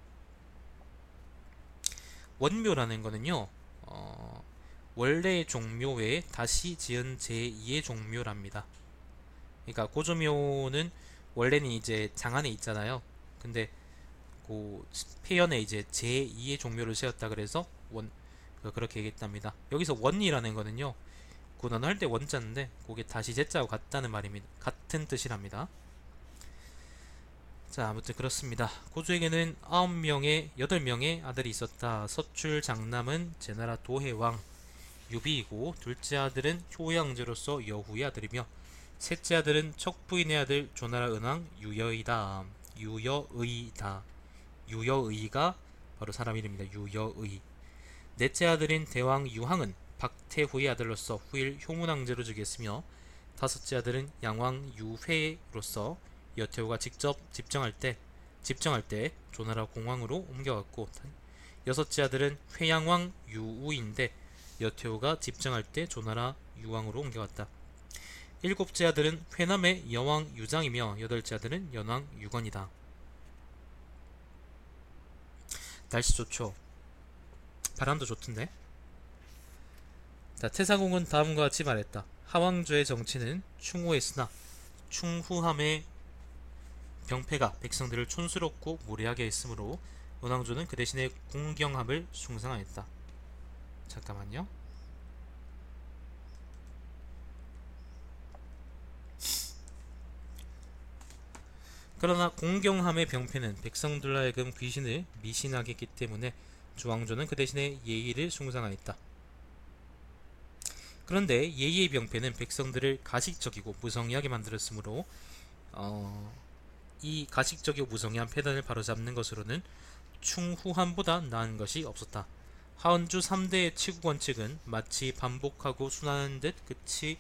원묘라는 거는요, 원래의 종묘 외에 다시 지은 제2의 종묘랍니다. 그러니까 고조묘는 원래는 이제 장안에 있잖아요. 근데 그 폐연에 이제 제2의 종묘를 세웠다 그래서 그렇게 얘기했답니다. 여기서 원이라는 거는요, 군원할 때 원자인데 그게 다시 제자하고 같다는 말입니다. 같은 뜻이랍니다. 자, 아무튼 그렇습니다. 고조에게는 8명의 아들이 있었다. 서출 장남은 제나라 도해왕 유비이고 둘째 아들은 효양제로서 여후의 아들이며 셋째 아들은 척부인의 아들 조나라 은왕 유여의가 바로 사람 이름입니다. 유여의. 넷째 아들인 대왕 유항은 박태후의 아들로서 후일 효문왕제로 즉위했으며 다섯째 아들은 양왕 유회로서 여태후가 직접 집정할 때 조나라 공왕으로 옮겨갔고 여섯째 아들은 회양왕 유우인데 여태후가 집정할 때 조나라 유왕으로 옮겨갔다. 일곱째 아들은 회남의 여왕 유장이며 여덟째 아들은 연왕 유건이다. 날씨 좋죠. 바람도 좋던데. 자, 태사공은 다음과 같이 말했다. 하왕조의 정치는 충후했으나 충후함의 병폐가 백성들을 촌스럽고 무례하게 했으므로 은왕조는 그 대신에 공경함을 숭상하였다. 잠깐만요. 그러나 공경함의 병폐는 백성들로 하여금 귀신을 미신하게 했기 때문에 주왕조는 그 대신에 예의를 숭상하였다. 그런데 예의의 병폐는 백성들을 가식적이고 무성의하게 만들었으므로 이 가식적이고 무성의한 폐단을 바로잡는 것으로는 충후함보다 나은 것이 없었다. 하원주 3대의 치국 원칙은 마치 반복하고 순환하는 듯 끝이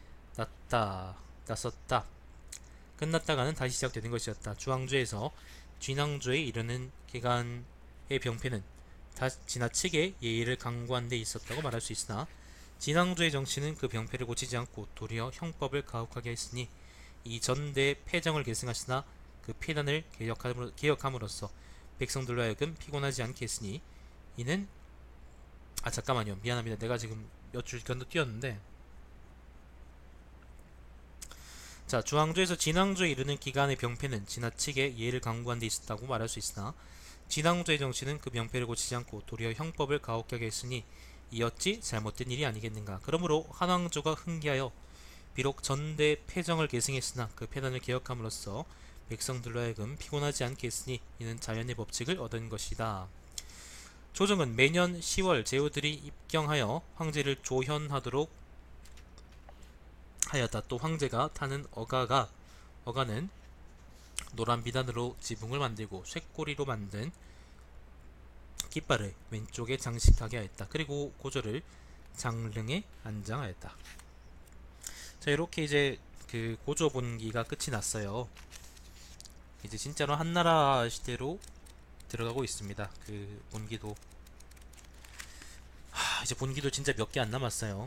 났었다. 끝났다가는 다시 시작되는 것이었다. 주왕조에서 진왕조에 이르는 기간의 병폐는 지나치게 예의를 강구한 데 있었다고 말할 수 있으나 진왕조의 정치는 그 병폐를 고치지 않고 도리어 형법을 가혹하게 했으니 이 전대 폐정을 계승하시나 그 폐단을 개혁함으로써 백성들로 하여금 피곤하지 않게 했으니 이는 잠깐만요. 미안합니다. 내가 지금 몇 줄 건너뛰었는데 자, 중앙조에서 진앙조에 이르는 기간의 병폐는 지나치게 예를 강구한 데 있었다고 말할 수 있으나 진앙조의 정치는 그 명패를 고치지 않고 도리어 형법을 가혹하게 했으니 이 어찌 잘못된 일이 아니겠는가. 그러므로 한왕조가 흥기하여 비록 전대 패정을 계승했으나 그 패단을 개혁함으로써 백성들로 하여금 피곤하지 않게 했으니 이는 자연의 법칙을 얻은 것이다. 조정은 매년 10월 제후들이 입경하여 황제를 조현하도록 하였다. 또 황제가 타는 어가는 노란 비단으로 지붕을 만들고 쇠꼬리로 만든 깃발을 왼쪽에 장식하게 하였다. 그리고 고조를 장릉에 안장하였다. 자, 이렇게 이제 그 고조 본기가 끝이 났어요. 이제 진짜로 한나라 시대로 들어가고 있습니다. 그 본기도 이제 본기도 진짜 몇 개 안 남았어요.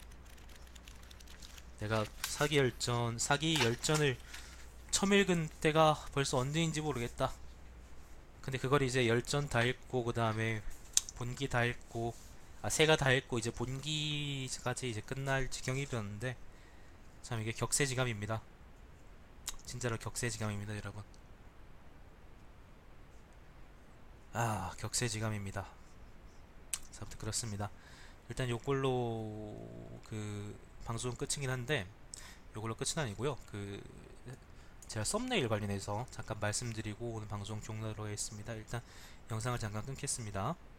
내가 사기 열전을 처음 읽은 때가 벌써 언제인지 모르겠다. 근데 그걸 이제 열전 다 읽고 그 다음에 본기 다 읽고 세가 다 읽고 이제 본기까지 이제 끝날 지경이 되었는데 참 이게 격세지감입니다. 진짜로 격세지감입니다, 여러분. 격세지감입니다. 자, 아무튼 그렇습니다. 일단 요걸로 그 방송 끝이긴 한데 요걸로 끝은 아니고요. 그 제가 썸네일 관련해서 잠깐 말씀드리고 오늘 방송 종료로 했습니다. 일단 영상을 잠깐 끊겠습니다.